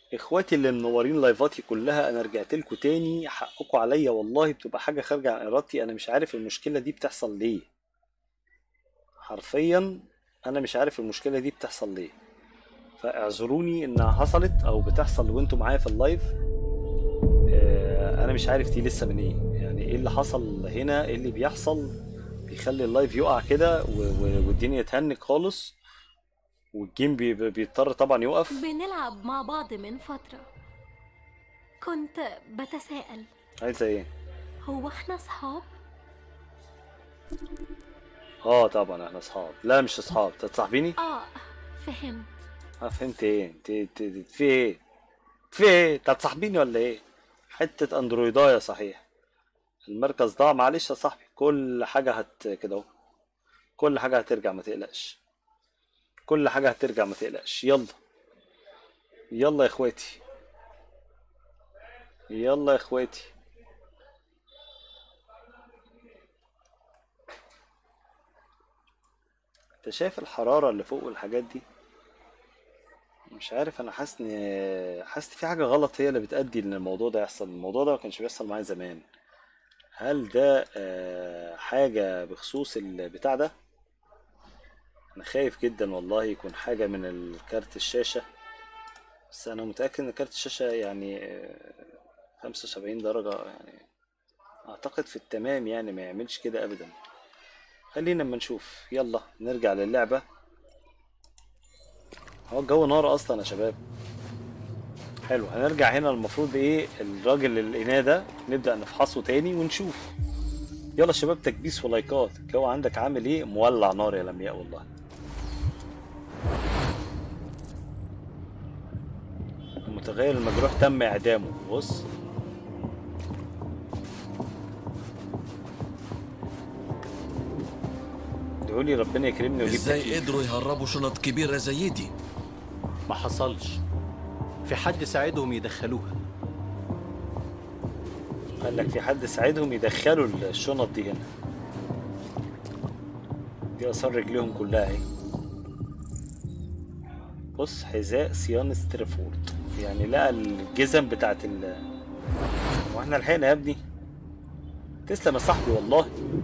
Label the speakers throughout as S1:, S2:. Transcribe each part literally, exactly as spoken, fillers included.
S1: اخواتي اللي منورين لايفاتي كلها، انا رجعت لكم تاني، حقكم عليا والله، بتبقى حاجه خارجه عن ارادتي. انا مش عارف المشكله دي بتحصل ليه، حرفيا انا مش عارف المشكله دي بتحصل ليه. فاعذروني انها حصلت او بتحصل وانتوا معايا في اللايف. آه، انا مش عارف دي لسه من ايه، يعني ايه اللي حصل هنا، ايه اللي بيحصل بيخلي اللايف يقع كده و- و- والدنيا تهنك خالص، والجيم بي- بي- بيضطر طبعا يقف.
S2: بنلعب مع بعض من فترة. كنت بتساءل،
S1: عايزه ايه؟
S2: هو احنا صحاب؟
S1: اه طبعا احنا اصحاب. لا مش اصحاب، تتصاحبيني؟
S2: اه، فهمت.
S1: اه فهمت ايه؟ انت انت انت- في ايه؟ في ايه؟ انت هتصاحبيني ولا ايه؟ حته اندرويدايه صحيح. المركز ضاع، معلش يا صاحبي، كل حاجه هت كده اهو، كل حاجه هترجع ما تقلقش، كل حاجه هترجع ما تقلقش. يلا يلا يا اخواتي، يلا يا اخواتي. انت شايف الحراره اللي فوق والحاجات دي؟ مش عارف، انا حاسس ان حاسس في حاجه غلط هي اللي بتأدي ان الموضوع ده يحصل. الموضوع ده ما كانش بيحصل معايا زمان. هل ده آه، حاجه بخصوص البتاع ده؟ انا خايف جدا والله يكون حاجه من الكارت الشاشه، بس انا متاكد ان كارت الشاشه يعني آه، خمسة وسبعين درجه يعني، اعتقد في التمام يعني، ما يعملش كده ابدا. خلينا اما نشوف، يلا نرجع للعبه. هو الجو نار اصلا يا شباب. حلو، هنرجع هنا. المفروض ايه الراجل اللي لقيناه ده نبدا نفحصه تاني ونشوف. يلا يا شباب، تكبيس ولايكات. الجو عندك عامل ايه؟ مولع نار يا لمياء والله. المتغير المجروح تم اعدامه. بص، ادعوا لي ربنا يكرمني ويجيب
S3: ازاي
S1: تكييف.
S3: قدروا يهربوا شنط كبيرة زي دي؟
S4: ما حصلش، في حد ساعدهم يدخلوها.
S1: قال لك في حد ساعدهم يدخلوا الشنط دي هنا. دي اثار رجليهم كلها اهي. بص، حذاء صيانة ستريفورد، يعني لقى الجزم بتاعت ال واحنا لحقنا يا ابني. تسلم يا صاحبي والله.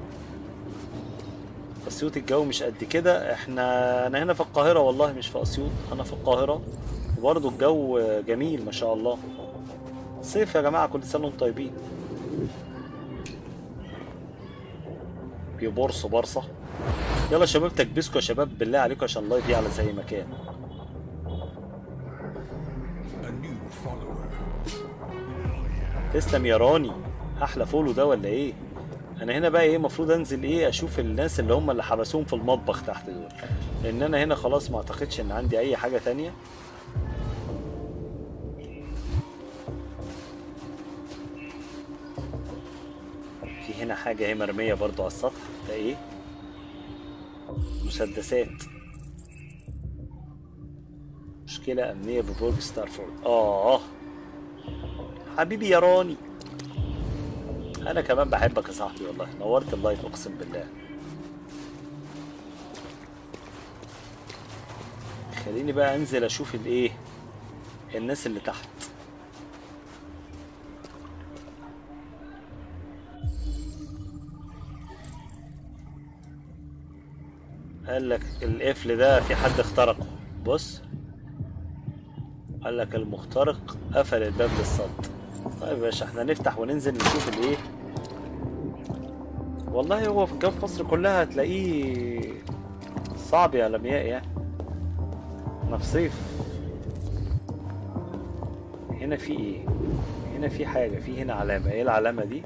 S1: اسيوط الجو مش قد كده. احنا انا هنا في القاهرة والله، مش في اسيوط، انا في القاهرة، وبرضه الجو جميل ما شاء الله. صيف يا جماعة، كل سنة وانتم طيبين. بيبرصوا برصة. يلا يا شباب، تكبسكوا يا شباب بالله عليكم عشان اللايف يعلى زي ما كان. تسلم يا راني، احلى فولو ده ولا ايه؟ انا هنا بقى ايه، المفروض انزل ايه اشوف الناس اللي هم اللي حبسوهم في المطبخ تحت دول، لان انا هنا خلاص ما اعتقدش ان عندي اي حاجة تانية. في هنا حاجة اهي مرمية برضو على السطح. ده ايه؟ مسدسات. مشكلة امنية ببرج ستارفورد. اه حبيبي يا راني، انا كمان بحبك يا صاحبي والله، نورت اللايف اقسم بالله. خليني بقى انزل اشوف الايه، الناس اللي تحت. قال لك القفل ده في حد اخترقه. بص، قال لك المخترق قفل الباب للصد. طيب يا باشا، احنا نفتح وننزل نشوف الايه. والله هو في الجو في مصر كلها هتلاقيه صعب يا لمياء يعني، احنا في صيف. هنا في ايه؟ هنا في حاجة، في هنا علامة. ايه العلامة دي؟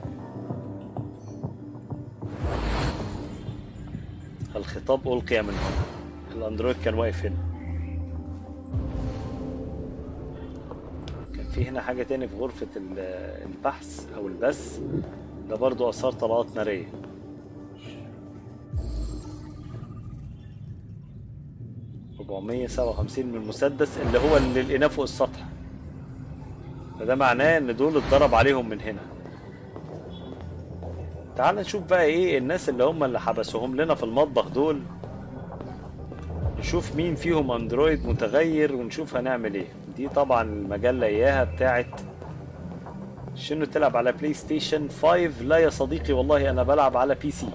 S1: الخطاب ألقي من هنا. الاندرويد كان واقف هنا. كان في هنا حاجة تاني في غرفة ال- البحث او البث. ده برضو اثار طلقات نارية. أربعمية وسبعة وخمسين من المسدس اللي هو اللي لقيناه فوق السطح. فده معناه ان دول اتضرب عليهم من هنا. تعال نشوف بقى ايه الناس اللي هم اللي حبسوهم لنا في المطبخ دول. نشوف مين فيهم اندرويد متغير ونشوف هنعمل ايه. دي طبعا المجلة اياها بتاعت شنو تلعب على بلاي ستيشن خمسة. لا يا صديقي والله انا بلعب على بي سي.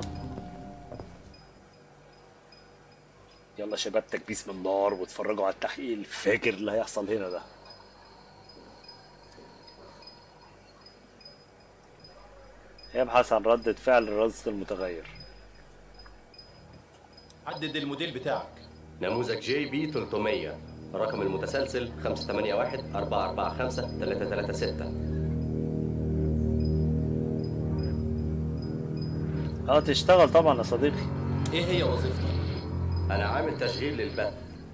S1: يلا شباب تكبيس من نار واتفرجوا على التحقيق الفاجر اللي هيحصل هنا ده. يبحث عن ردة فعل الرصد المتغير.
S4: حدد الموديل بتاعك.
S5: نموذج جي بي ثلاثمية، رقم المتسلسل خمسة ثمانية واحد أربعة أربعة خمسة ثلاثة ثلاثة ستة.
S1: اه تشتغل طبعا يا صديقي.
S4: ايه هي وظيفتك؟
S5: أنا عامل تشغيل للبث.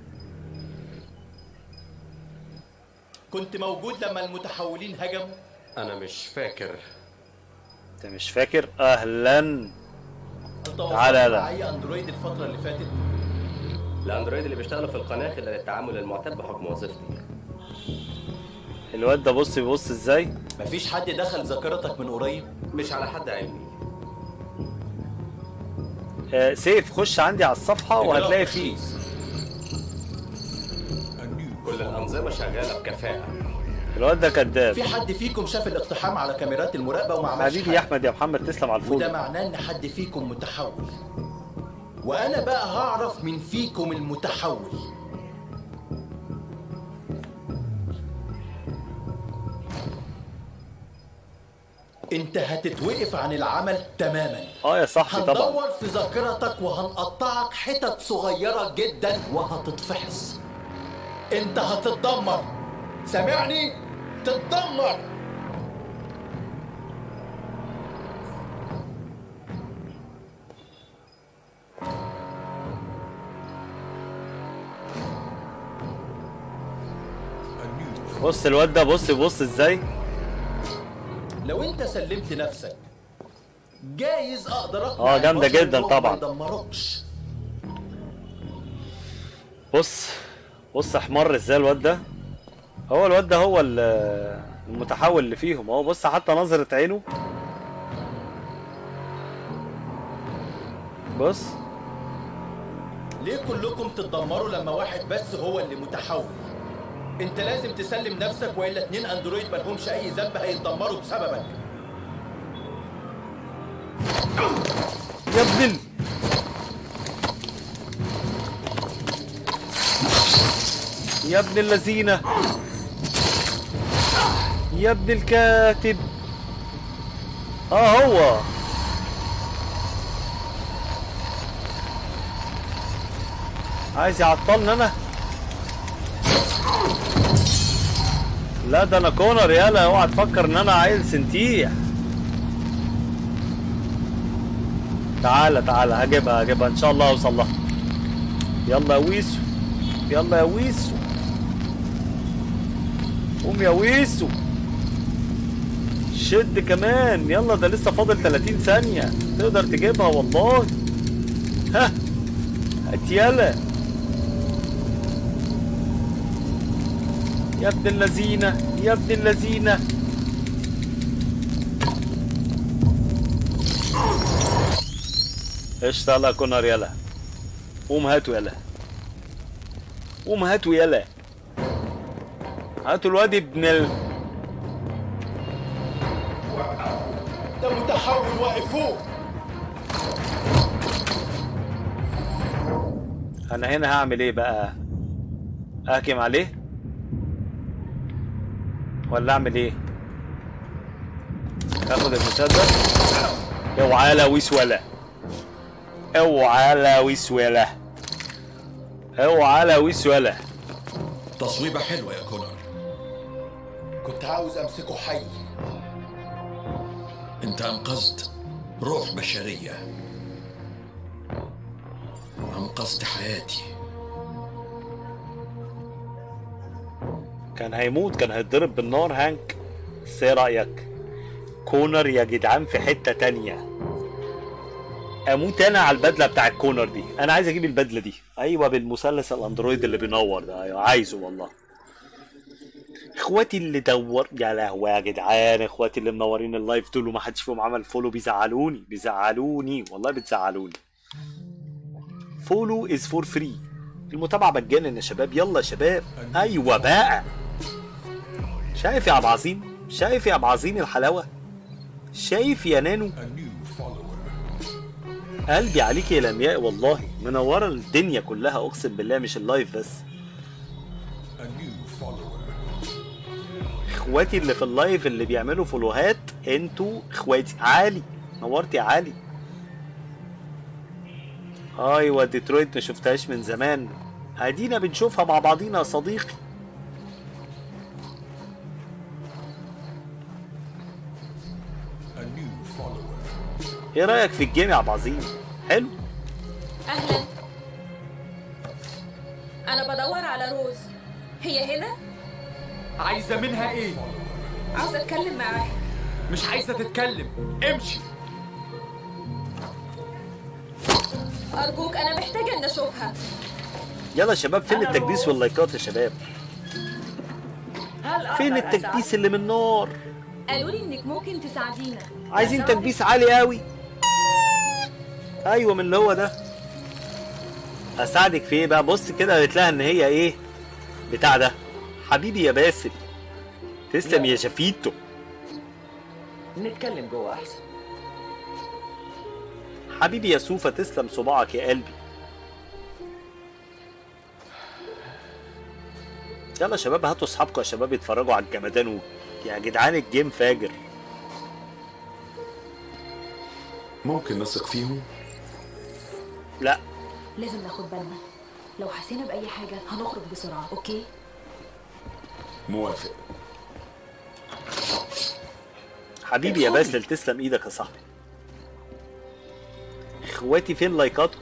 S4: كنت موجود لما المتحولين هجموا؟
S5: أنا مش فاكر.
S1: انت مش فاكر؟ اهلا.
S4: هل
S1: تعالى
S4: تواصلت
S1: لا.
S4: مع اي اندرويد الفترة اللي فاتت؟
S5: الأندرويد اللي بيشتغلوا في القناة خلال التعامل المعتاد بحكم وظيفتي.
S1: الواد ده بص بيبص ازاي.
S4: مفيش حد دخل ذاكرتك من قريب؟
S5: مش على حد علمي.
S1: آه سيف خش عندي على الصفحة وهتلاقي فيه.
S5: كل الأنظمة شغالة بكفاءة.
S1: الواد ده كداب.
S4: في حد فيكم شاف الاقتحام على كاميرات المراقبة وما عملش
S1: حبيبي يا
S4: حاجة؟
S1: احمد يا محمد تسلم على الفول.
S4: وده معناه ان حد فيكم متحول، وانا بقى هعرف مين فيكم المتحول. انت هتتوقف عن العمل تماما.
S1: اه يا صاحبي طبعا.
S4: هندور في ذاكرتك وهنقطعك حتت صغيرة جدا وهتتفحص. انت هتتدمر، سامعني؟ تتدمر.
S1: بص الواد ده بص بص ازاي.
S4: لو انت سلمت نفسك جايز اقدر اقنع
S1: اه جامدة
S4: البشر
S1: جدا
S4: انهم
S1: طبعا.
S4: ما يدمروكش.
S1: بص بص احمر ازاي الواد ده. هو الواد ده هو ال- المتحول اللي فيهم. هو بص حتى نظرة عينه. بص
S4: ليه كلكم تتدمروا لما واحد بس هو اللي متحول؟ انت لازم تسلم نفسك والا اتنين اندرويد مالهمش اي ذنب هيتدمروا بسببك.
S1: يا ابن ال... يا ابن اللذينة يا ابن الكاتب. اه هو عايز يعطلني انا. لا ده انا كونر يالا. اوعى تفكر ان انا عيل سنتيح. تعالى تعالى هجيبها هجيبها ان شاء الله اوصل لها. يلا يا ويسو يلا يا ويسو. قوم يا ويسو. شد كمان يلا. ده لسه فاضل ثلاثين ثانية تقدر تجيبها والله. ها هات يلا يا ابن اللذينة يا ابن اللذينة. اشتغل يا كونر يلا. قوم هاتوا يلا. قوم هاتوا يلا. هاتوا الواد ابن ال...
S4: ده متحول وقفوه.
S1: انا هنا هعمل ايه بقى؟ اهجم عليه ولا اعمل ايه؟ اخد المسدس. اوعى لا وسوله. اوعى لا وسوله. اوعى لا وسوله.
S3: تصويبة حلوة يا كونر.
S4: كنت عاوز امسكه حي.
S3: انت انقذت روح بشرية، انقذت حياتي.
S1: كان هيموت كان هيتضرب بالنار هانك. بس ايه رايك؟ كونر يا جدعان في حته تانية. اموت انا على البدله بتاع كونر دي. انا عايز اجيب البدله دي. ايوه بالمثلث الاندرويد اللي بينور ده. ايوه عايزه والله. اخواتي اللي دور يا لهوي يا جدعان. اخواتي اللي منورين اللايف دول وما حدش فيهم عمل فولو بيزعلوني بيزعلوني والله بتزعلوني. فولو از فور فري. المتابعه مجانا يا شباب. يلا يا شباب. ايوه بقى شايف يا ابو عظيم؟ شايف يا ابو عظيم الحلاوه؟ شايف يا نانو؟ قلبي عليك يا لمياء والله، منوره الدنيا كلها اقسم بالله، مش اللايف بس. اخواتي اللي في اللايف اللي بيعملوا فولوهات، انتوا اخواتي. عالي نورتي يا عالي. ايوه ديترويت ما شفتهاش من زمان، ادينا بنشوفها مع بعضينا يا صديقي. ايه رايك في الجيم يا عبد العظيم؟ حلو.
S6: اهلا، انا بدور على روز، هي هنا؟
S7: عايزة منها ايه؟
S6: عاوزه اتكلم معاها.
S7: مش عايزة تتكلم، امشي.
S6: ارجوك انا محتاجه ان اشوفها.
S1: يلا يا شباب، فين التكبيس واللايكات يا شباب؟ فين التكبيس اللي من نار؟
S6: قالوا لي انك ممكن تساعدينا.
S1: عايزين تكبيس عالي قوي. ايوه من اللي هو ده. اساعدك في ايه بقى؟ بص كده قالت لها ان هي ايه بتاع ده. حبيبي يا باسل، تسلم يا شفيتو.
S8: نتكلم جوه احسن.
S1: حبيبي يا سوفا، تسلم صباعك يا قلبي. يلا يا شباب هاتوا اصحابكم يا شباب يتفرجوا على الجمدان و... يا جدعان الجيم فاجر.
S9: ممكن نثق فيهم؟
S1: لا
S10: لازم ناخد بالنا، لو حسينا بأي حاجة هنخرج بسرعة. اوكي
S9: موافق.
S1: حبيبي يا باسل، تسلم ايدك يا صاحبي. اخواتي فين لايكاتكم؟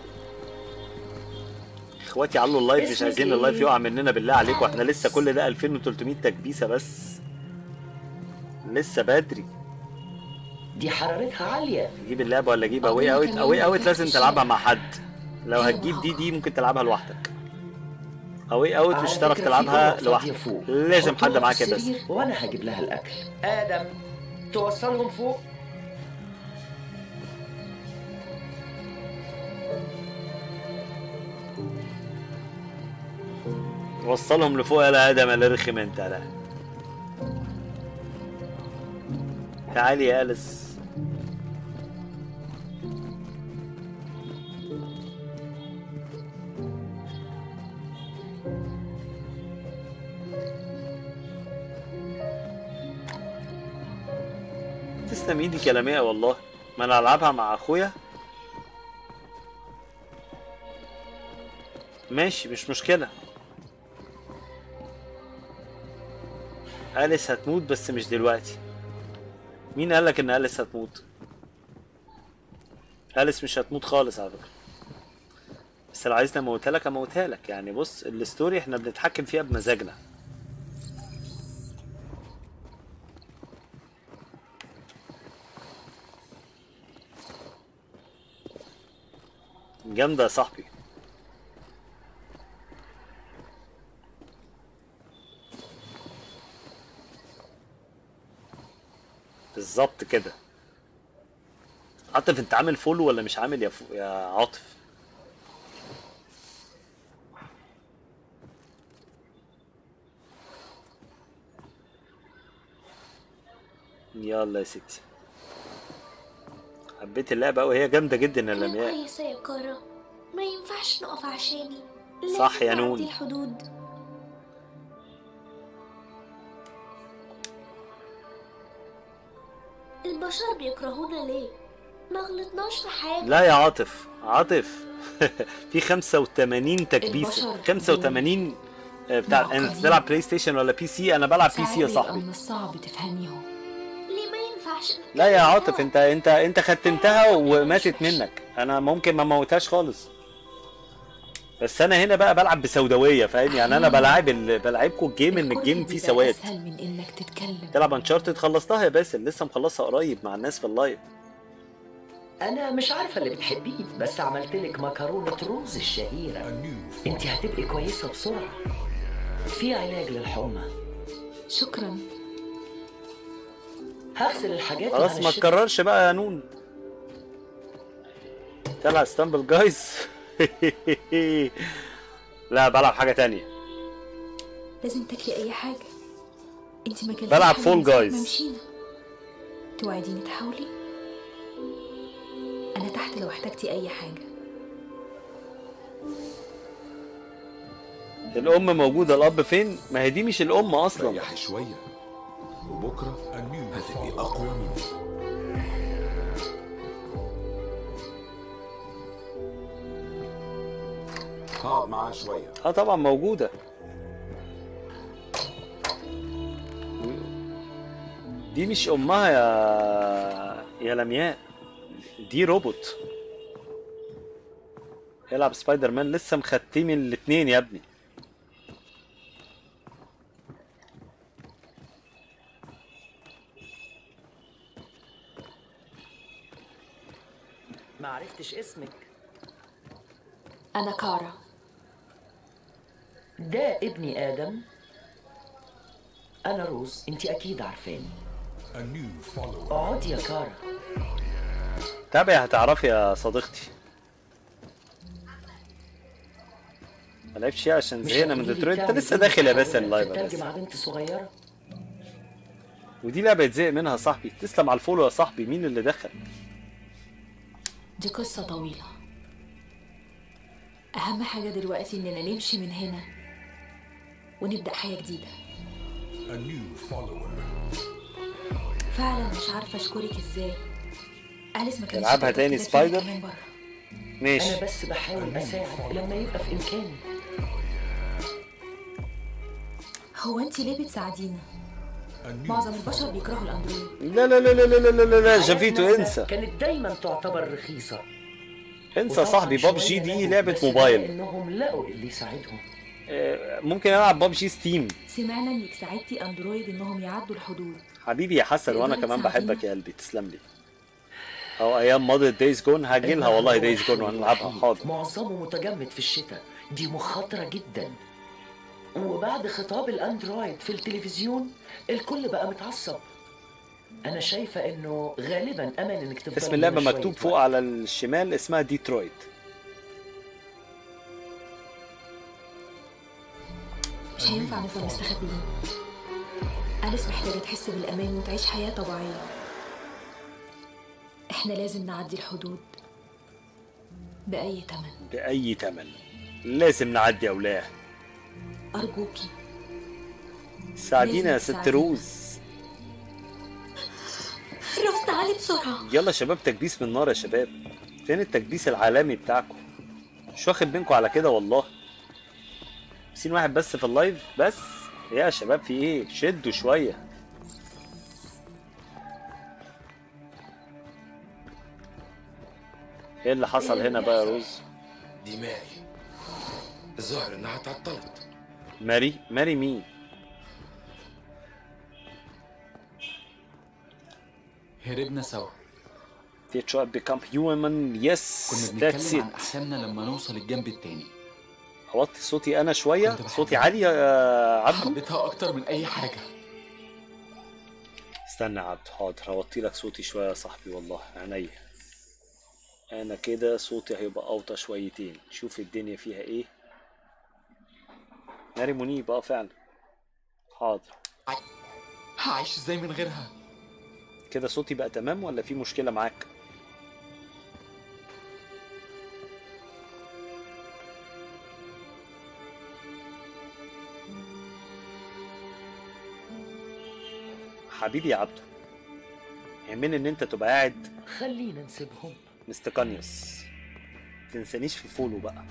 S1: اخواتي علوا اللايف، مش عايزين اللايف يقع مننا بالله عليكم. احنا لسه كل ده ألفين وتلتمية تكبيسه بس، لسه بدري.
S8: دي حرارتها عالية.
S1: تجيب اللعبه ولا اجيب اوي اوت؟ اوي اوت لازم تلعبها مع حد. لو هتجيب دي دي ممكن تلعبها لوحدك. اوي اوت مش هتعرف تلعبها لوحدك، لازم حد معاك يا بس.
S8: وانا هجيب لها الاكل. ادم توصلهم فوق.
S1: وصلهم لفوق يا ادم اللي رخم انت. لا تعالي يا اليس. تسلم ايدك يا لمياء والله. ما انا العبها مع اخويا ماشي، مش مشكله. أليس هتموت بس مش دلوقتي. مين قالك ان أليس هتموت؟ أليس مش هتموت خالص على فكره، بس لو عايزني اموتها لك اموتها لك. يعني بص الستوري احنا بنتحكم فيها بمزاجنا. جامده يا صاحبي. بالظبط كده. عاطف انت عامل فولو ولا مش عامل يا فو... يا عاطف؟ يلا يا ستي، حبيت اللعبة أوي، هي جامدة جدا يا
S2: أنا
S1: لمياء.
S2: كويسة يا كارا، ما ينفعش نقف عشاني.
S1: صح يا
S2: لازم
S1: نون.
S2: نعدي الحدود. البشر بيكرهونا ليه؟ ما غلطناش في حاجة.
S1: لا يا عاطف، عاطف في خمسة وتمانين تكبيسة، خمسة وتمانين بتاع. انت بتلعب بلاي ستيشن ولا بي سي؟ انا بلعب بي سي يا صاحبي.
S10: من الصعب تفهميهم.
S2: ليه ما ينفعش؟
S1: لا يا عاطف، انت انت انت ختمتها وماتت منك. انا ممكن ما موتهاش خالص، بس انا هنا بقى بلعب بسوداويه، فاهم يعني؟ انا بلعب ال... بلعبكم الجيم ان الجيم فيه سواد.
S10: اسهل من انك تتكلم.
S1: تلعب انشارتد، خلصتها يا باسل، لسه مخلصها قريب مع الناس في اللايف.
S8: انا مش عارفه اللي بتحبيه، بس عملت لك مكرونه روز الشهيره. انت هتبقي كويسه بسرعه، في علاج للحمى.
S10: شكرا.
S8: هغسل الحاجات.
S1: خلاص ما تكررش بقى يا نون. تلعب ستامبل جايز. لا بلعب حاجه تانية.
S10: لازم تاكلي اي حاجه. انت ما كلمتيش
S1: بلعب
S10: حد
S1: فول
S10: من ساعة ما
S1: جايز.
S10: مشينا. توعديني تحاولي؟ انا تحت لو احتجتي اي حاجه.
S1: الام موجوده، الاب فين؟ ما هي دي مش الام اصلا.
S9: ريحي شويه وبكره هتبقي اقوى مني. هقعد معاه شويه.
S1: اه طبعا موجوده. دي مش امها يا يا لمياء، دي روبوت. يلعب سبايدر مان، لسه مختمين الاتنين يا ابني.
S8: ما عرفتش اسمك.
S10: انا كارا.
S8: ده ابني آدم. أنا روز، أنت أكيد عارفاني. اقعدي يا كارا.
S1: تابعي هتعرفي يا صديقتي. ما لعبش ايه عشان
S8: مش
S1: زهقنا من
S8: هتقولي
S1: ديترويت. انت
S8: تعمل
S1: لسه
S8: إيه
S1: داخل يا باسل
S8: في
S1: اللايف يا
S8: التلج
S1: باسل.
S8: مع بنت صغيرة؟
S1: ودي لعبه يتزهق منها يا صاحبي. تسلم على الفولو يا صاحبي. مين اللي دخل؟
S10: دي قصه طويله. اهم حاجه دلوقتي اننا نمشي من هنا ونبدا حياه جديده. فعلا مش عارفه اشكرك ازاي. أليس ما كانتش
S1: تلعبها
S10: تقدر
S1: تاني
S10: تدافع
S1: سبايدر؟
S10: كمان بره.
S1: ماشي.
S8: أنا بس بحاول أساعد لما يبقى في إمكاني.
S10: هو انت ليه بتساعدينا؟ معظم البشر بيكرهوا الاندرويد.
S1: لا لا لا لا لا لا لا لا جافيتو
S8: حياتنا
S1: انسى
S8: كانت دايما تعتبر رخيصة.
S1: انسى يا صاحبي. بابجي دي لعبه موبايل.
S8: إنهم لقوا اللي يساعدهم.
S1: آه، ممكن العب بابجي ستيم.
S10: سمعنا انك ساعدتي اندرويد انهم يعدوا الحدود.
S1: حبيبي يا حسن، وانا
S10: تقدري
S1: كمان
S10: تساعديني؟
S1: بحبك يا قلبي. تسلم لي. او ايام ماضي دايز جون هاجي لها والله. دايز جون وهنلعبها. حاضر.
S8: معظمه متجمد في الشتاء. دي مخاطرة جدا. وبعد خطاب الاندرويد في التلفزيون الكل بقى متعصب. انا شايفة انه غالبا امان انك تفضل
S1: اسم اللعبه مكتوب فوق على الشمال، اسمها ديترويت.
S10: مش هينفع نفضل مستخبيين. أليس محتاجة تحس بالأمان وتعيش حياة طبيعية. احنا لازم نعدي الحدود بأي تمن.
S1: باي ثمن لازم نعدي يا اولاد.
S10: أرجوكي
S1: ساعدينا يا
S10: لازم
S1: ست
S10: تساعدينا.
S1: روز.
S2: روز تعالي بسرعة.
S1: يلا يا شباب، تكبيس من النار يا شباب. فين التكبيس العالمي بتاعكم؟ مش واخد بينكم على كده والله. خمسين واحد بس في اللايف بس. يا شباب في ايه؟ شدوا شويه. ايه اللي حصل هنا بقى يا روز؟
S3: دي ماري. الظاهر انها اتعطلت.
S1: ماري؟ ماري مين؟
S7: هربنا سوا.
S1: Detroit become human. Yes,
S7: كنا
S1: that's
S7: بنتكلم عن
S1: it.
S7: احلامنا لما نوصل الجنب التاني.
S1: وطي صوتي انا شويه.
S7: كنت بحبها.
S1: صوتي عالي يا عبدو.
S7: حبيتها اكتر من اي حاجه.
S1: استنى يا عبدو. حاضر هوطي لك صوتي شويه يا صاحبي. والله عينيا. انا كده صوتي هيبقى اوطى شويتين. شوف الدنيا فيها ايه. ماري منيب. اه فعلا. حاضر.
S7: هعيش ازاي من غيرها؟
S1: كده صوتي بقى تمام ولا في مشكله معاك؟ حبيبي يا عبدو، يهمني ان انت تبقى قاعد
S8: خلينا نسيبهم.
S1: مستقنيس. تنسانيش في فولو بقى.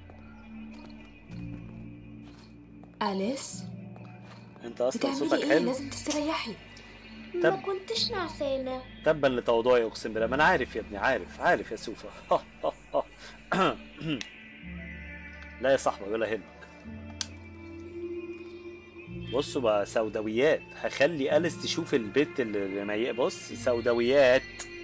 S10: أليس
S1: انت اصلا
S10: بتعملي
S1: صوتك
S10: ايه؟
S1: حلو.
S10: لازم تستريحي.
S2: ما كنتش نعسانة.
S1: تبا لتواضعي اقسم بالله. ما انا عارف يا ابني. عارف عارف يا سوفا. ها ها ها. لا يا صاحبي ولا يهمك. بصوا بقى سوداويات. هخلي أليس تشوف البيت اللي ما بص سوداويات.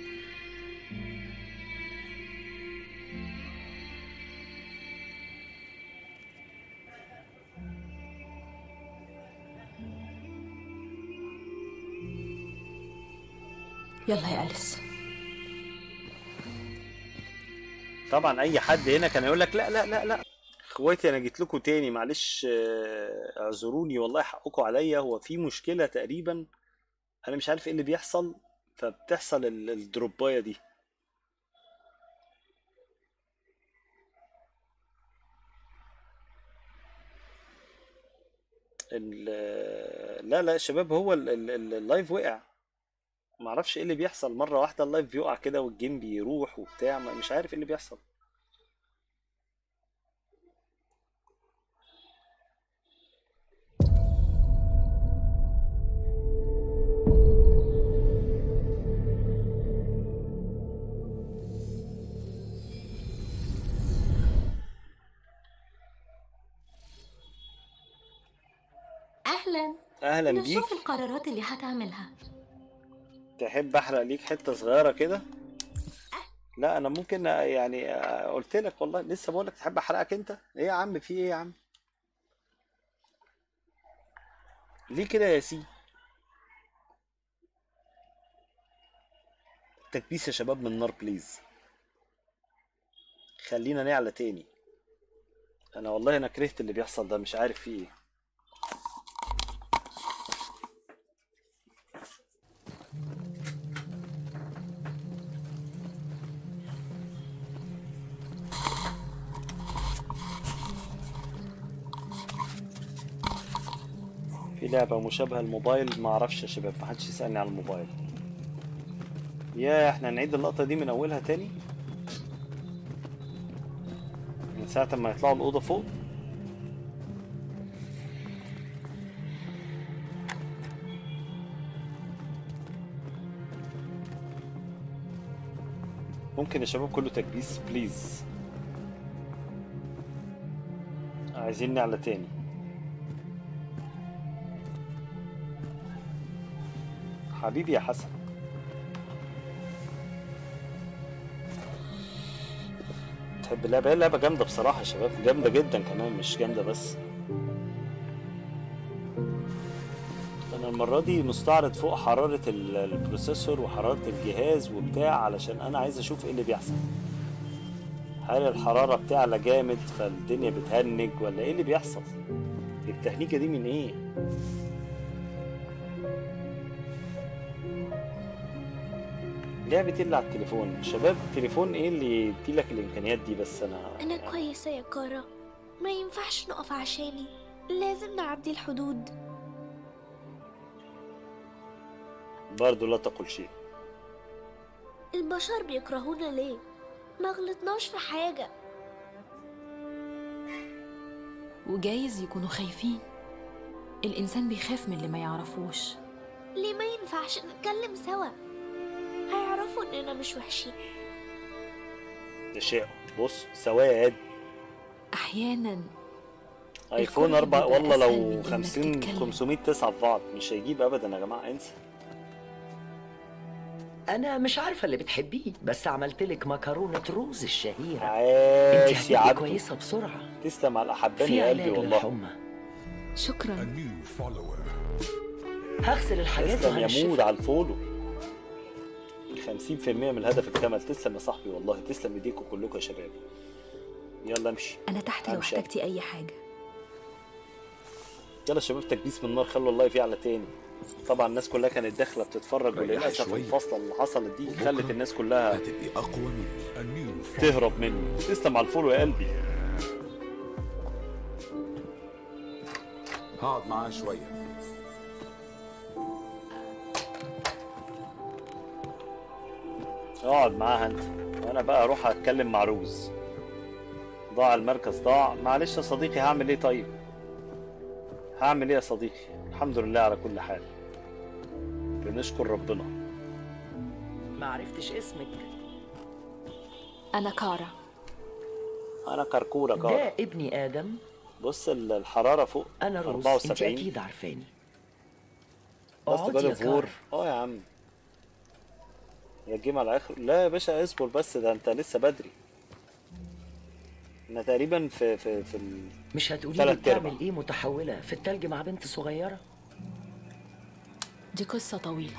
S10: يلا يا أليس.
S1: طبعا اي حد هنا كان يقول لك لا لا لا لا. اخواتي انا جيت لكم تاني، معلش آه، اعذروني والله حقكم عليا. هو في مشكلة تقريبا، انا مش عارف ايه اللي بيحصل، فبتحصل ال- الدروباية دي. ال- لا لا يا شباب، هو ال- ال- ال- اللايف وقع. معرفش ايه اللي بيحصل، مرة واحدة اللايف بيقع كده والجيم بيروح وبتاع، ما- مش عارف ايه اللي بيحصل.
S2: أهلا.
S1: اهلا بيك.
S2: نشوف القرارات اللي هتعملها.
S1: تحب احرق ليك حتة صغيرة كده؟ لا انا ممكن يعني، قلت لك والله لسه بقول لك تحب احرقك انت؟ ايه يا عم، في ايه يا عم؟ ليه كده يا سي؟ تكبيس يا شباب من النار بليز. خلينا نعلى تاني. انا والله انا كرهت اللي بيحصل ده، مش عارف فيه ايه. في لعبة مشابهة للموبايل، ما اعرفش يا شباب، ما حدش يسألني على الموبايل. يا احنا نعيد اللقطة دي من اولها تاني من ساعة ما يطلعوا الأوضة فوق. ممكن يا شباب كله تكبيس بليز، عايزين نعلى تاني. حبيبي يا حسن. تحب اللعبة؟ هي اللعبة جامدة بصراحة يا شباب، جامدة جدا كمان، مش جامدة بس. أنا المرة دي مستعرض فوق حرارة ال- البروسيسور وحرارة الجهاز وبتاع، علشان أنا عايز أشوف إيه اللي بيحصل. هل الحرارة بتعلى جامد فالدنيا بتهنج، ولا إيه اللي بيحصل؟ التهنيجة دي من إيه؟ لعبة إيه اللي على التليفون؟ شباب التليفون إيه اللي يديلك الإمكانيات دي؟ بس أنا
S11: أنا كويسة يا كارا، ما ينفعش نقف عشاني، لازم نعدي الحدود.
S1: برضه لا تقل شيء.
S11: البشر بيكرهونا ليه؟ ما غلطناش في حاجة.
S10: وجايز يكونوا خايفين. الإنسان بيخاف من اللي ما يعرفوش.
S11: ليه ما ينفعش نتكلم سوا؟ هيعرفوا إننا مش وحشين.
S1: ده شيء، بص سواد.
S10: أحيانا
S1: ايفون
S10: الكل
S1: أربعة
S10: بيبقى
S1: والله
S10: أسهل من
S1: لو
S10: إنك
S1: خمسين
S10: تتكلم.
S1: خمسمية تسعة في بعض مش هيجيب ابدا يا جماعه، انسى.
S8: أنا مش عارفة اللي بتحبيه، بس عملت لك مكرونة روز الشهيرة.
S1: عاش يا
S8: هتبقي
S1: عبدو.
S8: كويسة بسرعة.
S1: تسلم على الاحبان
S8: في
S1: يا قلبي
S8: علاج
S1: والله.
S8: للحمى.
S10: شكرا.
S8: هغسل الحاجات
S1: تسلم يا
S8: وهنشفها.
S1: مود على الفولو. خمسين في المية من الهدف اكتمل. تسلم يا صاحبي والله، تسلم ايديكم كلكم يا شباب. يلا امشي.
S10: أنا تحت لو
S1: امشي.
S10: احتجتي أي حاجة.
S1: يلا يا شباب تكبيس من النار، خلوا اللايف يعلى تاني. طبعا الناس كلها كانت داخله بتتفرج،
S9: ريح
S1: وللاسف
S9: شوية.
S1: الفاصله اللي حصلت دي خلت الناس كلها
S9: هتبقي اقوى مني.
S1: تهرب مني. تسلم على الفولو يا قلبي.
S9: هقعد معاه شويه.
S1: اقعد معاها انت، وانا بقى اروح اتكلم مع روز. ضاع المركز، ضاع. معلش يا صديقي، هعمل ايه طيب؟ هعمل ايه يا صديقي؟ الحمد لله على كل حال، بنشكر ربنا.
S8: ما عرفتش اسمك.
S10: أنا كارا.
S1: انا كركوره كار.
S8: ده ابني آدم.
S1: بص ال- الحراره فوق
S8: أنا روز،
S1: أربعة
S8: أنت
S1: وسبعين.
S8: أكيد عارفاني.
S1: بس
S8: اقعدي
S1: بقى
S8: يا
S1: فور.
S8: كارا.
S1: اه يا عم يا الجيم على اخر. لا يا باشا اصبر بس، ده انت لسه بدري. انا تقريبا في في في ال...
S8: مش هتقولي لي
S1: تلات أرباع.
S8: بتعمل إيه متحولة في التلج مع بنت صغيرة؟
S10: دي قصة طويلة.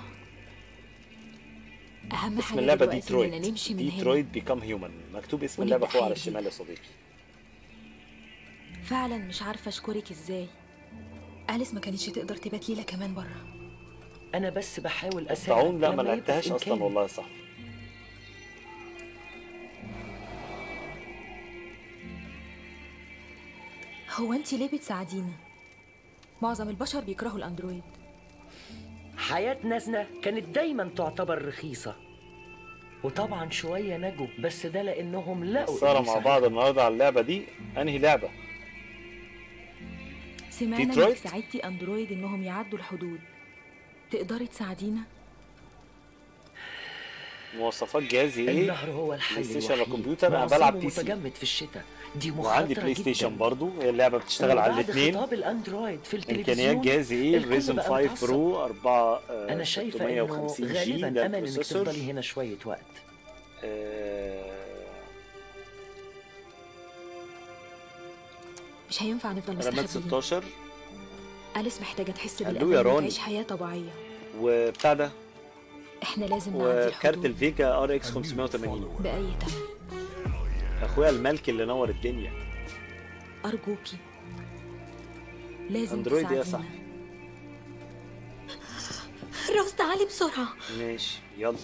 S10: أهم
S1: اسم
S10: حاجة
S1: اللعبه
S10: دلوقتي
S1: ديترويت.
S10: إننا نمشي من هنا.
S1: ديترويت بيكام هيومن. مكتوب اسم
S10: ونبقى
S1: اللعبه فوق على
S10: حياتنا.
S1: الشمال يا صديقي.
S10: فعلا مش عارفة أشكرك إزاي. أليس ما كانتش تقدر تبات ليلة كمان بره.
S8: انا بس بحاول اساعد
S1: الطاعون لا ما
S8: لما يبقى
S1: لعبتهاش
S8: في
S1: اصلا
S8: إمكاني.
S1: والله يا صاحبي.
S10: هو أنت ليه بتساعدينا؟ معظم البشر بيكرهوا الأندرويد.
S8: حياة ناسنا كانت دايما تعتبر رخيصة، وطبعا شوية نجوا، بس ده لأنهم لقوا
S1: صار
S8: اللي
S1: مع بعض النهارده على اللعبه دي. انهي لعبه؟
S10: سمعنا
S1: ديترويت؟
S10: إنك ساعدتي أندرويد إنهم يعدوا الحدود. تقدري تساعدينا؟
S1: مواصفات جهازي ايه؟
S8: النهر هو الحل
S1: بلاي ستيشن ولا
S8: الوحيد.
S1: كمبيوتر؟ انا
S8: معظمه
S1: بلعب بي سي
S8: متجمد في الشتاء، دي مخاطرة
S1: وعندي بلاي ستيشن
S8: جداً.
S1: برضو. هي اللعبه بتشتغل على
S8: وبعد
S1: الاثنين.
S8: خطاب الاندرويد في التلفزيون
S1: امكانيات جهازي ايه؟
S8: الكل
S1: ريزن
S8: بقى
S1: خمسة
S8: متعصب.
S1: برو أربعة
S8: انا شايفة
S1: ستمية
S8: انه
S1: وخمسين جي
S8: غالبا
S1: ده
S8: امل انك
S1: بروسيسور.
S8: تفضلي هنا شوية وقت.
S1: آه،
S10: مش هينفع نفضل
S1: رامات
S10: مستخبيين.
S1: ستاشر
S10: أليس محتاجة تحس
S1: ألو يا
S10: بالأمان
S1: روني.
S10: وتعيش حياة طبيعية.
S1: وبتاع ده
S10: إحنا لازم نعدي
S1: وكارت
S10: الحدود
S1: الفيجا ار اكس خمسمية وتمانين.
S10: بأي تمن.
S1: اخويا الملك اللي نور الدنيا.
S10: أرجوكي لازم
S1: اندرويد ايه يا
S10: تساعدينا.
S1: صاحبي؟
S2: روز تعالي بسرعة.
S1: ماشي يلا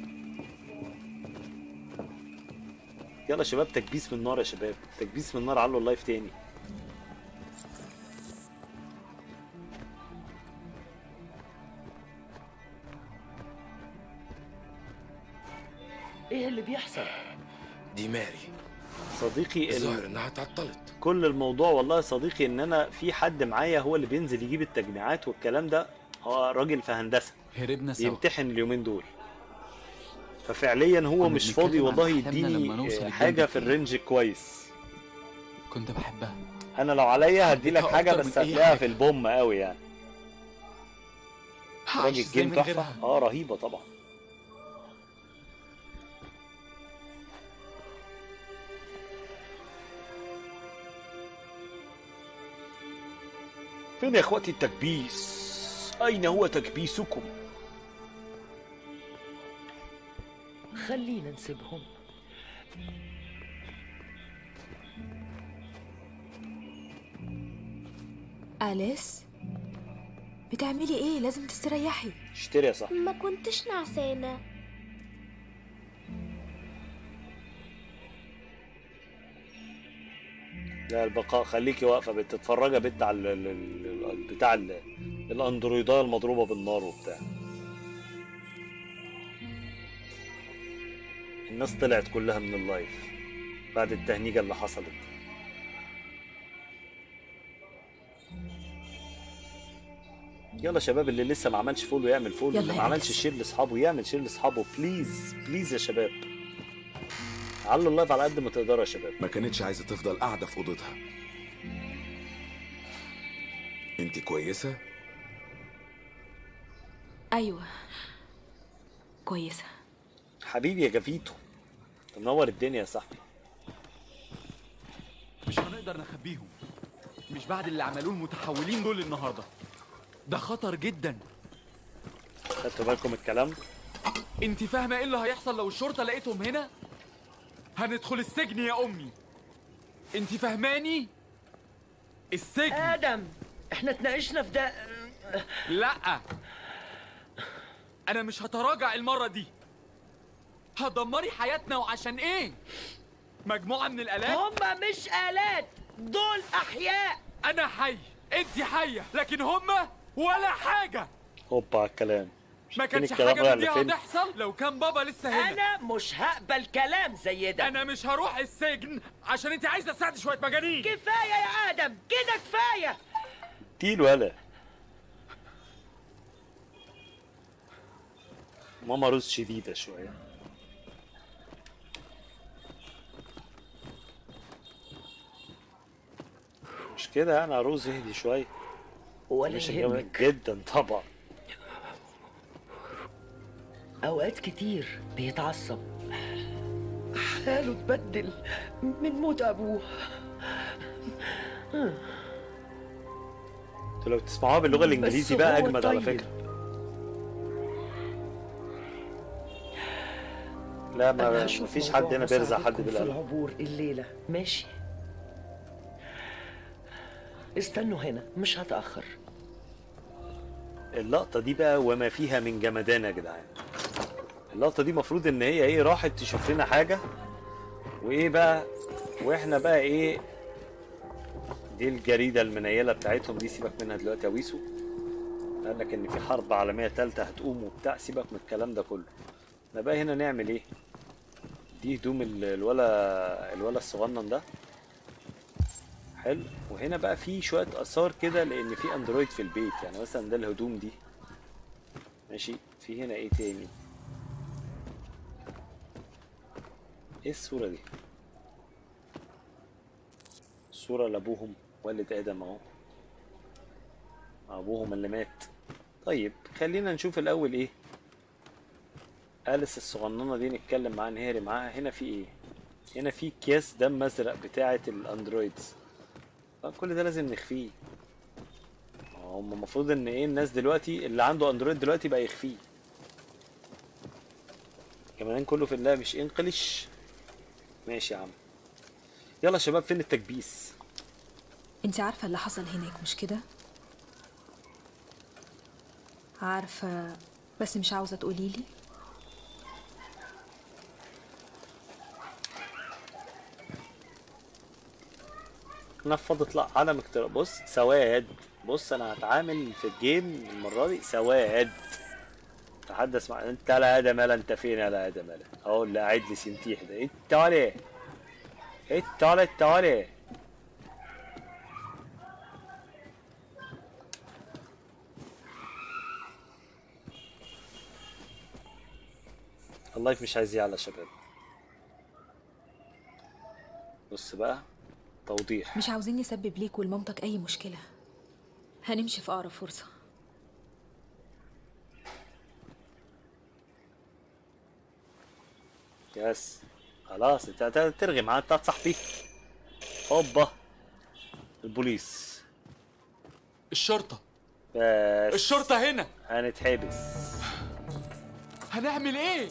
S1: يلا يا شباب، تكبيس من النار يا شباب، تكبيس من النار. علوا اللايف تاني.
S8: ايه اللي بيحصل؟
S3: دي ماري
S1: صديقي
S3: الظاهر
S1: ال...
S3: انها اتعطلت.
S1: كل الموضوع والله يا صديقي ان انا في حد معايا هو اللي بينزل يجيب التجميعات والكلام ده. هو راجل في هندسه
S7: هربنا سوا.
S1: بيمتحن اليومين دول، ففعليا هو
S7: كنا
S1: مش فاضي
S7: بنتكلم عن
S1: والله
S7: أحلامنا لما نوصل
S1: يديني
S7: الجنب
S1: حاجه في
S7: التاني.
S1: الرينج كويس.
S7: كنت بحبها.
S1: انا لو عليا هديلك
S7: حبيتها
S1: حاجه
S7: أكتر
S1: بس
S7: من أي
S1: هتلاقيها
S7: حاجة.
S1: في البوم قوي يعني.
S7: هعيش
S1: راجل
S7: ازاي
S1: جيم
S7: من
S1: تحفه.
S7: غيرها؟
S1: اه رهيبه طبعا. فين يا اخواتي التكبيس؟ اين هو تكبيسكم؟
S8: خلينا نسيبهم.
S10: أليس بتعملي إيه؟ لازم تستريحي.
S1: اشتري يا صاحبي.
S11: ما كنتش نعسانة.
S1: لا البقاء، خليكي واقفه بتتفرجي بنت على ال- ال- ال- بتاع ال- الاندرويدايه المضروبه بالنار وبتاع. الناس طلعت كلها من اللايف بعد التهنيجه اللي حصلت. يلا شباب، اللي لسه ما عملش فولو يعمل فولو،
S10: يلا
S1: اللي
S10: يا
S1: ما عملش
S10: أليس.
S1: شير لاصحابه يعمل شير لاصحابه. بليز بليز يا شباب، علوا اللايف على قد ما تقدروا يا شباب.
S9: ما كانتش عايزة تفضل قاعدة في أوضتها. انت كويسة؟
S10: أيوة كويسة.
S1: حبيبي يا جافيتو، تنور الدنيا يا صاحبي.
S7: مش هنقدر نخبيهم، مش بعد اللي عملوه المتحولين دول النهارده. ده خطر جدا.
S1: خدتوا بالكم الكلام؟
S7: انت فاهمه ايه اللي هيحصل لو الشرطه لقيتهم هنا؟ هندخل السجن يا امي. انت فاهماني؟ السجن.
S8: ادم احنا اتناقشنا في ده.
S7: لا انا مش هتراجع المره دي. هتدمري حياتنا وعشان ايه؟ مجموعه من الالات.
S8: هما مش آلات، دول أحياء.
S7: انا حي، انت حيه، لكن هما ولا حاجه.
S1: هوبا على الكلام.
S7: ما كانش
S1: الكلام
S7: حاجه
S1: رايح
S7: من دي
S1: لفين؟
S7: هتحصل لو كان بابا لسه هنا.
S8: أنا مش هقبل كلام زي ده.
S7: انا مش هروح السجن عشان انت عايزه تساعدي شويه مجانين.
S8: كفاية يا آدم، كده كفاية.
S1: تيل ولا ماما روز شديدة شوية. مش كده انا روز اهدي شوية.
S8: ولا
S1: مش
S8: يهمك.
S1: جدا طبعا.
S8: أوقات كتير بيتعصب، حاله اتبدل من موت أبوه.
S1: انتوا لو تسمعوها باللغة الانجليزي
S8: بس
S1: بقى
S8: هو
S1: اجمد على
S8: طيب.
S1: فكرة. لا
S8: أنا
S1: ما
S8: هشوف
S1: مفيش
S8: موضوع
S1: حد هنا بيرزع حد
S8: مساعدتكم في
S1: بالقلم.
S8: العبور الليلة، ماشي؟ استنوا هنا، مش هتأخر.
S1: اللقطة دي بقى وما فيها من جمدان يا جدعان. اللقطة دي مفروض ان هي ايه، راحت تشوف لنا حاجة وايه بقى، واحنا بقى ايه، دي الجريدة المنيلة بتاعتهم دي، سيبك منها دلوقتي يا ويسو. قال لك ان في حرب عالمية تالتة هتقوم وبتاع، سيبك من الكلام ده كله. احنا بقى هنا نعمل ايه؟ دي هدوم ال- الولا الولا الصغنن ده. حلو. وهنا بقى في شوية آثار كده لأن في أندرويد في البيت، يعني مثلا ده الهدوم دي. ماشي. في هنا إيه تاني؟ إيه الصورة دي؟ صورة لأبوهم، والد آدم أهو. أبوهم اللي مات. طيب خلينا نشوف الأول إيه؟ أليس الصغننة دي نتكلم معاها، نهري معاها. هنا في إيه؟ هنا في أكياس دم أزرق بتاعة الأندرويدز. كل ده لازم نخفيه. هم المفروض ان ايه، الناس دلوقتي اللي عنده اندرويد دلوقتي بقى يخفيه. كمان كله في الله مش انقلش. ماشي يا عم. يلا يا شباب، فين التكبيس؟
S10: انت عارفة اللي حصل هناك مش كده؟ عارفة بس مش عاوزة تقوليلي.
S1: نفض اطلع علم اقتراب. بص سواد. بص انا هتعامل في الجيم المره دي سواد. تحدث مع انت. لا ادم لا، انت فين يا لا ادم لا؟ اهو اللي قاعد لي سنتيح ده. انت عليه انت عليه انت عليه. اللايف مش عايز يعلى يا شباب. بص بقى توضيح.
S10: مش عاوزين نسبب ليك ولمامتك اي مشكلة. هنمشي في اقرب فرصة.
S1: يس خلاص، انت ترغي معاه، انت صاحبي. هوبا البوليس.
S7: الشرطة.
S1: بس
S7: الشرطة هنا.
S1: هنتحبس.
S7: هنعمل ايه؟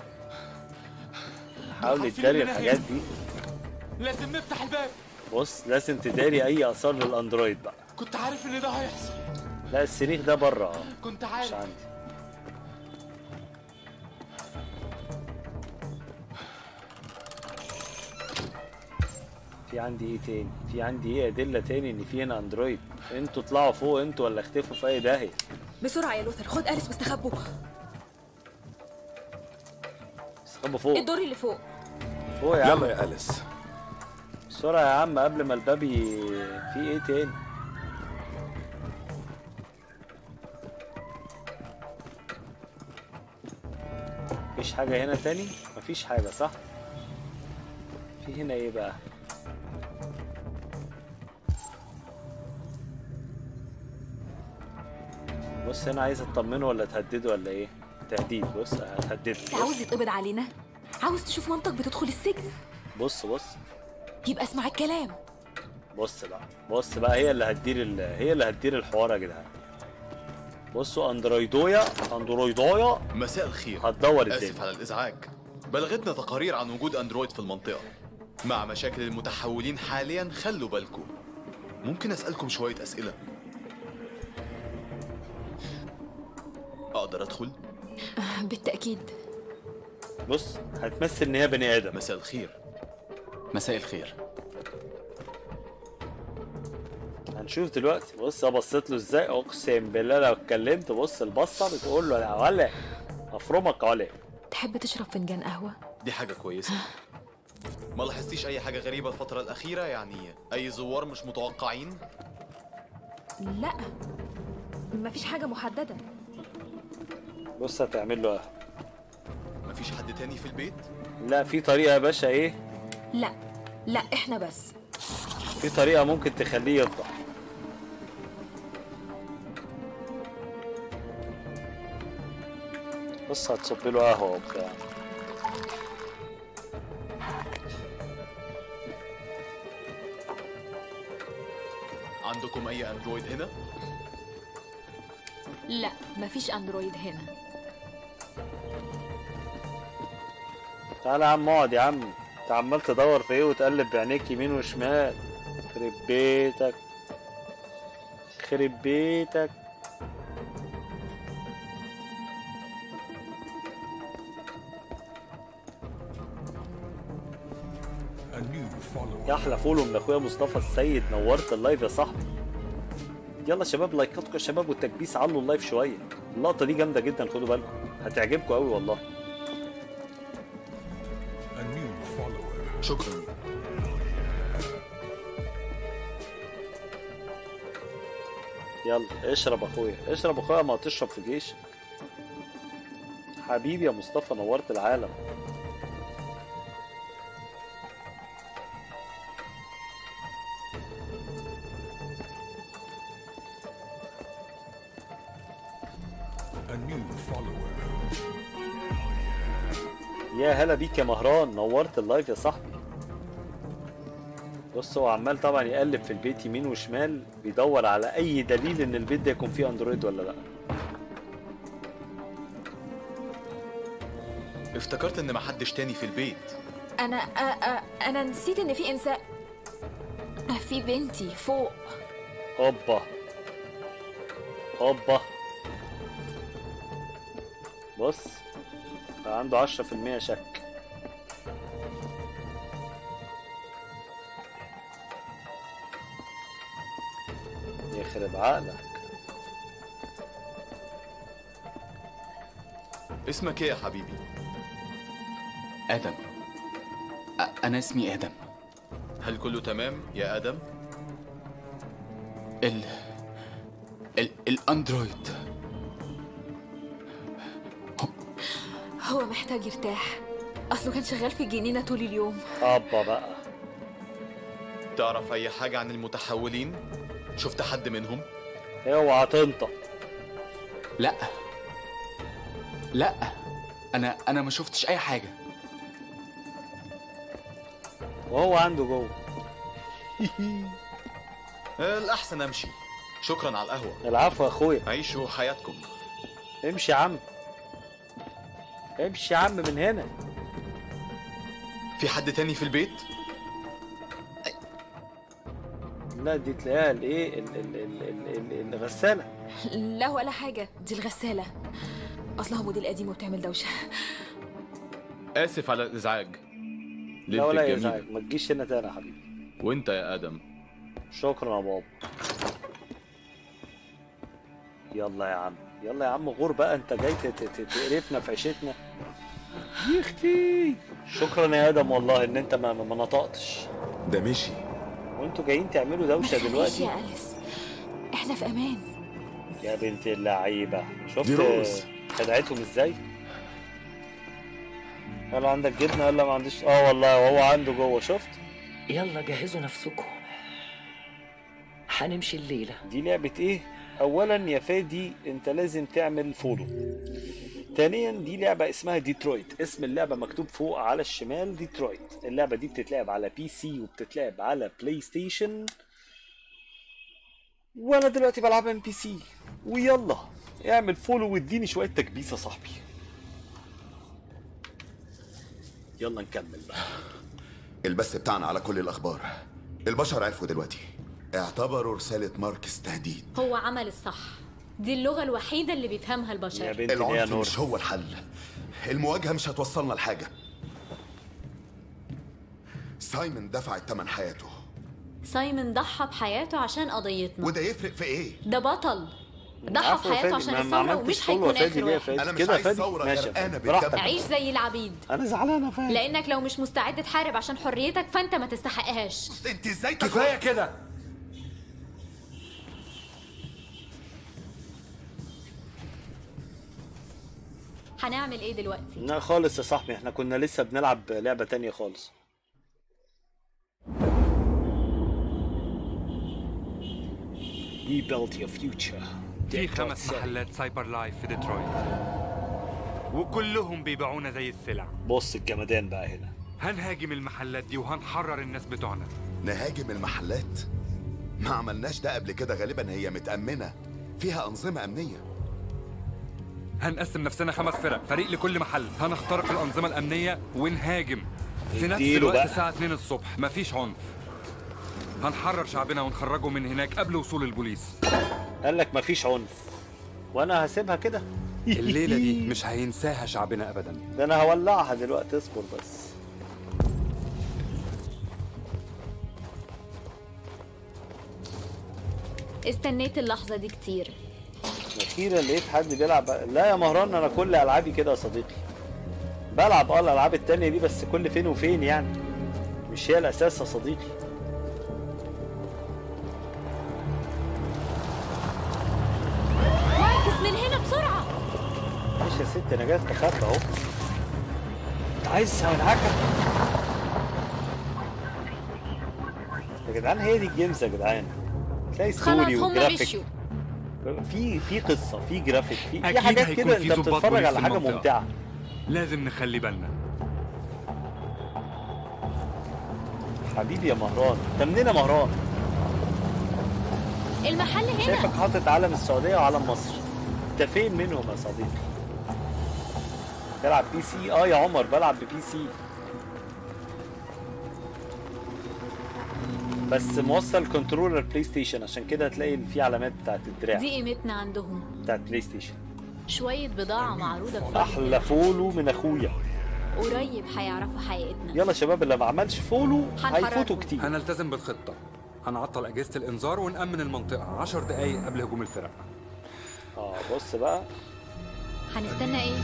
S1: حاول تداري الحاجات دي.
S7: لازم نفتح الباب.
S1: بص لازم تداري اي اثار للاندرويد بقى.
S7: كنت عارف ان ده هيحصل.
S1: لا السرير ده بره اه.
S7: كنت عارف.
S1: مش عندي. في عندي ايه تاني؟ في عندي ايه ادله تاني ان في هنا اندرويد؟ انتوا اطلعوا فوق انتوا ولا اختفوا في اي داهيه.
S10: بسرعة يا لوثر، خد أليس واستخبوا.
S1: استخبوا فوق.
S10: الدور اللي فوق.
S1: فوق يا عم.
S9: يلا يا أليس.
S1: بسرعه يا عم قبل ما الباب ي... في ايه تاني؟ مفيش حاجه هنا تاني؟ مفيش حاجه صح؟ في هنا ايه بقى؟ بص هنا عايز اطمنه ولا تهدده ولا ايه؟ تهديد. بص هتهدده.
S10: انت عاوز يتقبض علينا؟ عاوز تشوف مامتك بتدخل السجن؟
S1: بص بص
S10: يبقى اسمع الكلام.
S1: بص بقى بص بقى هي اللي هتدير ال... هي اللي هتدير الحوار يا جدعان. بصوا اندرويدويا اندرويدويا
S12: مساء الخير.
S1: هتدور الدنيا.
S12: آسف على الإزعاج. بلغتنا تقارير عن وجود أندرويد في المنطقة. مع مشاكل المتحولين حاليا خلوا بالكم. ممكن أسألكم شوية أسئلة؟ أقدر أدخل؟
S10: بالتأكيد.
S1: بص هتمثل ان هي بني ادم.
S12: مساء الخير.
S13: مساء الخير.
S1: هنشوف دلوقتي. بص بصيت له ازاي، اقسم بالله لو اتكلمت. بص البصه بتقول له يا ولا افرمك يا ولا.
S10: تحب تشرب فنجان قهوة؟
S12: دي حاجة كويسة. ما لاحظتيش أي حاجة غريبة الفترة الأخيرة؟ يعني أي زوار مش متوقعين؟
S10: لا، مفيش حاجة محددة.
S1: بص هتعمل له قهوه.
S12: مفيش حد تاني في البيت؟
S1: لا في طريقه يا باشا. ايه؟
S10: لا لا احنا بس.
S1: في طريقه ممكن تخليه يفضح. بص هتصب له قهوه وبتاع.
S12: عندكم أي أندرويد هنا؟
S10: لا مفيش أندرويد هنا.
S1: تعالى يا عم اقعد يا عم. انت عمال تدور في ايه وتقلب بعينيك يمين وشمال. يخرب بيتك. يخرب بيتك. يا احلى فولو من اخويا مصطفى السيد، نورت اللايف يا صاحبي. يلا شباب لايكاتكم يا شباب والتكبيس، علوا اللايف شويه. اللقطه دي جامده جدا، خدوا بالكم هتعجبكم قوي والله.
S12: شكرا.
S1: يلا اشرب اخويا، اشرب اخويا، ما تشرب في جيشك. حبيبي يا مصطفى، نورت العالم. يا هلا بيك يا مهران، نورت اللايف يا صاحبي. بص هو عمال طبعا يقلب في البيت يمين وشمال، بيدور على اي دليل ان البيت ده يكون فيه اندرويد ولا لا.
S12: افتكرت ان محدش تاني في البيت.
S10: انا أ... أ... انا نسيت ان في انسان، في بنتي فوق.
S1: هوبا هوبا، بص بقى عنده عشرة في المية شك. يخرب عقلك.
S12: اسمك ايه يا حبيبي؟
S13: آدم. أ- أنا اسمي آدم.
S12: هل كله تمام يا آدم؟
S13: ال ال الأندرويد
S10: هو محتاج يرتاح، اصله كان شغال في الجنينه طول اليوم.
S1: ابا بقى.
S12: تعرف اي حاجة عن المتحولين؟ شفت حد منهم؟
S1: اوعى تنطق.
S13: لا لا، أنا أنا ما شفتش أي حاجة.
S1: وهو عنده جوه.
S12: الأحسن أمشي. شكرا على القهوة.
S1: العفو يا أخويا.
S12: عيشوا حياتكم.
S1: امشي يا عم، امشي يا عم من هنا.
S12: في حد تاني في البيت؟
S1: لا دي تلاقيها الايه ال- ال- ال- ال- الغسالة.
S10: لا ولا حاجه، دي الغساله، اصلها موديل قديم وبتعمل دوشه.
S12: آسف على الإزعاج.
S1: لا ولا يزعج، ما تجيش هنا تاني يا حبيبي.
S12: وانت يا آدم؟
S1: شكرا يا بابا. يلا يا عم، يلا يا عم غور بقى، انت جاي ت- ت- تقرفنا في عيشتنا يا اختي. شكرا يا ادم والله ان انت ما ما نطقتش.
S9: ده مشي
S1: وانتوا جايين تعملوا دوشه
S10: ما
S1: دلوقتي.
S10: يا أليس، احنا في امان.
S1: يا بنت اللعيبه، شفت
S9: دي روز.
S1: خدعتهم ازاي؟ هل عندك جبنه ولا ما عنديش؟ اه والله وهو عنده جوه، شفت؟
S8: يلا جهزوا نفسكم، هنمشي الليلة.
S1: دي لعبة ايه؟ اولا يا فادي انت لازم تعمل فولو. ثانيا دي لعبة اسمها ديترويت، اسم اللعبة مكتوب فوق على الشمال ديترويت. اللعبة دي بتتلعب على بي سي وبتتلعب على بلاي ستيشن، وانا دلوقتي بلعبها ام بي سي. ويلا اعمل فولو واديني شوية تكبيس يا صاحبي. يلا نكمل بقى.
S14: البث بتاعنا على كل الأخبار. البشر عرفوا دلوقتي، اعتبروا رسالة ماركس تهديد.
S2: هو عمل الصح، دي اللغة الوحيدة اللي بيفهمها البشر.
S14: العنف مش هو الحل، المواجهة مش هتوصلنا لحاجة. سايمون دفع الثمن حياته،
S2: سايمون ضحى بحياته عشان قضيتنا.
S14: وده يفرق في ايه؟
S2: ده بطل ضحى بحياته عشان الثورة ومش هيكون آخر واحد.
S14: أنا مش عايز ثورة غرقانة بالدم.
S2: عيش زي العبيد.
S1: أنا زعلانة فادي،
S2: لأنك لو مش مستعد تحارب عشان حريتك فأنت ما تستحقهاش.
S14: أنت إزاي
S4: كفاية كده؟
S2: هنعمل إيه دلوقتي؟
S1: لا خالص يا صاحبي، احنا كنا لسه بنلعب لعبة تانية خالص. Rebuild your future.
S15: في خمس محلات سايبر لايف في ديترويت وكلهم بيبيعونا زي السلع.
S1: بص الجمدان بقى هنا.
S15: هنهاجم المحلات دي وهنحرر الناس بتوعنا.
S14: نهاجم المحلات؟ ما عملناش ده قبل كده، غالبا هي متأمنة، فيها أنظمة أمنية.
S15: هنقسم نفسنا خمس فرق، فريق لكل محل. هنخترق الأنظمة الأمنية ونهاجم في نفس
S1: اديله
S15: الوقت
S1: بقى.
S15: الساعة اتنين الصبح. مفيش عنف. هنحرر شعبنا ونخرجه من هناك قبل وصول البوليس.
S1: قال لك مفيش عنف وانا هسيبها كده.
S15: الليله دي مش هينساها شعبنا ابدا.
S1: ده انا هولعها دلوقتي، اصبر بس.
S2: استنيت اللحظة دي كتير.
S1: اخيرا لقيت حد بيلعب. لا يا مهران، انا كل العابي كده يا صديقي. بلعب اه الالعاب التانية دي بس كل فين وفين يعني، مش هي الاساس يا صديقي.
S2: ماركس من هنا بسرعة.
S1: ماشي يا ستي، انا جاي استخبى اهو. عايز هنعكك يا جدعان. هي دي الجيمز يا جدعان، تلاقي ستوري وجرافيك، في في قصه، في جرافيك، في في حاجات كده. انت بتتفرج على حاجه ممتعه.
S15: لازم نخلي بالنا.
S1: حبيبي يا مهران، انت منين يا مهران؟
S2: المحل هنا.
S1: شايفك حاطط علم السعوديه وعلم مصر، انت فين منهم يا صديقي؟ بلعب بي سي. اه يا عمر بلعب ببي سي، بس موصل كنترولر بلاي ستيشن، عشان كده هتلاقي في علامات بتاعت الدراع.
S2: دي قيمتنا عندهم
S1: بتاعت بلاي ستيشن.
S2: شوية بضاعة معروضة في
S1: احلى فولو من اخويا.
S2: قريب هيعرفوا حقيقتنا.
S1: يلا شباب، اللي ما عملش فولو هيفوتوا كتير.
S15: هنلتزم بالخطة، هنعطل أجهزة الإنذار ونأمن المنطقة عشر دقايق قبل هجوم الفرق.
S1: اه بص بقى،
S2: هنستنى ايه؟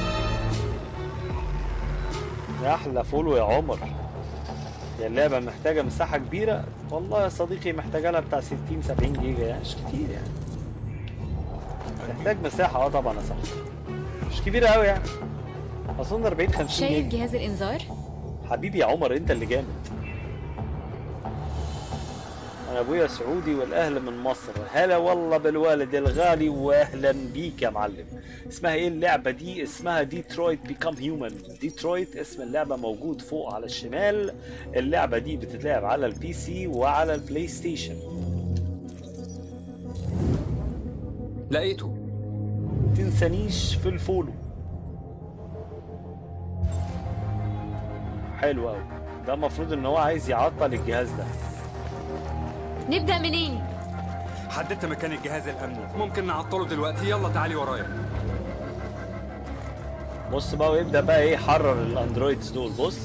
S1: يا احلى فولو يا عمر. يا اللعبة محتاجة مساحة كبيرة والله يا صديقي، محتاجة لها بتاع ستين سبعين جيجا يعني، مش كتير يعني. محتاج مساحة اه طبعا يا صاحبي، مش كبيرة قوي يعني، اظن أربعين خمسين
S2: شايف
S1: جيجا.
S2: جهاز الانذار؟
S1: حبيبي يا عمر انت اللي جامد. انا ابويا سعودي والاهل من مصر. هلا والله بالوالد الغالي واهلا بيك يا معلم. اسمها ايه اللعبه دي؟ اسمها ديترويت بيكام هيومن. ديترويت اسم اللعبه، موجود فوق على الشمال. اللعبه دي بتتلعب على البي سي وعلى البلاي ستيشن.
S15: لقيته.
S1: تنسانيش في الفولو. حلو قوي. ده المفروض ان هو عايز يعطل الجهاز ده.
S2: نبدأ منين؟
S15: حددت مكان الجهاز الأمني، ممكن نعطله دلوقتي. يلا تعالي ورايا.
S1: بص بقى، ويبدأ بقى ايه يحرر الاندرويدز دول. بص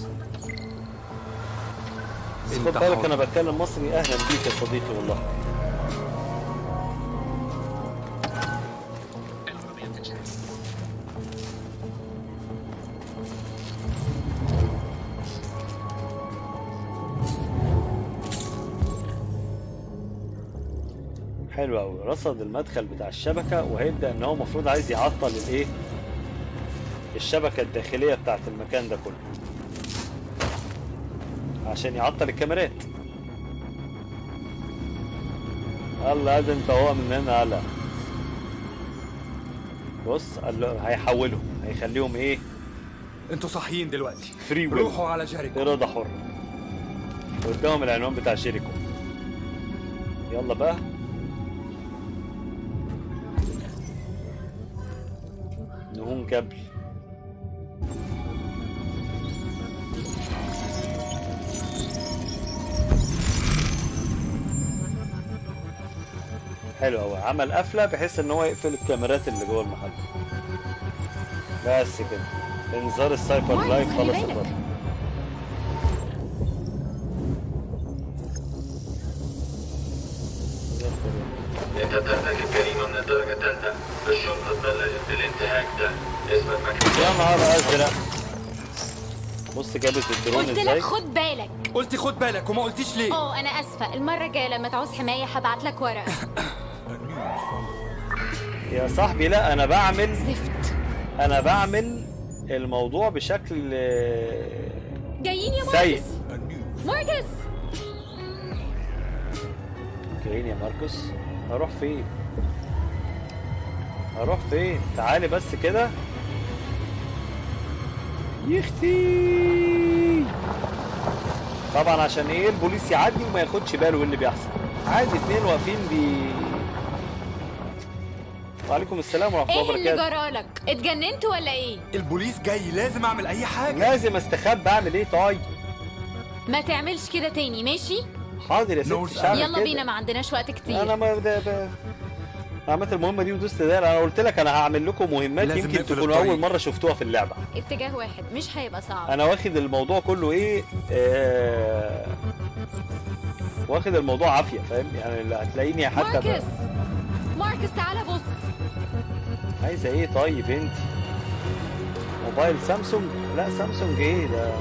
S1: بس خد بالك انا بتكلم مصري. اهلا بيك يا صديقي والله. حلو قوي. رصد المدخل بتاع الشبكه، وهيبدا ان هو المفروض عايز يعطل الايه، الشبكه الداخليه بتاعت المكان ده كله، عشان يعطل الكاميرات. الله ادي انت هو من هنا. هلا بص، قال له هيحولهم، هيخليهم ايه،
S15: انتوا صاحيين دلوقتي.
S1: فري ويل.
S15: روحوا على جيريكو.
S1: اراده حره. قدامهم العنوان بتاع جيريكو. يلا بقى. نهون كابل. حلو قوي. عمل قفله بحيث ان هو يقفل الكاميرات اللي جوه المحل. بس كده. انذار السايبر لايف خلص الوقت.
S16: انت ترتكب جريمه من الدرجه الثالثه. الشرطه بلغت بالانتهاك ده. اسمك مكتوب.
S1: يا نهار ازرق. بص جابت الدرون
S2: قلت
S1: ازاي.
S2: لك خد بالك.
S15: قلتي خد بالك وما قلتيش ليه؟
S2: اه انا اسفه، المره الجايه لما تعوز حمايه هبعت لك ورقه.
S1: يا صاحبي لا، انا بعمل
S2: زفت.
S1: انا بعمل الموضوع بشكل
S2: جايين يا
S1: سيء.
S2: ماركس. ماركس
S1: جايين يا ماركوس. هروح فين؟ هروح فين؟ تعالي بس كده. يختي. طبعا عشان ايه؟ البوليس يعدي وما ياخدش باله ايه اللي بيحصل. عادي اتنين واقفين بي. وعليكم السلام ورحمه الله وبركاته.
S2: ايه اللي جرالك؟ اتجننت ولا ايه؟
S15: البوليس جاي، لازم اعمل اي حاجه.
S1: لازم استخبى. اعمل ايه طيب؟
S2: ما تعملش كده تاني ماشي؟
S1: حاضر يا ست الشعب
S6: يلا
S1: كده.
S6: بينا، ما عندناش وقت كتير.
S1: انا ما ده ده عملت المهمه دي ودوست ده. انا قلت لك انا هعمل لكم مهمات
S15: لازم
S1: يمكن
S15: نقفل
S1: تكونوا
S15: الطريق.
S1: اول مره شفتوها في اللعبه.
S6: اتجاه واحد مش هيبقى صعب.
S1: انا واخد الموضوع كله ايه آه... واخد الموضوع عافيه، فاهم يعني؟ اللي هتلاقيني حتى
S6: ماركس
S1: ب...
S6: ماركس تعالى بص.
S1: عايزه ايه طيب انت؟ موبايل سامسونج؟ لا سامسونج ايه ده؟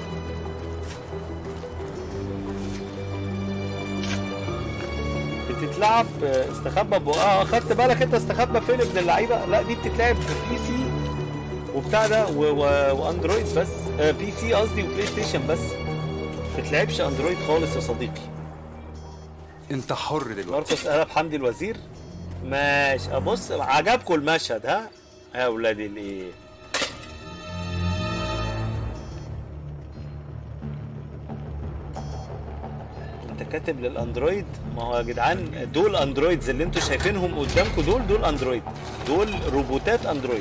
S1: بتتلعب استخبى ب... اه خدت بالك انت استخبى فين ابن اللعيبه؟ لا دي بتتلعب في بي سي وبتاع ده و... و... واندرويد بس. آه بي سي قصدي وبلاي ستيشن بس، ما بتتلعبش اندرويد خالص يا صديقي.
S15: انت حر دلوقتي.
S1: ماركوس قلب حمدي الوزير. ماشي ابص عجبكم المشهد ها يا اولاد الايه؟ انت كاتب للاندرويد؟ ما هو يا جدعان دول اندرويدز اللي انتوا شايفينهم قدامكم دول دول اندرويد، دول روبوتات اندرويد.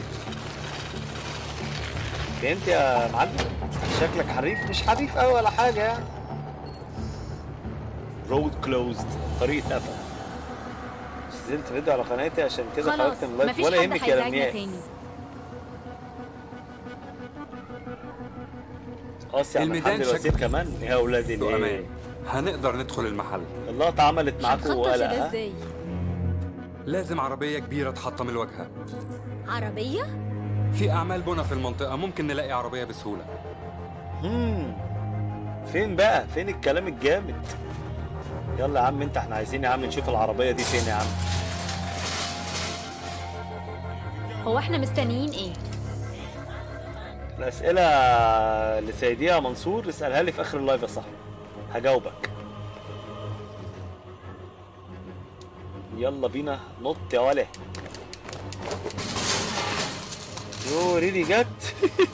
S1: فهمت يا معلم؟ شكلك حريف. مش حريف قوي ولا حاجه يعني. رود كلوزد، طريق اتقفل. نزلت فيديو على قناتي عشان كده
S6: خلاص
S1: خرجت من اللايف
S6: مفيش
S1: ولا
S6: حد
S1: يهمك يا
S6: هيزعجنا
S1: لمياء.
S6: تاني.
S1: قاسي على
S15: الميدان
S1: محمد الوزير
S15: شكله
S1: كمان يا اولادي
S15: له
S1: الايه؟
S15: امان. هنقدر ندخل المحل.
S1: اللقطه عملت معاكم
S6: هنخطط
S1: ولا
S6: لده
S1: ها؟
S6: ازاي؟
S15: لازم عربية كبيرة تحطم الواجهة.
S6: عربية؟
S15: في أعمال بنا في المنطقة، ممكن نلاقي عربية بسهولة.
S1: امم فين بقى؟ فين الكلام الجامد؟ يلا يا عم انت، احنا عايزين يا عم نشوف العربيه دي فين يا عم.
S6: هو احنا مستنيين ايه؟
S1: الاسئله اللي سيديها منصور اسالها لي في اخر اللايف يا صاحبي، هجاوبك. يلا بينا نط يا ولا. يو ريري جت.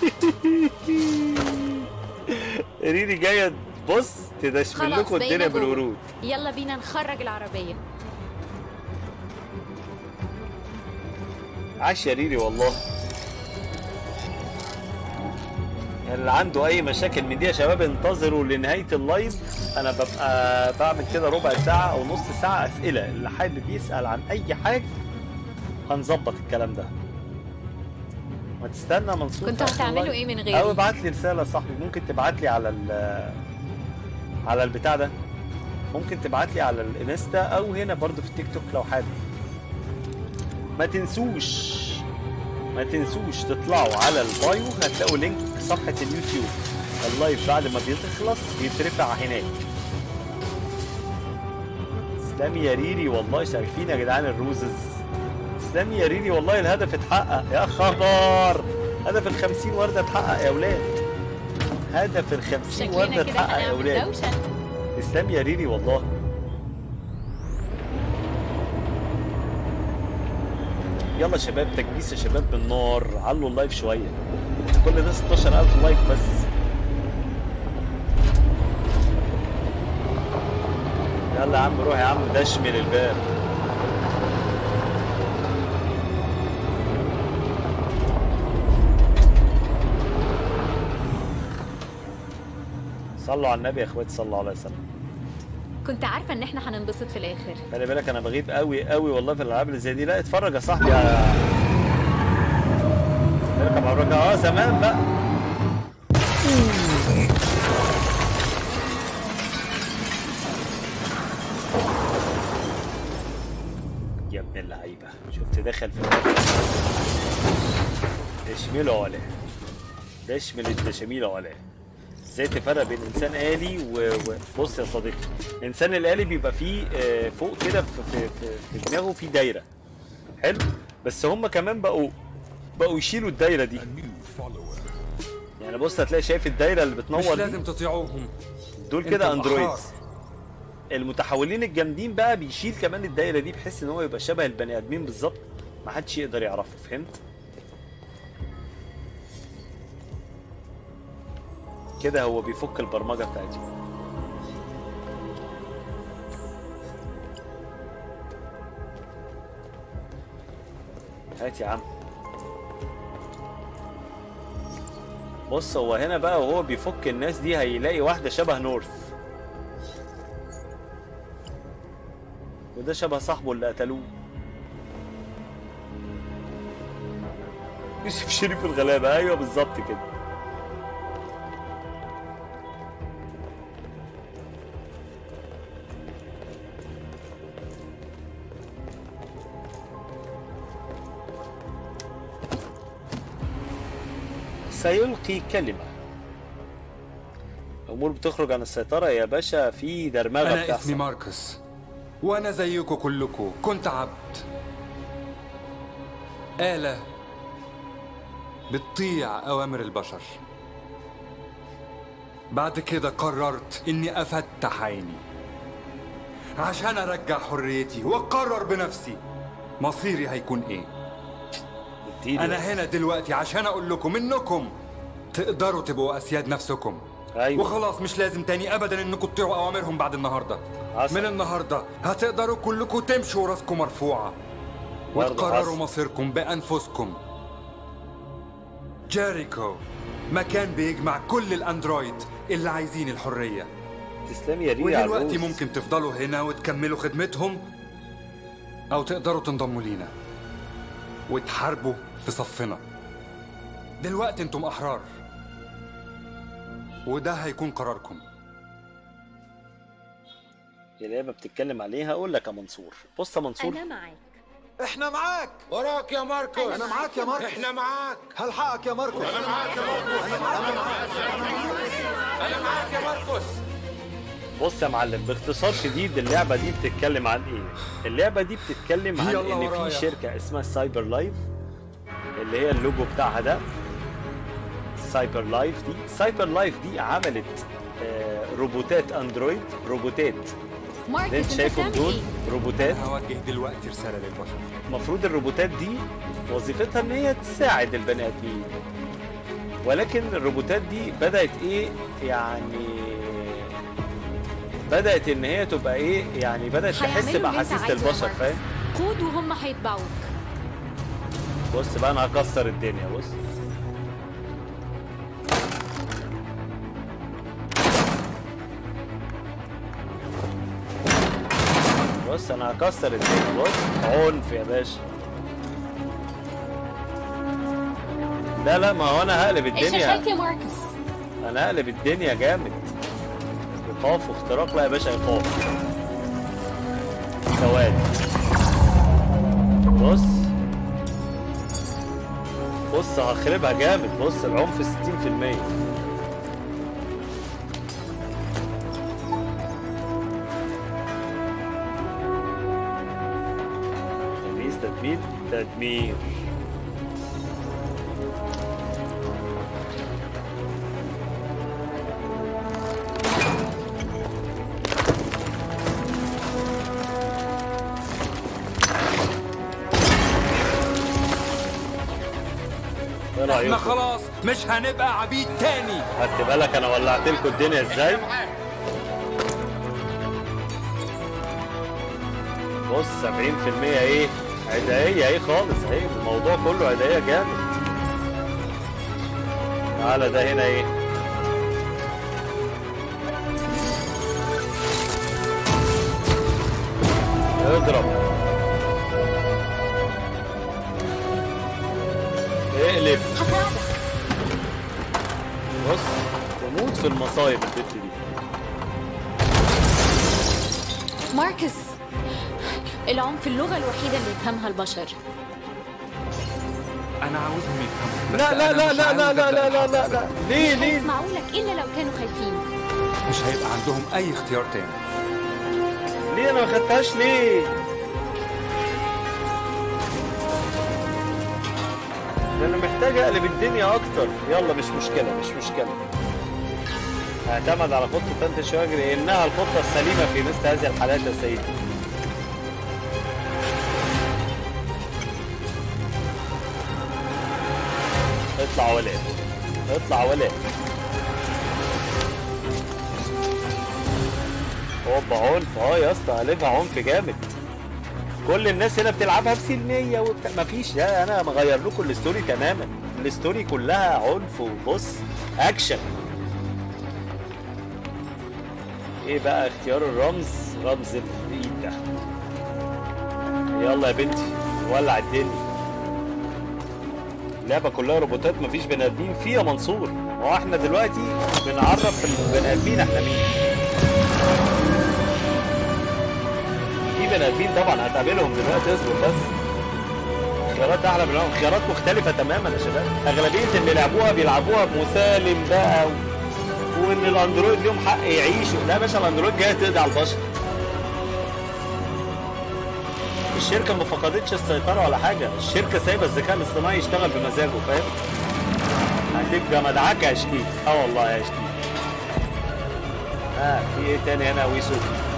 S1: ريري جايه بص تدشمل
S6: خلاص
S1: لكم
S6: بقينا
S1: الدنيا
S6: جوه.
S1: بالورود.
S6: يلا بينا نخرج العربية.
S1: عاش يا ريري والله. اللي عنده اي مشاكل من دي يا شباب انتظروا لنهايه اللايف. انا ببقى بعمل كده ربع ساعه او نص ساعه اسئله، اللي حابب يسال عن اي حاجه هنظبط الكلام ده. ما تستنى منصور.
S6: كنتوا هتعملوا ايه من غيري؟
S1: او ابعت لي رساله يا صاحبي، ممكن تبعت لي على ال على البتاع ده، ممكن تبعت لي على الانستا او هنا برضو في التيك توك لو حابب. ما تنسوش ما تنسوش تطلعوا على البايو، هتلاقوا لينك صفحة اليوتيوب. اللايف بعد ما بيتخلص بيترفع هناك. تسلمي يا ريري والله، شايفين يا جدعان الروزز؟ تسلمي يا ريري والله، الهدف اتحقق يا خبر. هدف الخمسين وردة اتحقق يا ولاد. هدف الخمسين وردة
S6: شكلنا كده
S1: اتحقق يا
S6: هنعمل
S1: ولاد.
S6: دوشة.
S1: تسلمي يا ريري والله. يلا شباب تكبيس يا شباب بالنار، علوا اللايف شويه. كل ده ستاشر ألف لايك بس. يلا يا عم روح يا عم دشمل الباب. صلوا على النبي يا اخواتي صلى الله عليه وسلم.
S6: كنت عارفة ان احنا هننبسط في الاخر.
S1: خلي بالك انا بغيب قوي قوي والله في الالعاب اللي زي دي. لا اتفرج يا صاحبي على اركب عربية اه زمان بقى. يا ابن اللعيبه شفت دخل في اشمله ولا دشمل الدشاميل ولا. ازاي تفرق بين انسان آلي وبص يا صديقي، الانسان الآلي بيبقى فيه فوق كده في, في, في, في دماغه في دايره حلو، بس هم كمان بقوا بقوا يشيلوا الدايره دي. يعني بص هتلاقي شايف الدايره اللي بتنور
S15: مش
S1: دي؟
S15: لازم تطيعوهم
S1: دول كده اندرويدز. المتحولين الجامدين بقى بيشيل كمان الدايره دي بحيث ان هو يبقى شبه البني ادمين بالظبط، ما حدش يقدر يعرفه. فهمت؟ كده هو بيفك البرمجه بتاعتي. هات يا عم. بص هو هنا بقى وهو بيفك الناس دي هيلاقي واحده شبه نورث. وده شبه صاحبه اللي قتلوه. يوسف شريف الغلابة، ايوه بالظبط كده. سيلقي كلمة. الأمور بتخرج عن السيطرة يا باشا، في درمغة
S15: أنا
S1: بتحصل.
S15: اسمي ماركوس، وأنا زيكم كلكم كنت عبد، آلة بتطيع أوامر البشر. بعد كده قررت إني أفتح عيني عشان أرجع حريتي وأقرر بنفسي مصيري هيكون إيه. أنا هنا دلوقتي عشان أقول لكم إنكم تقدروا تبقوا أسياد نفسكم.
S1: أيوة.
S15: وخلاص مش لازم تاني أبدا إنكم تطيعوا أوامرهم بعد النهاردة.
S1: حصل.
S15: من النهاردة هتقدروا كلكم تمشوا وراسكم مرفوعة وتقرروا مصيركم بأنفسكم. جيريكو مكان بيجمع كل الأندرويد اللي عايزين الحرية.
S1: تسلمي يا ريا.
S15: ودلوقتي ممكن تفضلوا هنا وتكملوا خدمتهم، أو تقدروا تنضموا لينا وتحاربوا في صفنا. دلوقتي انتم أحرار، وده هيكون قراركم.
S1: يا لعبة بتتكلم عليها. أقول لك يا منصور، بص يا منصور،
S6: أنا معاك.
S3: احنا معاك. وراك يا ماركوس.
S6: أنا معاك يا ماركوس.
S3: احنا معاك.
S9: هلحقك يا ماركوس.
S3: انا معاك يا ماركوس. انا معاك. انا معاك يا ماركوس.
S1: بص يا معلم، باختصار شديد اللعبة دي بتتكلم عن ايه؟ اللعبة دي بتتكلم عن
S15: يلا
S1: ان
S15: ورايا.
S1: في شركة اسمها سايبر لايف، اللي هي اللوجو بتاعها ده سايبر لايف. دي سايبر لايف دي عملت آه روبوتات اندرويد، روبوتات
S2: ماركوس
S1: انت
S2: انت
S1: شايفهم
S2: بتعمل
S1: دول
S2: ايه؟
S1: روبوتات.
S15: هوجه دلوقتي رسالة للبشر.
S1: المفروض الروبوتات دي وظيفتها ان هي تساعد البني ادمين، ولكن الروبوتات دي بدأت ايه يعني، بدأت ان هي تبقى ايه يعني، بدأت تحس
S2: هيعملوا اللي انت
S1: بأحاسيس
S2: عايزه يا
S1: البشر،
S2: ماركوس.
S1: فاهم؟
S2: قود وهم هيتبعوك.
S1: بص بقى انا هكسر الدنيا. بص بص انا هكسر الدنيا. بص عنف يا باشا. لا لا ما هو انا هقلب الدنيا.
S2: الشاشات يا ماركوس.
S1: انا هقلب الدنيا جامد. ايقاف واختراق. لا يا باشا ايقاف. سواد. بص بص هخربها جامد. بص العنف ستين في المية. تدمير تدمير تدمير.
S15: احنا خلاص مش هنبقى عبيد تاني.
S1: خدت بالك انا ولعت لكم الدنيا ازاي؟ بص سبعين في المية ايه؟ عدائية ايه خالص ايه؟ الموضوع كله عدائية جامد. تعالى ده هنا ايه؟ اضرب. اقلب. بص تموت في المصايب البت دي.
S2: ماركوس، العنف اللغة الوحيدة اللي يفهمها البشر.
S15: انا عاوزهم يفهموا.
S1: لا لا لا لا لا لا لا لا لا لا ليه ليه؟
S2: هيسمعوا لك إلا لو كانوا خايفين.
S15: مش هيبقى عندهم أي اختيار تاني.
S1: ليه أنا ما خدتهاش ليه؟ ده أنا محتاج أقلب الدنيا أكتر. يلا مش مشكلة مش مشكلة. اعتمد على خطة أنت شواجر لأنها الخطة السليمة في مثل هذه الحالات يا سيدي. اطلع ولا اطلع ولا هوبا عنف. اه يا اسطى قلبها عنف جامد. كل الناس هنا بتلعبها بسلميه وبتاع. مفيش. لا انا مغير لكم الستوري تماما. الستوري كلها عنف وبص اكشن. ايه بقى اختيار الرمز؟ رمز الايد ده. يلا يا بنتي ولع الدنيا. اللعبة كلها روبوتات مفيش بني ادمين فيها يا منصور. هو احنا دلوقتي بنعرف البني ادمين احنا مين. في بني ادمين طبعا هتقابلهم دلوقتي، اصبر بس. خيارات احلى من خيارات مختلفة تماما يا شباب. اغلبية اللي لعبوها بيلعبوها بمسالم بقى و... وان الاندرويد ليهم حق يعيشوا. لا يا باشا، الاندرويد جاي تقضي على البشر. الشركة ما فقدتش السيطرة ولا حاجة، الشركة سايبة الذكاء الاصطناعي يشتغل بمزاجه، فاهم؟ هتبقى مدعكة يا شكيك. اه والله يا شكيك. ها آه في ايه تاني هنا يا ويسو؟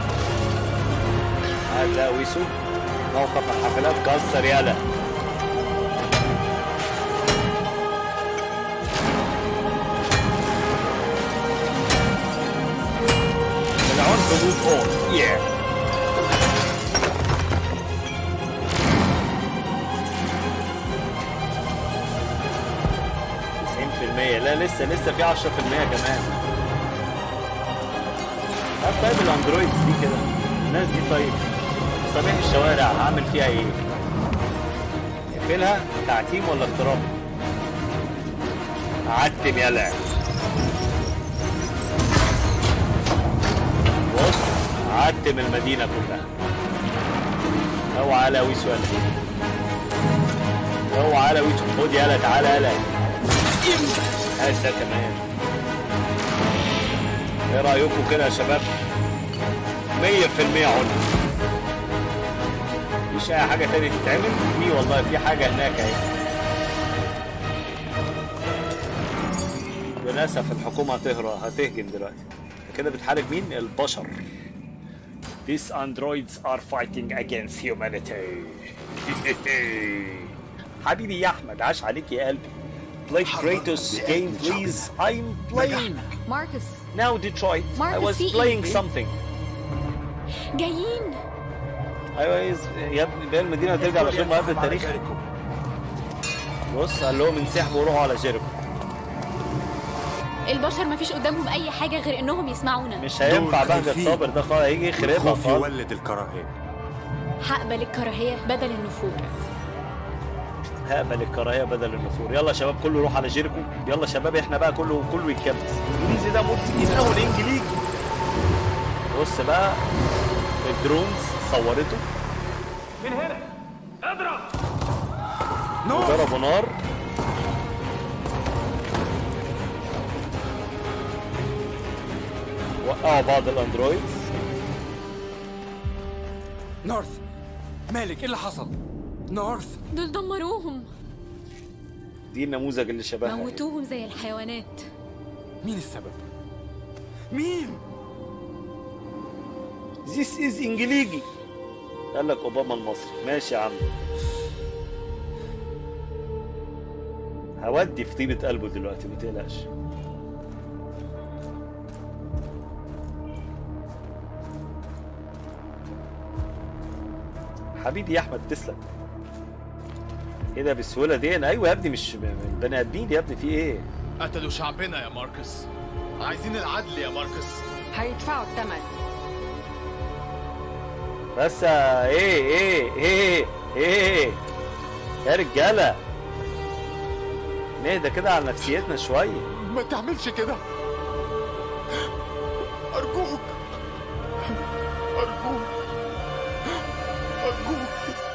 S1: هذا ويسو موقف الحفلات كسر يالا. العنف موف اون ياه. تسعين في المية. لا لسه لسه في عشرة في المية كمان. هات طيب الاندرويد دي كده، الناس دي طيب مصابيح الشوارع هعمل فيها ايه؟ اقفلها تعتيم ولا اختراق؟ عتم يلا. بص عتم المدينة كلها. اوعى على ويسو يلا. اوعى على ويسو. خد يلا تعالى يلا. هات ده كمان. ايه رأيكم كده يا شباب؟ مية في المية عنف. مفيش أي حاجة تانية تتعمل؟ في والله في حاجة هناك أهي. للأسف الحكومة هتهرب هتهجم دلوقتي. كده بتحارب مين؟ البشر. These androids are fighting against humanity. حبيبي يا أحمد، عاش عليك يا قلبي. Play Kratos game please. I'm playing.
S2: ماركوس.
S1: Now Detroit. I was playing something.
S2: جايين.
S1: ايوه يا ابني باقي المدينه هترجع لشرب قبل التاريخ. بص قال لهم انسحبوا وروحوا على جيريكو.
S2: البشر مفيش قدامهم اي حاجه غير انهم يسمعونا.
S1: مش هينفع بهجت صابر ده خالص، هيجي يخربها خالص.
S15: يولد الكراهيه.
S2: هقبل الكراهيه بدل النفور.
S1: هقبل الكراهيه بدل النفور. يلا يا شباب كله يروح على جيريكو. يلا يا شباب احنا بقى كله كله يتكبس. الانجليزي ده مرسي قوي الانجليزي. بص بقى الدرونز صورته
S3: من هنا. اضرب.
S1: ضربوا نار. وقعوا بعض الاندرويدز.
S15: نورث مالك ايه اللي حصل؟ نورث
S2: دول دمروهم.
S1: دي النموذج اللي شبهها.
S2: موتوهم زي الحيوانات.
S15: مين السبب؟ مين؟
S1: This is انجليزي. قال لك اوباما المصري. ماشي يا عم. هودي في طيبة قلبه دلوقتي ما تقلقش. حبيبي يا احمد تسلم. ايه ده بالسهوله دي؟ ايوه يا ابني مش بني ادمين يا ابني، في ايه؟
S12: قتلوا شعبنا يا ماركوس. عايزين العدل يا ماركوس.
S17: هيدفعوا الثمن.
S1: بس ايه ايه ايه ايه يا رجاله نهدى كده على نفسيتنا شويه.
S12: ما تعملش كده ارجوك ارجوك ارجوك.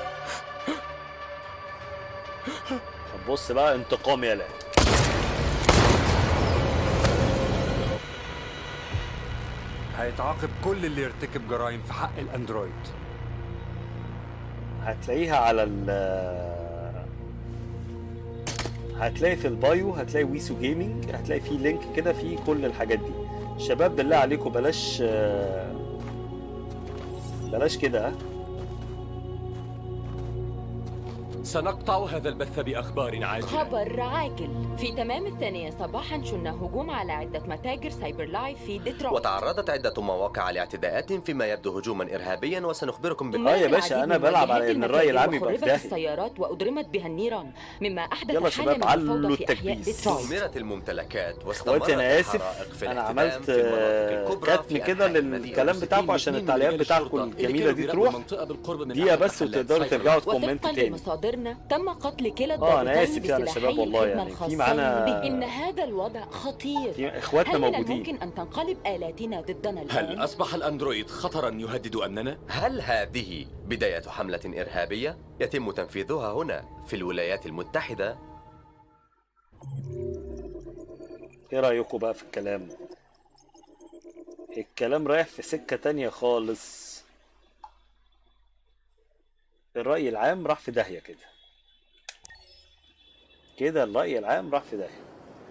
S1: طب بص بقى انتقام يالا.
S15: هيتعاقب كل اللي يرتكب جرائم في حق الاندرويد.
S1: هتلاقيها على ال هتلاقي في البايو، هتلاقي ويسو جيمنج، هتلاقي فيه لينك كده فيه كل الحاجات دي. شباب بالله عليكم بلاش بلاش كده. ها
S17: سنقطع هذا البث بأخبار عاجلة.
S18: خبر عاجل. في تمام الثانية صباحا شن هجوم على عدة متاجر سايبر لايف في ديترويت.
S5: وتعرضت عدة مواقع لاعتداءات فيما يبدو هجوما إرهابيا، وسنخبركم
S18: اه يا باشا انا بلعب على ان الرأي العام يبقى في داهية. السيارات وأضرمت بها النيران مما أحدث حالة من الفوضى في أحياء ديترويت.
S5: دمرت الممتلكات واستمرت
S1: اخواتي انا اسف
S5: الحرائق في
S1: انا
S5: الاحتدام
S1: عملت
S5: في المناطق الكبرى
S1: كتم
S5: في
S1: كده
S5: أنحاء المدينة.
S1: للكلام بتاعكم عشان التعليقات بتاعكم الجميله دي تروح دقيقه بس وتقدروا ترجعوا تكومنتوا تاني.
S18: مصادرنا تم قتل كلا
S1: اه انا
S18: الضابطين
S1: اسف يعني يا شباب والله، يعني في معانا
S18: إن هذا الوضع خطير.
S1: في اخواتنا
S18: هل من
S1: موجودين.
S18: الممكن أن تنقلب آلاتنا ضدنا الآن؟
S17: هل أصبح الأندرويد خطرا يهدد أمننا؟
S5: هل هذه بداية حملة إرهابية يتم تنفيذها هنا في الولايات المتحدة؟
S1: ايه رأيكم بقى في الكلام؟ الكلام رايح في سكة تانية خالص. الرأي العام راح في داهية كده كده الرأي العام راح في داهية.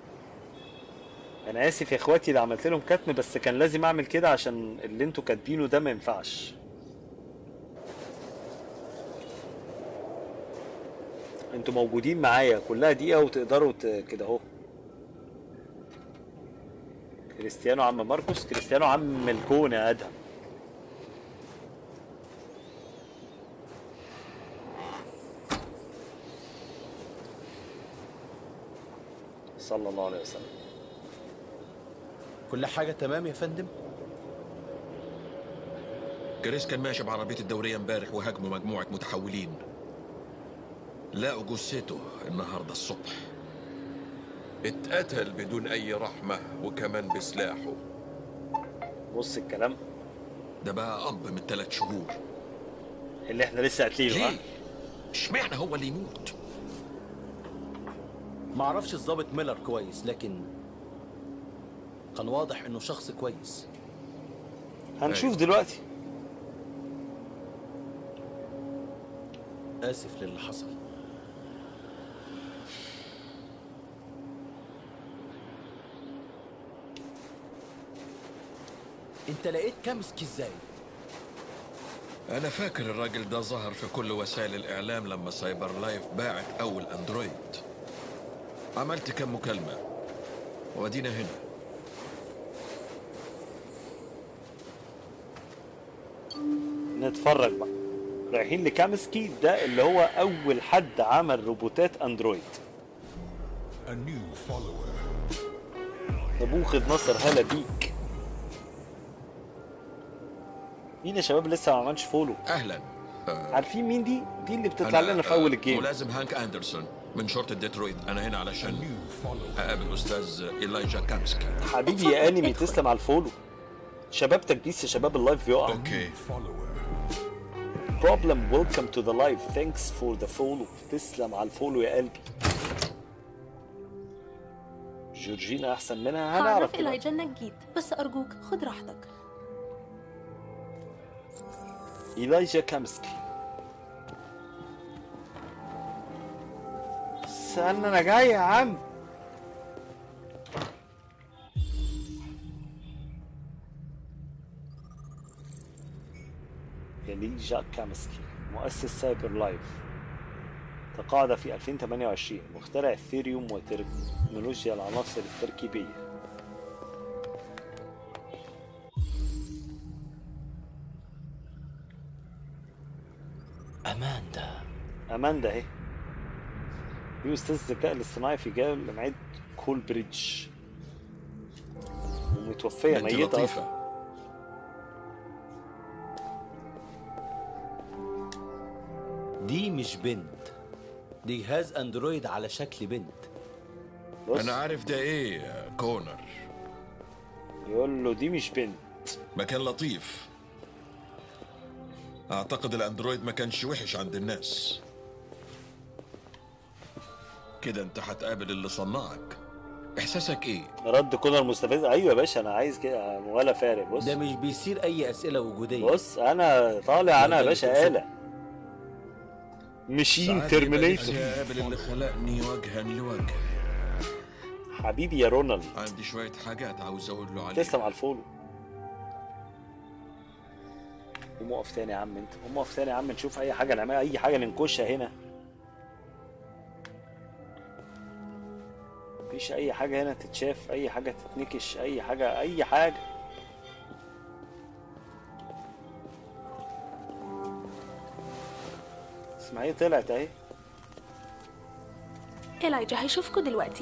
S1: انا اسف يا اخواتي اللي عملت لهم كتم، بس كان لازم اعمل كده عشان اللي انتوا كاتبينه ده ما ينفعش. انتوا موجودين معايا كلها دقيقة وتقدروا ت... كده اهو. كريستيانو عم ماركوس، كريستيانو عم الكون يا ادهم. صلى الله عليه وسلم.
S4: كل حاجة تمام يا فندم؟
S9: كريس كان ماشي بعربية الدورية امبارح وهاجموا مجموعة متحولين. لقوا جثته النهاردة الصبح. اتقتل بدون أي رحمة وكمان بسلاحه.
S1: بص الكلام
S9: ده بقى أب من ثلاث شهور
S1: اللي احنا لسه قاتلينه. ها؟
S9: اشمعنى هو اللي يموت؟
S4: معرفش الضابط ميلر كويس، لكن كان واضح انه شخص كويس.
S1: هنشوف دلوقتي.
S4: آسف للي حصل. انت لقيت كامسكي ازاي؟
S9: أنا فاكر الراجل ده ظهر في كل وسائل الإعلام لما سايبر لايف باعت أول أندرويد. عملت كم مكالمة وادينا هنا.
S1: نتفرج بقى. رايحين لكامسكي ده اللي هو أول حد عمل روبوتات أندرويد. نبوخذ نصر هلا بيك. مين يا شباب لسه ما عملش فولو؟
S9: اهلا.
S1: آه. عارفين مين دي؟ دي اللي بتطلع لنا في اول الجيم.
S9: ملازم هانك اندرسون من شرطة ديترويت. انا هنا علشان اقابل استاذ إيلايجا كامسكي.
S1: حبيبي يا انمي تسلم على الفولو. شباب تكبيس يا شباب اللايف بيقع.
S9: اوكي.
S1: بروبلم ويلكم تو ذا لايف ثانكس فور ذا فولو. تسلم على الفولو يا قلبي. جورجينا احسن منها هنعرف.
S2: هعرف إيلايجا انك جيت، بس ارجوك خد راحتك.
S1: إيلايجا كامسكي. استنى انا جاي يا عم. إيلايجا كامسكي مؤسس سايبر لايف. تقاعد في ألفين وثمانية وعشرين. مخترع الثيريوم وتكنولوجيا العناصر التركيبية.
S4: أماندا.
S1: أماندا اهي. دي أستاذ الذكاء الاصطناعي في جامعة كولبريدج. ومتوفية ميتة أصلا.
S4: دي مش بنت، دي جهاز اندرويد على شكل بنت.
S9: انا عارف ده ايه يا كونر.
S1: يقول له دي مش بنت.
S9: مكان لطيف. اعتقد الاندرويد ما كانش وحش عند الناس. كده انت هتقابل اللي صنعك. احساسك ايه؟
S1: رد كونر مستفز. ايوه يا باشا انا عايز كده ولا فارق. بص
S4: ده مش بيصير اي اسئله وجوديه.
S1: بص انا طالع انا يا باشا آلة مشين ترمينيتور.
S9: قابل اللي خلقني وجها لوجه.
S1: حبيبي يا رونالد.
S9: عندي شويه حاجات عاوز اقول له عليها.
S1: تسلم على الفولو. قوم اقف تاني يا عم انت. قوم اقف تاني يا عم نشوف اي حاجه نعملها. اي حاجه ننكشها هنا. مفيش اي حاجه هنا تتشاف، اي حاجه تتنكش، اي حاجه اي حاجه. اسمعي طلعت اهي.
S11: إيلايجا هيشوفكوا دلوقتي.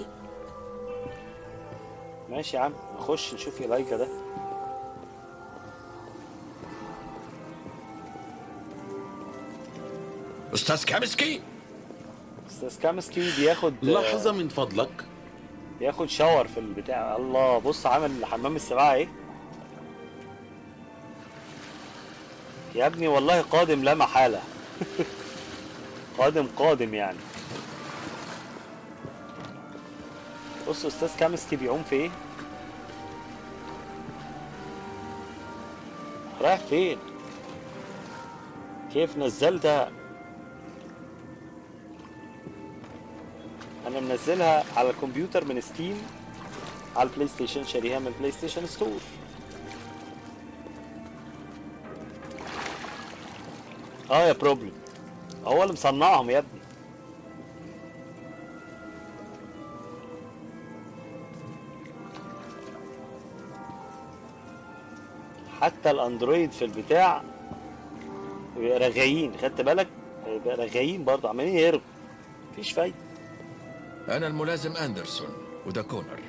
S1: ماشي يا عم، نخش نشوف إيلايجا ده.
S9: أستاذ كامسكي.
S1: أستاذ كامسكي بياخد
S19: لحظة من فضلك.
S1: بياخد شاور في البتاع. الله، بص عامل حمام السباعة ايه يا ابني، والله قادم لا محالة. قادم قادم يعني. بص أستاذ كامسكي بيعوم في ايه. رايح فين؟ كيف نزلتها؟ انا منزلها على الكمبيوتر من ستيم على البلاي ستيشن، شاريها من البلاي ستيشن ستور. اه يا بروبلم، هو اللي مصنعهم يا ابني. حتى الاندرويد في البتاع بيبقى رغايين، خدت بالك؟ بيبقى رغايين برضه، عمالين يهربوا، مفيش فايده.
S9: أنا الملازم أندرسون وده كونر.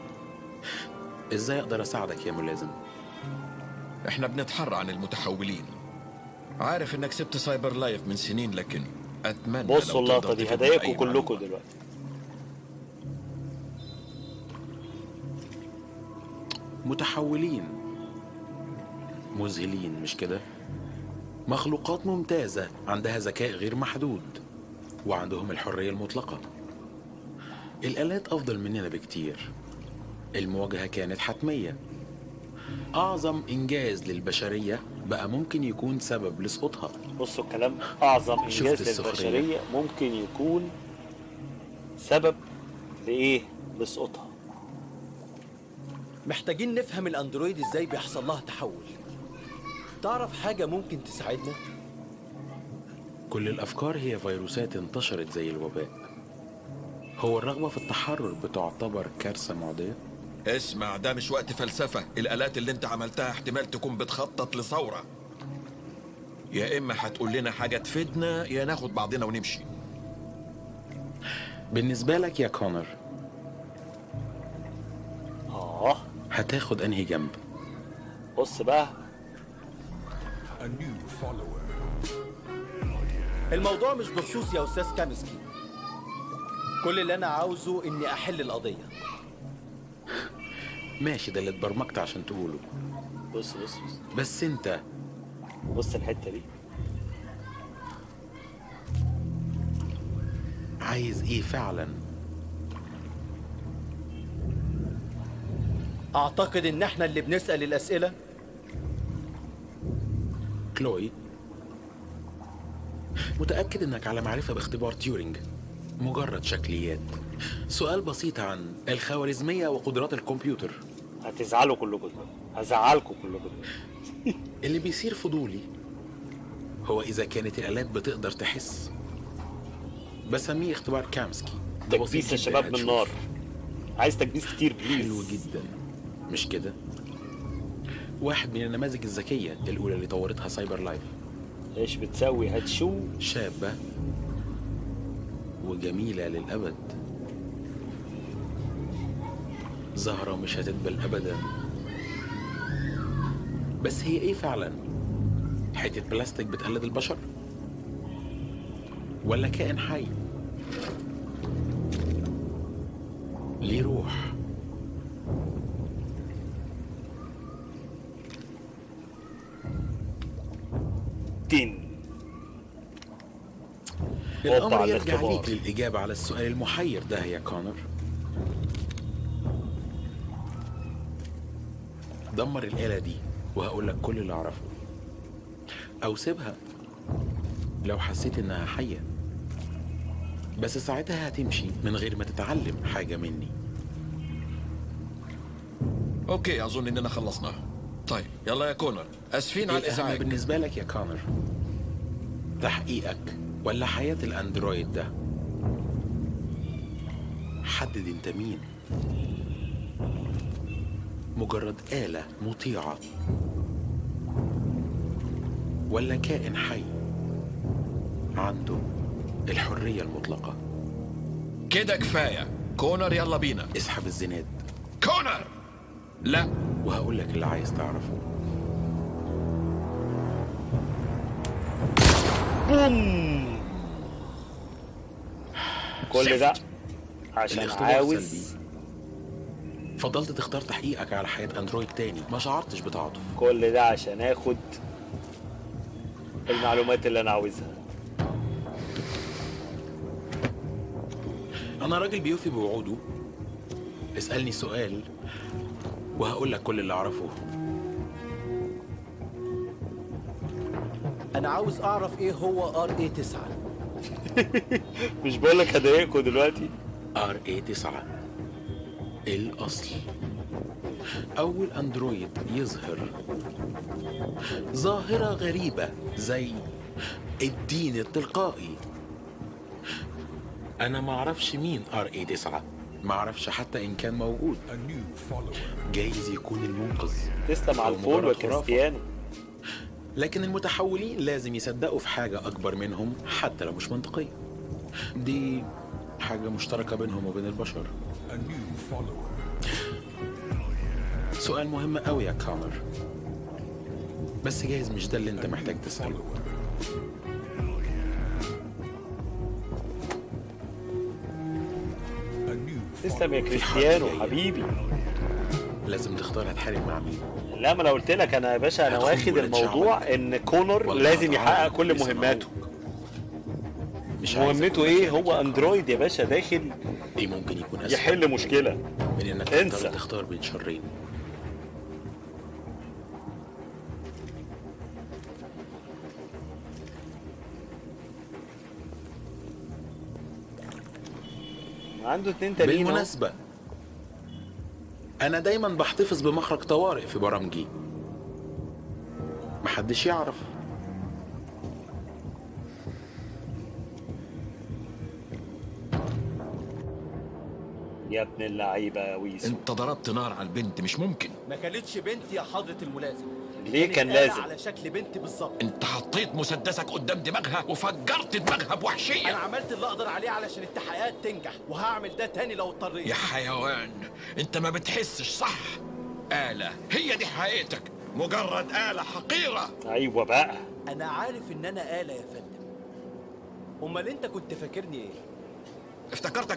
S19: إزاي أقدر أساعدك يا ملازم؟
S9: إحنا بنتحرى عن المتحولين. عارف إنك سبت سايبر لايف من سنين، لكن أتمنى
S1: بصوا اللقطة دي، هداياكم كلكم دلوقتي.
S19: متحولين مذهلين مش كده؟ مخلوقات ممتازة عندها ذكاء غير محدود وعندهم الحرية المطلقة. الآلات أفضل مننا بكتير. المواجهة كانت حتمية. أعظم إنجاز للبشرية بقى ممكن يكون سبب لسقوطها.
S1: بصوا الكلام، أعظم إنجاز للبشرية ممكن يكون سبب لإيه؟ لسقوطها.
S4: محتاجين نفهم الأندرويد إزاي بيحصل لها تحول. تعرف حاجة ممكن تساعدنا؟
S19: كل الأفكار هي فيروسات انتشرت زي الوباء. هو الرغبة في التحرر بتعتبر كارثة معدية؟
S9: اسمع، ده مش وقت فلسفة. الآلات اللي انت عملتها احتمال تكون بتخطط لثورة. يا إما هتقول لنا حاجة تفيدنا، يا ناخد بعضنا ونمشي.
S19: بالنسبة لك يا كونر،
S1: آه
S19: هتاخد أنهي جنب؟
S1: بص بقى،
S4: الموضوع مش بخصوص يا أستاذ كامسكي. كل اللي أنا عاوزه إني أحل القضية.
S19: ماشي، ده اللي اتبرمجت عشان تقوله.
S1: بص بص بص
S19: بس أنت
S1: بص الحتة دي.
S19: عايز إيه فعلا؟
S4: أعتقد إن إحنا اللي بنسأل الأسئلة.
S19: كلوي، متأكد إنك على معرفة باختبار تيورينج؟ مجرد شكليات. سؤال بسيط عن الخوارزمية وقدرات الكمبيوتر.
S1: هتزعلوا كلكم، هزعلكم كلكم.
S19: اللي بيصير فضولي هو إذا كانت الآلات بتقدر تحس. بسميه اختبار كامسكي.
S1: تكبيس يا شباب من النار. عايز تكبيس كتير بليز.
S19: حلو جدا مش كده؟ واحد من النماذج الذكية الأولى اللي طورتها سايبر لايف.
S1: ايش بتسوي؟ هتشو
S19: شابة وجميلة للأبد. زهرة مش هتدبل أبدا. بس هي إيه فعلا؟ حتة بلاستيك بتقلد البشر؟ ولا كائن حي؟ ليه روح؟
S1: تين.
S19: الأمر يرجع ليك للإجابة على السؤال المحير ده يا كونر. دمر الآلة دي وهقول لك كل اللي أعرفه، أو سيبها لو حسيت إنها حية، بس ساعتها هتمشي من غير ما تتعلم حاجة مني.
S9: أوكي، أظن إننا خلصنا. طيب يلا يا كونر، أسفين على الإزعاج.
S19: بالنسبة لك يا كونر، تحقيقك ولا حياة الأندرويد ده؟ حدد أنت مين. مجرد آلة مطيعة، ولا كائن حي عنده الحرية المطلقة؟
S9: كده كفاية. كونر يلا بينا.
S19: اسحب الزناد.
S9: كونر! لا.
S19: وهقول لك اللي عايز تعرفه.
S1: بوم. كل ده عشان
S19: الاختبار
S1: عاوز
S19: سلبي. فضلت تختار تحقيقك على حياة اندرويد تاني، ما شعرتش بتعاطف.
S1: كل ده عشان اخد المعلومات اللي انا عاوزها.
S19: انا راجل بيوفي بوعوده. اسألني سؤال وهقول لك كل اللي اعرفه.
S4: انا عاوز اعرف ايه هو ار اي تسعة.
S1: مش بقول لك هضايقكم دلوقتي.
S19: ار اي تسعة الاصل. اول اندرويد يظهر ظاهرة غريبة زي الدين التلقائي. انا ما اعرفش مين ار اي تسعة، ما اعرفش حتى ان كان موجود. جايز يكون المنقذ.
S1: تسلم على الفول وكريستيانو.
S19: لكن المتحولين لازم يصدقوا في حاجة أكبر منهم حتى لو مش منطقية. دي حاجة مشتركة بينهم وبين البشر. سؤال مهم قوي يا كونر، بس جايز مش ده اللي انت محتاج تسأله.
S1: تسلم يا كريستيانو حبيبي.
S19: لازم تختار هتحارب مع مين.
S1: لا، ما انا قلت لك انا يا باشا، انا واخد الموضوع ان كونر لازم يحقق كل مهماته. مش مهمته ايه؟ هو اندرويد يا باشا داخل
S19: ايه ممكن يكون اسهل
S1: يحل مشكله
S19: من انك
S1: انسى
S19: تختار بين شرين.
S1: عنده اتنين تانيين.
S19: بالمناسبة أنا دايما بحتفظ بمخرج طوارئ في برامجي، محدش يعرف.
S1: يا ابن اللعيبة يا ويسو،
S9: انت ضربت نار على البنت. مش ممكن.
S4: ما كانتش بنت يا حضرة الملازم.
S1: ليه كان لازم؟
S4: على شكل بنت بالظبط.
S9: انت حطيت مسدسك قدام دماغها وفجرت دماغها بوحشية.
S4: انا عملت اللي اقدر عليه علشان التحقيقات تنجح، وهعمل ده تاني لو اضطريت.
S9: يا حيوان، انت ما بتحسش صح؟ آلة، هي دي حقيقتك، مجرد آلة حقيرة.
S1: ايوه بقى.
S4: انا عارف ان انا آلة يا فندم. امال انت كنت فاكرني ايه؟
S9: افتكرتك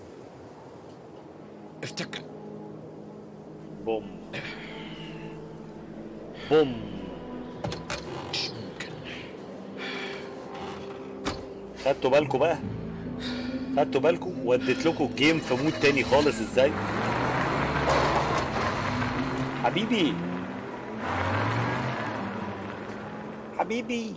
S9: افتكر
S1: بوم بوم.
S9: مش ممكن.
S1: خدتوا بالكم بقى؟ خدتوا بالكم؟ وديت لكم الجيم في مود تاني خالص ازاي؟ حبيبي حبيبي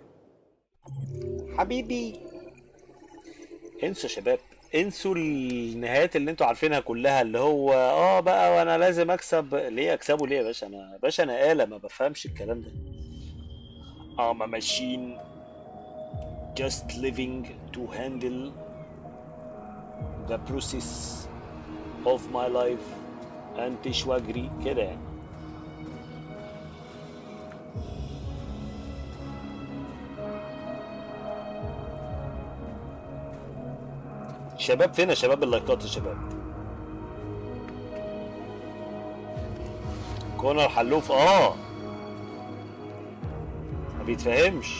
S1: حبيبي انسوا يا شباب، انسوا النهايات اللي انتوا عارفينها كلها، اللي هو اه بقى وانا لازم اكسب. ليه اكسبه ليه يا باشا؟ انا باشا انا آلة، ما بفهمش الكلام ده. I'm a machine just living to handle the process of my life and تشواجري كده يعني. شباب فين يا شباب؟ اللايكات يا شباب. كونر حلوف اه ما بيتفهمش.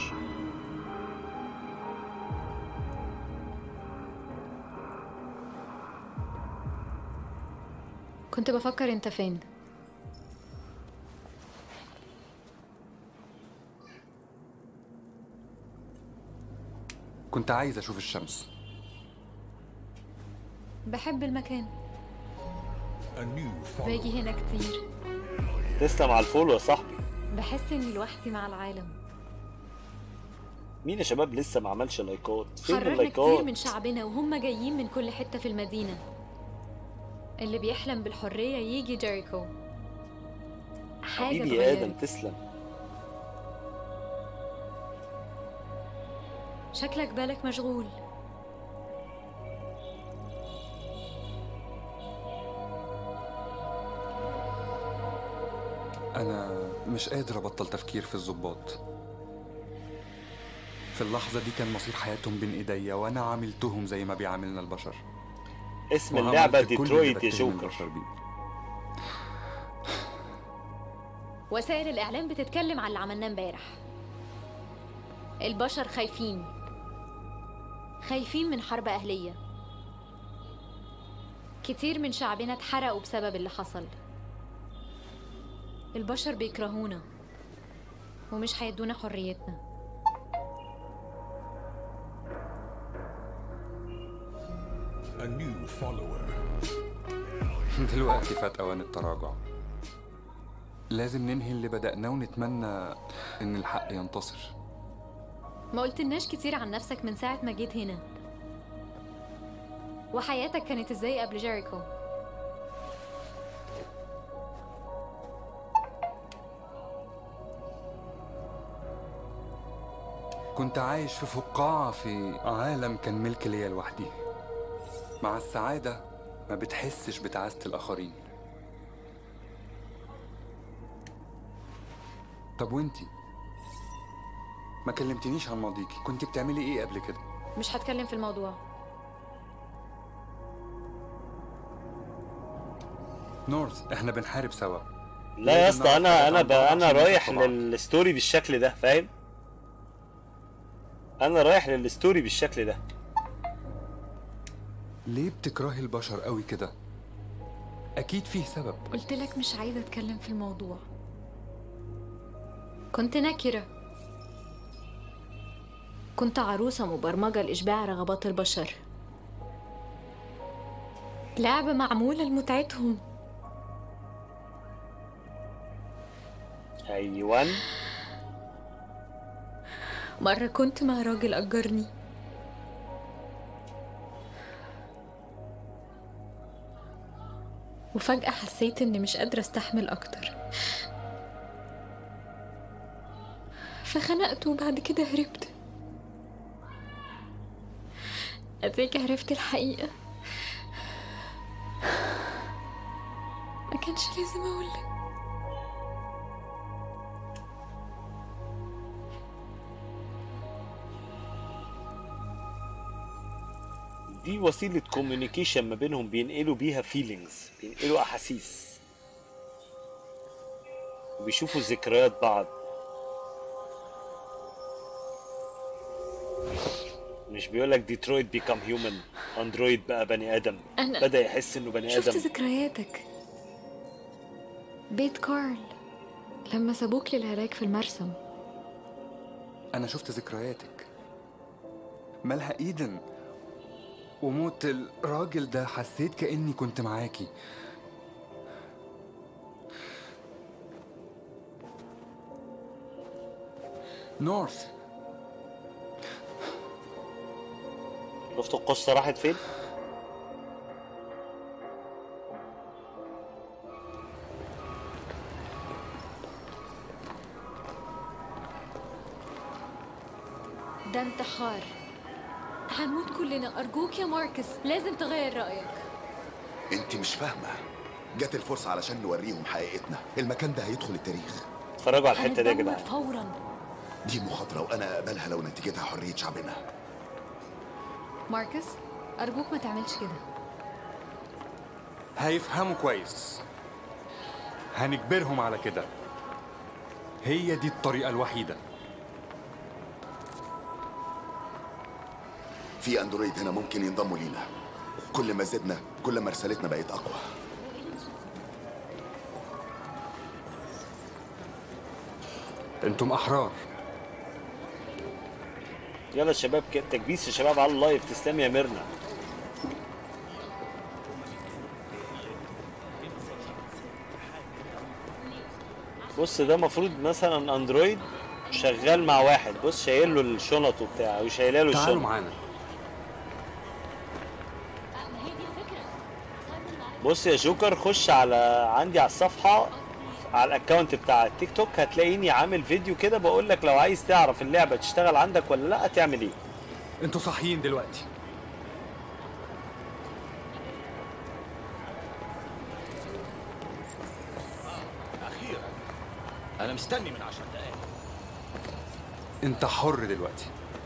S10: كنت بفكر انت فين.
S15: كنت عايز اشوف الشمس.
S10: بحب المكان، باجي هنا كتير.
S1: تسلم على الفولو يا صاحبي.
S10: بحس اني لوحدي مع العالم.
S1: مين يا شباب لسه ما عملش لايكات؟ فين
S10: خرجنا
S1: اللايكات؟
S10: كتير من شعبنا وهم جايين من كل حتة في المدينة. اللي بيحلم بالحرية يجي جيريكو. حاجة
S1: حبيبي يا ادم
S10: اتغيرت.
S1: تسلم.
S10: شكلك بالك مشغول.
S15: مش قادر ابطل تفكير في الضباط. في اللحظة دي كان مصير حياتهم بين ايديا، وانا عاملتهم زي ما بيعاملنا البشر.
S1: اسم اللعبة ديترويت يا جوكر.
S10: وسائل الإعلام بتتكلم عن اللي عملناه امبارح. البشر خايفين خايفين من حرب أهلية. كتير من شعبنا اتحرقوا بسبب اللي حصل. البشر بيكرهونا ومش هيدونا حريتنا.
S15: A new follower. دلوقتي فات أوان التراجع. لازم ننهي اللي بدأناه ونتمنى إن الحق ينتصر.
S10: ما قلتلناش كتير عن نفسك من ساعة ما جيت هنا. وحياتك كانت ازاي قبل جيريكو؟
S15: كنت عايش في فقاعة في عالم كان ملك ليا لوحدي. مع السعادة ما بتحسش بتعاسة الآخرين. طب وانتي؟ ما كلمتنيش عن ماضيكي، كنت بتعملي ايه قبل كده؟
S10: مش هتكلم في الموضوع.
S15: نورث، احنا بنحارب سوا.
S1: لا يا اسطى، انا انا ب... انا رايح للستوري بالشكل ده، فاهم؟ انا رايح للستوري بالشكل ده.
S15: ليه بتكرهي البشر قوي كده؟ اكيد فيه سبب.
S10: قلت لك مش عايزه اتكلم في الموضوع. كنت نكره. كنت عروسه مبرمجه لاشباع رغبات البشر. لعبه معموله لمتعتهم.
S1: ايوان.
S10: مره كنت مع راجل اجرني. وفجأة حسيت إني مش قادرة استحمل أكتر، فخنقت وبعد كده هربت. أديك عرفت الحقيقة. ما كانش لازم أقولك.
S1: دي وسيلة كوميونيكيشن ما بينهم، بينقلوا بيها فيلينجز، بينقلوا أحاسيس، وبيشوفوا ذكريات بعض. مش بيقولك ديترويت بيكام هيومن، اندرويد بقى بني آدم، بدأ يحس إنه بني آدم.
S10: شفت ذكرياتك، بيت كارل لما سابوك للهلاك في المرسم.
S15: أنا شفت ذكرياتك، مالها إيدن وموت الراجل ده. حسيت كأني كنت معاكي. نورث،
S1: شفتوا القصة راحت فين؟
S10: ده انتحار. هنموت كلنا. أرجوك يا ماركس، لازم تغير رأيك.
S14: انت مش فاهمة، جت الفرصة علشان نوريهم حقيقتنا. المكان ده هيدخل التاريخ.
S1: اتفرجوا على الحتة دي يا جدعان.
S10: فورا.
S14: دي مخاطرة وأنا أقبلها لو نتيجتها حرية شعبنا.
S10: ماركس، أرجوك ما تعملش كده.
S15: هيفهموا كويس. هنجبرهم على كده. هي دي الطريقة الوحيدة.
S14: في اندرويد هنا ممكن ينضموا لينا. كل ما زدنا كل ما رسالتنا بقت اقوى.
S15: انتم احرار.
S1: يلا يا شباب، كده تكبيس يا شباب على اللايف. تسلم يا ميرنا. بص، ده المفروض مثلا اندرويد شغال مع واحد، بص شايل له الشنط وبتاع وشايله له الشنط.
S15: تعالوا معانا.
S1: بص يا جوكر، خش على عندي على الصفحه على الاكونت بتاع التيك توك، هتلاقيني عامل فيديو كده بقول لك لو عايز تعرف اللعبه تشتغل عندك ولا لا تعمل ايه.
S15: انتوا صاحيين دلوقتي.
S20: أنا مستني من عشر دقايق.
S15: انت حر دلوقتي.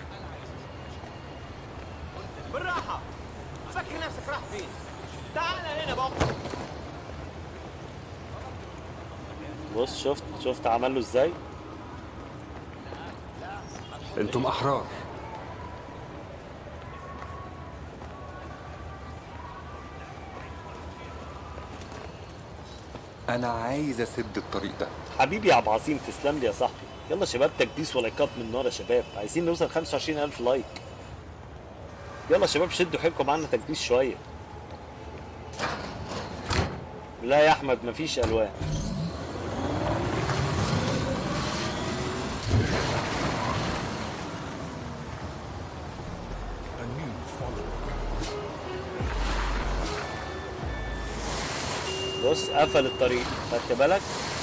S20: بالراحة، فكر نفسك راح فين؟ تعال هنا بقى.
S1: بص شفت شفت عمل له ازاي؟
S15: انتم احرار. انا عايز اسد الطريق ده.
S1: حبيبي يا عبد العظيم، تسلم لي يا صاحبي. يلا شباب، تكبيس ولايكات من نار يا شباب، عايزين نوصل خمسة وعشرين ألف لايك. يلا شباب شدوا حيلكم معانا تكبيس شويه. لا يا احمد مفيش الوان. بص قفل الطريق، خدت بالك؟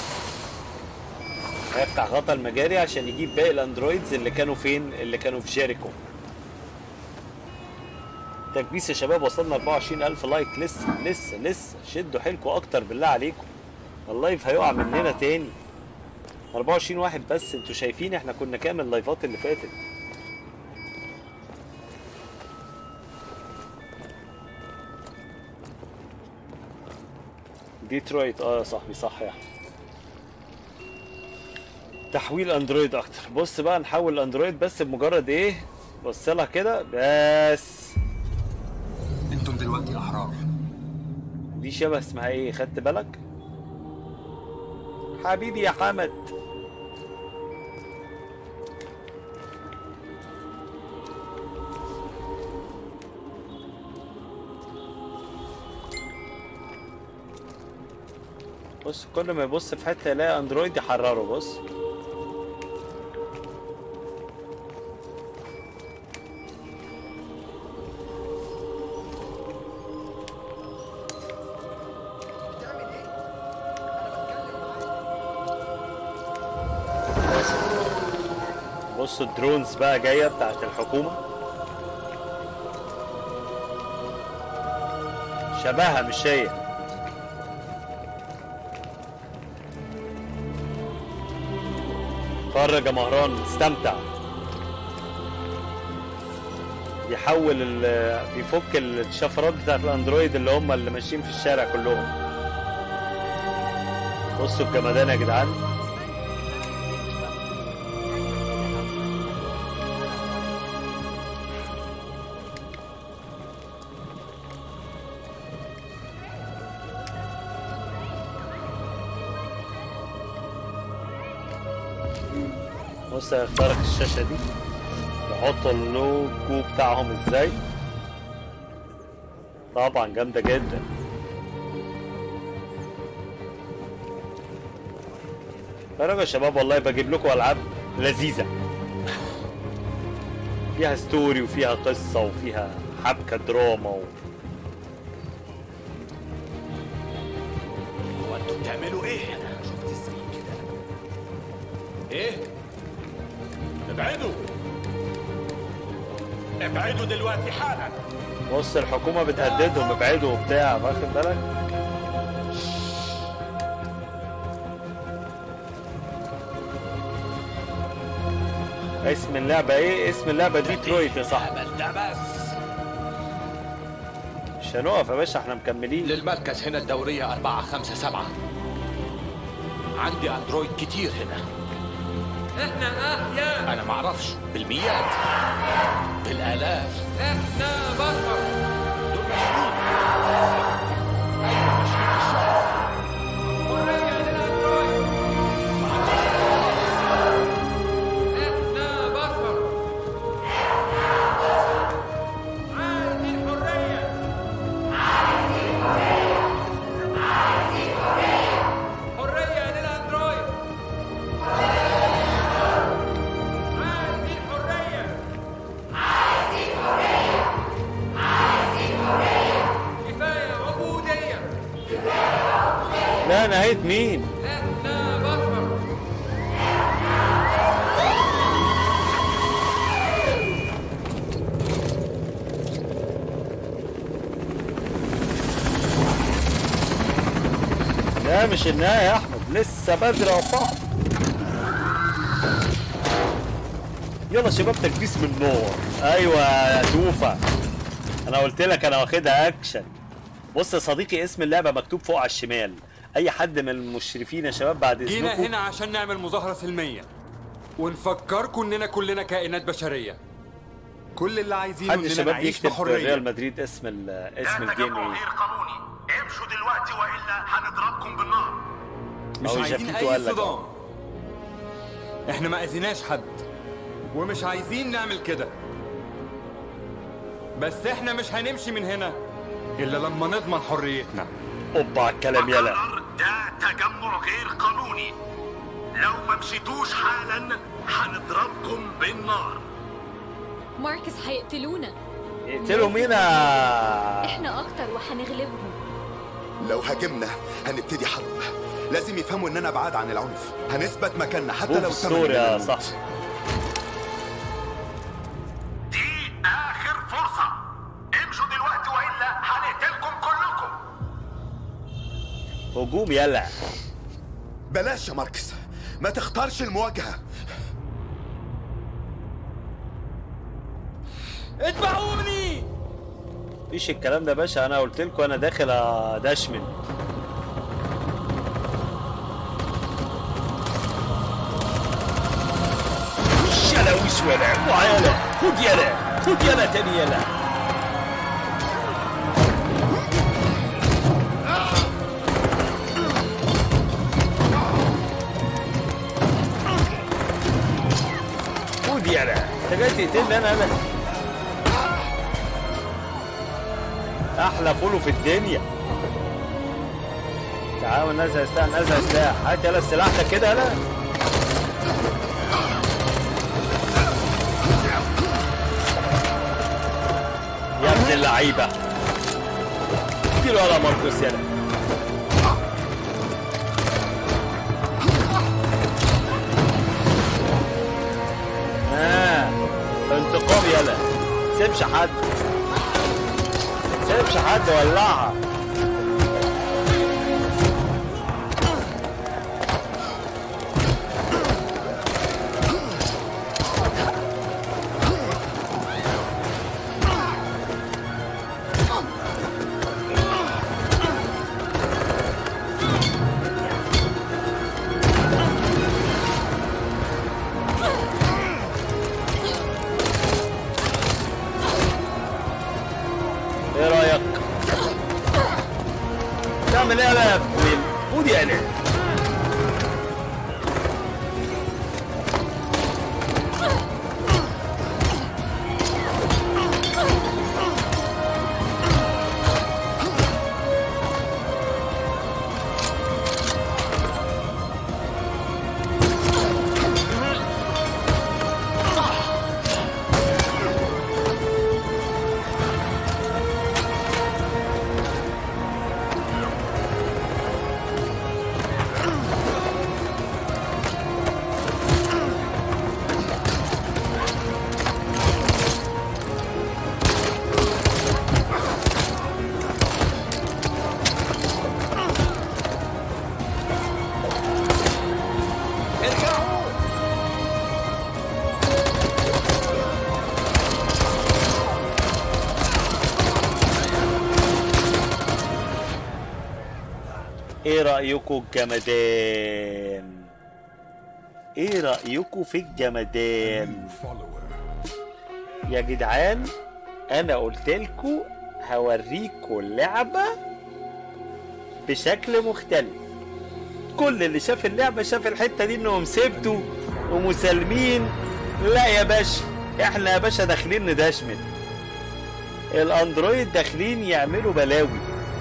S1: هيفتح غطا المجاري عشان يجيب باقي الاندرويدز اللي كانوا فين؟ اللي كانوا في جيريكو. تكبيس يا شباب، وصلنا أربعة وعشرين ألف لايك. لسه لسه لسه شدوا حيلكم اكتر بالله عليكم. اللايف هيقع مننا تاني. أربعة وعشرين واحد بس، انتوا شايفين احنا كنا كام اللايفات اللي فاتت؟ ديترويت، اه يا صاحبي صح يا احمد. تحويل اندرويد اكتر. بص بقى نحول الاندرويد بس بمجرد ايه؟ بص لها كده بس.
S15: انتم دلوقتي احرار.
S1: دي شبه اسمها ايه؟ خدت بالك؟ حبيبي يا حمد. بص كل ما يبص في حته يلاقي اندرويد يحرره. بص بص الدرونز بقى جايه بتاعت الحكومه، شبهها مش هي. اتفرج يا مهران، استمتع. بيحول ال بيفك الشفرات بتاعت الاندرويد اللي هم اللي ماشيين في الشارع كلهم. بصوا الجمدان يا جدعان. بص هيخترق الشاشة دي، يحطوا اللوجو بتاعهم ازاي. طبعا جامدة جدا. فرجوا يا شباب، والله بجيب لكم العاب لذيذة فيها ستوري وفيها قصة وفيها حبكة دراما و...
S20: هو انتوا بتعملوا ايه هنا؟ شفت ازاي كده؟ ايه؟ ابعدوا ابعدوا دلوقتي حالا.
S1: بص الحكومة بتهددهم ابعدوا وبتاع، واخد بالك؟ اسم اللعبة ايه؟ اسم اللعبة ديترويت يا صاحبي.
S20: ده بس
S1: مش هنقف يا باشا، احنا مكملين.
S20: للمركز هنا الدورية أربعة خمسة سبعة. عندي اندرويد كتير هنا.
S3: احنا احياء.
S20: انا معرفش، بالمئات بالالاف.
S3: احنا بشر.
S20: دول مشهور. ايوه ماشيين في الشارع.
S3: حرية للاندرويد. احنا بشر. عايزين حرية. عايزين حرية. عايزين حرية. حرية للاندرويد.
S1: لا نهاية مين؟
S3: احنا بشر.
S1: لا مش النهاية يا احمد، لسه بدري يا صاحبي. يلا شباب تكبيس من نار. ايوه يا توفا، انا قلت لك انا واخدها اكشن. بص يا صديقي، اسم اللعبه مكتوب فوق على الشمال. اي حد من المشرفين يا شباب بعد اذنكم.
S15: جينا هنا عشان نعمل مظاهره سلميه ونفكركم اننا كلنا كائنات بشريه. كل اللي عايزينه
S1: حد
S15: اننا
S1: الشباب
S15: نعيش
S1: يكتب
S15: بحريه.
S1: ريال مدريد اسم ال اسم الجيم ايه؟
S16: امشوا دلوقتي والا هنضربكم بالنار.
S15: مش
S1: أو
S15: عايزين
S1: جاكيتو
S15: اي
S1: قال لك
S15: صدام. احنا ما اذيناش حد ومش عايزين نعمل كده، بس احنا مش هنمشي من هنا الا لما نضمن حريتنا.
S1: اوبا على الكلام يلا.
S16: ده تجمع غير قانوني، لو ما مشيتوش حالا هنضربكم بالنار.
S10: ماركس هيقتلونا.
S1: يقتلوا مينا.
S2: احنا اكتر وهنغلبهم.
S14: لو هاجمنا هنبتدي حرب. لازم يفهموا اننا بعاد عن العنف. هنثبت مكاننا حتى لو
S1: الصور يا صاحبي.
S16: دي اخر فرصة، امشوا دلوقتي والا هنقتلكم كلكم.
S1: هجوم يلا.
S14: بلاش يا ماركس، ما تختارش المواجهة.
S15: اتبعوني.
S1: مفيش الكلام ده يا باشا، انا قلت لكم انا داخل ادشمن. يلا وش ولا وعيلا خد يلا خد يلا تاني يلا. خد يلا. انت جاي تقتلني انا انا احلى فولو في الدنيا. تعال نزل سلاح نزل سلاح. هات يلا السلاح ده كده يلا. يا ابن اللعيبه اديله على ماركوس يلا. اه انتقام يلا. سيبش حد سيبش حد ولعها. ايه رايك؟ تعمل ايه يا ابوي؟ ودي انا ايه رأيكم الجمدان؟ ايه رأيكم في الجمدان؟ يا جدعان انا قلت لكم هوريكم اللعبة بشكل مختلف. كل اللي شاف اللعبة شاف الحتة دي انهم سبتوا ومسالمين. لا يا باشا، احنا يا باشا داخلين ندشمن. الاندرويد داخلين يعملوا بلاوي.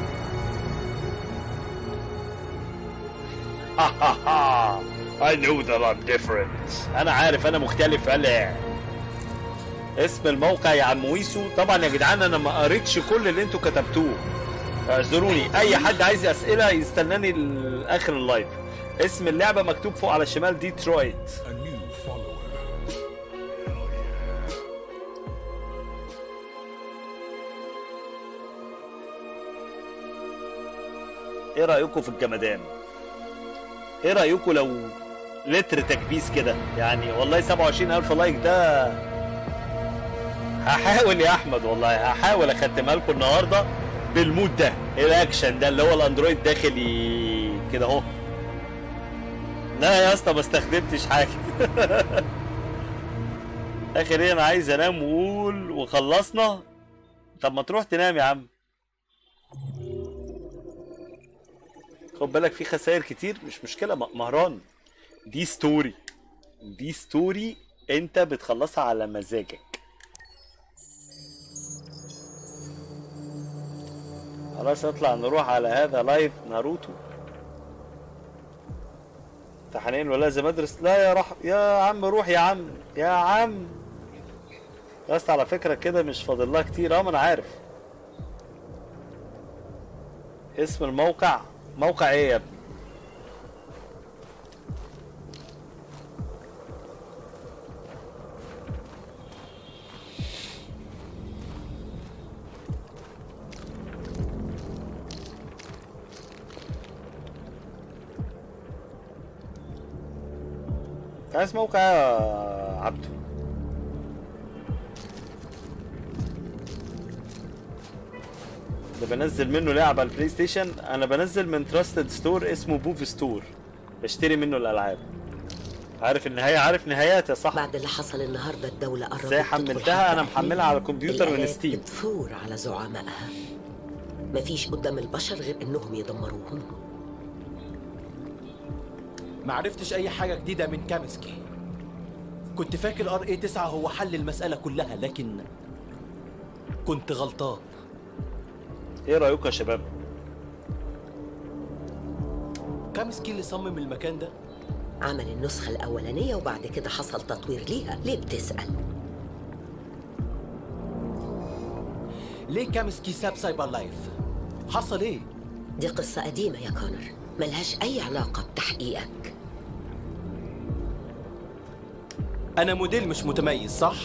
S1: I know that I'm different. أنا عارف أنا مختلف. ألا اسم الموقع يا عم ويسو. طبعا يا جدعان أنا ما قريتش كل اللي أنتوا كتبتوه، اعذروني. أي حد عايز أسئلة يستناني لآخر اللايف. اسم اللعبة مكتوب فوق على الشمال، ديترويت. إيه رأيكم في الجمدان؟ ايه رايكم لو لتر تكبيس كده يعني. والله سبعة وعشرين ألف لايك ده هحاول يا احمد، والله هحاول اختمها لكم النهارده بالمود ده، الاكشن ده اللي هو الاندرويد داخل ي- كده اهو. لا يا اسطى ما استخدمتش حاجه. اخر ايه، انا عايز انام وقول وخلصنا. طب ما تروح تنام يا عم. خد بالك في خسائر كتير، مش مشكله م- مهران. دي ستوري، دي ستوري انت بتخلصها على مزاجك. خلاص اطلع نروح على هذا لايف ناروتو. امتحانين ولازم ادرس. لا يا رح يا عم روح يا عم يا عم. بس على فكرة كده مش فاضل لها كتير. اه ما انا عارف. اسم الموقع موقع ايه يا ابني؟ عايز موقع يا عبده. اللي بنزل منه لعبة على البلاي ستيشن، انا بنزل من تراستد ستور اسمه بوف ستور، بشتري منه الالعاب. عارف النهاية، عارف نهايات يا صاحبي.
S21: بعد اللي حصل النهارده الدولة قربت
S1: ازاي حملتها؟ انا محملها على الكمبيوتر من
S21: الآلات
S1: ستيم.
S21: بتثور على زعمائها. مفيش قدام البشر غير انهم يدمروهم.
S4: ما عرفتش اي حاجه جديده من كامسكي. كنت فاكر ار اي تسعة هو حل المساله كلها، لكن كنت غلطان.
S1: ايه رايكم يا شباب؟
S4: كامسكي اللي صمم المكان ده
S21: عمل النسخة الأولانية وبعد كده حصل تطوير ليها. ليه بتسأل؟
S4: ليه كامسكي ساب سايبر لايف؟ حصل ايه؟
S21: دي قصة قديمة يا كونر، ملهاش أي علاقة بتحقيقك.
S4: انا موديل مش متميز صح؟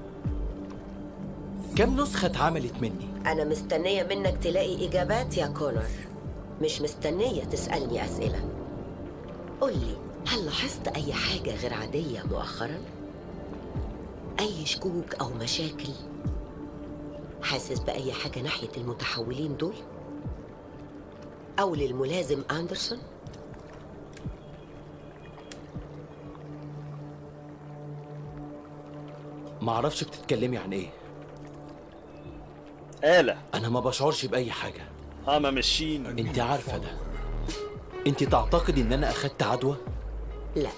S4: كم نسخة اتعملت مني؟
S21: أنا مستنية منك تلاقي إجابات يا كونر، مش مستنية تسألني أسئلة. قولي، هل لاحظت أي حاجة غير عادية مؤخراً؟ أي شكوك أو مشاكل؟ حاسس بأي حاجة ناحية المتحولين دول؟ أو للملازم أندرسون؟
S4: معرفش بتتكلمي عن ايه.
S1: آلة.
S4: انا ما بشعرش بأي حاجة.
S1: اه ما ماشيين.
S4: انت عارفة ده. انت تعتقد ان انا اخدت عدوى؟
S21: لا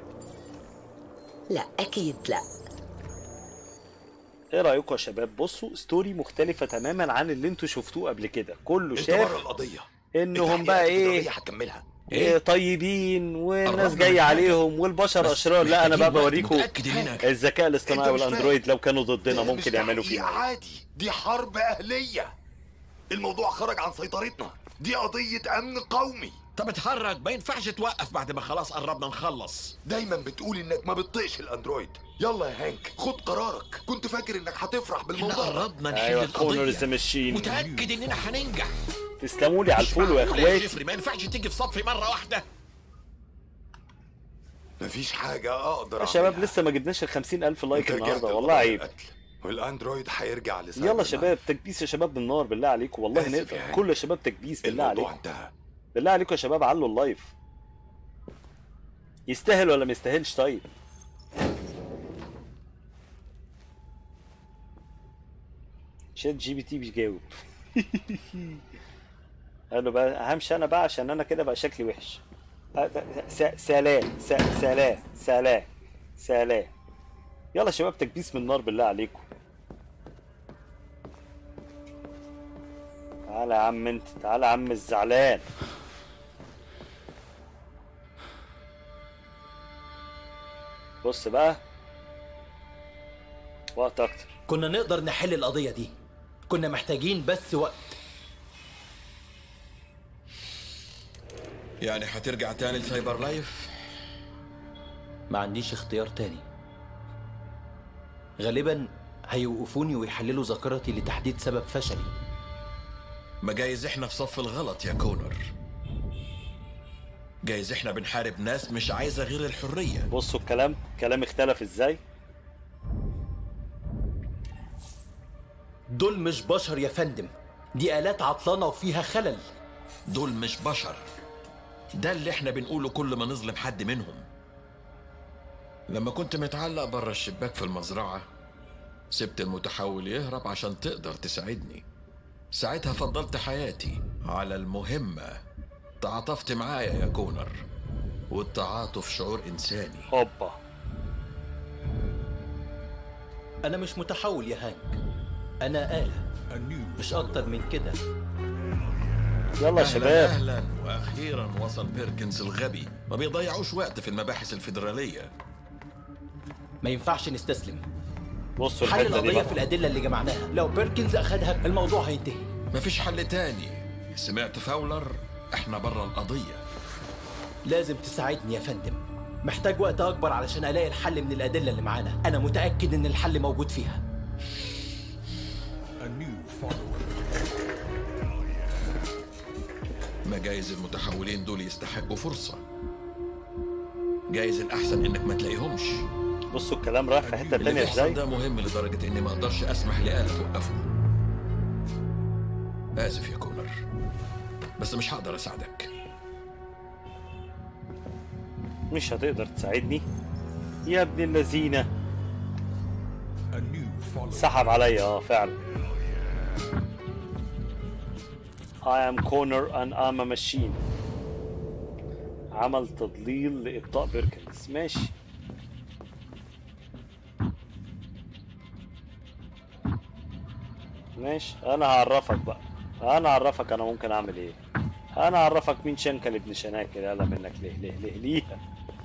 S21: لا أكيد لا.
S1: ايه رايكم يا شباب؟ بصوا ستوري مختلفه تماما عن اللي انتوا شفتوه قبل كده. كله
S14: انت
S1: شاف
S14: بره القضيه.
S1: انهم بقى ايه
S14: هتكملها
S1: إيه طيبين والناس جايه عليهم والبشر اشرار. لا انا بقى بوريكم الذكاء الاصطناعي والاندرويد لو كانوا ضدنا ممكن يعملوا فينا ايه.
S14: عادي، دي حرب اهليه. الموضوع خرج عن سيطرتنا، دي قضيه امن قومي.
S9: طب اتحرك، ما ينفعش توقف بعد ما خلاص قربنا نخلص.
S14: دايما بتقول انك ما بتطيقش الاندرويد. يلا يا هانك خد قرارك. كنت فاكر انك هتفرح بالموضوع.
S9: احنا قربنا نحل
S1: ايوه
S9: القضيه.
S1: كونرز ماشين.
S9: متاكد اننا هننجح.
S1: تسلموا لي على الفول يا اخواتي.
S9: ما ينفعش تيجي في صفي مره واحده.
S14: مفيش حاجه اقدر
S1: يا شباب لسه ما جبناش ال خمسين ألف لايك
S14: انت
S1: النهارده
S14: رجعت
S1: والله عيب.
S14: القتل. والاندرويد هيرجع لسايبر
S1: يلا
S14: لايف.
S1: شباب تكبيس يا شباب بالنار بالله عليكم. والله
S14: آسف
S1: نقدر
S14: يعني.
S1: كل يا شباب تكبيس بالله
S14: الموضوع
S1: عليكم.
S14: انتهى.
S1: بالله عليكم يا شباب علوا اللايف. يستاهل ولا ما يستاهلش؟ طيب شات جي بي تي بيجاوب. قال له بقى همشي انا بقى عشان انا كده بقى شكلي وحش. س- سلام س- سلام سلام سلام. يلا يا شباب تكبيس من النار بالله عليكم. تعالى يا عم انت، تعالى يا عم الزعلان. بص بقى وقت اكتر.
S4: كنا نقدر نحل القضية دي، كنا محتاجين بس وقت.
S9: يعني هترجع تاني لسايبر لايف؟
S4: ما عنديش اختيار تاني. غالبا هيوقفوني ويحللوا ذاكرتي لتحديد سبب فشلي.
S9: ما جايز احنا في صف الغلط يا كونر. جايز احنا بنحارب ناس مش عايزة غير الحرية.
S1: بصوا الكلام كلام اختلف ازاي.
S4: دول مش بشر يا فندم، دي آلات عطلانة وفيها خلل.
S9: دول مش بشر، ده اللي احنا بنقوله كل ما نظلم حد منهم. لما كنت متعلق بره الشباك في المزرعة سبت المتحول يهرب عشان تقدر تساعدني. ساعتها فضلت حياتي على المهمة. تعاطفت معايا يا كونر، والتعاطف شعور إنساني.
S1: هوبا.
S4: أنا مش متحول يا هانك، أنا آلة مش أكتر من كده.
S1: يلا يا شباب.
S9: أهلا وأخيرا وصل بيركنز الغبي. ما بيضيعوش وقت في المباحث الفيدرالية.
S4: ما ينفعش نستسلم.
S1: بصوا
S4: حل
S1: الحته دي
S4: القضية
S1: بقى.
S4: في الأدلة اللي جمعناها، لو بيركنز أخدها الموضوع هينتهي.
S9: مفيش حل تاني. سمعت فاولر؟ احنا بره القضية.
S4: لازم تساعدني يا فندم، محتاج وقت أكبر علشان ألاقي الحل من الأدلة اللي معانا. أنا متأكد إن الحل موجود فيها.
S9: ما جايز المتحولين دول يستحقوا فرصة. جايز الأحسن إنك ما تلاقيهمش.
S1: بصوا الكلام رايح في حتة تانية ازاي.
S9: ده مهم لدرجة إني ما أقدرش أسمح لآلة توقفه. آسف يا كونر، بس مش هقدر أساعدك.
S1: مش هتقدر تساعدني يا ابن اللذينة. سحب عليا اه فعلا. I am Connor and I'm a machine. عمل تضليل لإبطاء بيركنز. ماشي. ماشي أنا هعرفك بقى. أنا هعرفك أنا ممكن أعمل إيه. أنا هعرفك مين شنكل ابن شناكل. يلا منك ليه ليه ليه ليها.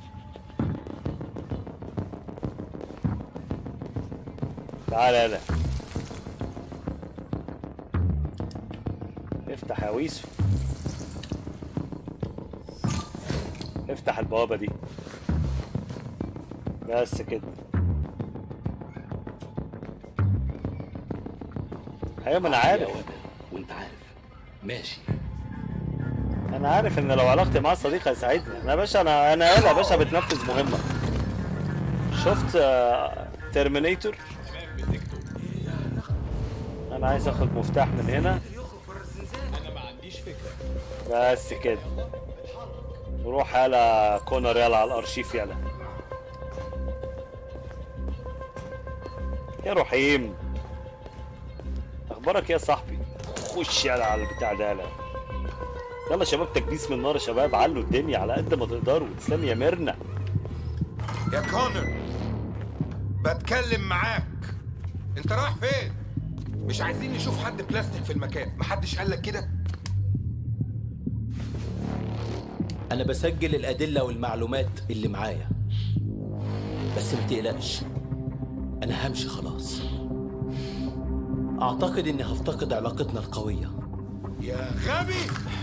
S1: تعال يلا. افتح يا ويسو. افتح البوابة دي. بس كده. ايوه ما انا عارف.
S8: وانت عارف. ماشي.
S1: انا عارف ان لو علاقتي مع صديق هيساعدني. انا يا باشا انا انا يلا يا باشا بتنفذ مهمة. شفت ترمينيتور؟ انا عايز اخد مفتاح من هنا.
S20: انا ما عنديش فكره.
S1: بس كده. روح يلا كونر يلا على الارشيف يلا. يا رحيم اخبارك يا صاحبي؟ خش يلا على البتاع ده يلا. يلا شباب تكبيس من النار يا شباب. علوا الدنيا على قد ما تقدروا. تسلم يا ميرنا.
S3: يا كونر بتكلم معاك. انت رايح فين؟ مش عايزين نشوف حد بلاستيك في المكان. محدش قالك كده؟
S4: أنا بسجل الأدلة والمعلومات اللي معايا، بس ما تقلقش أنا همشي خلاص. أعتقد إني هفتقد علاقتنا القوية.
S3: يا غبي.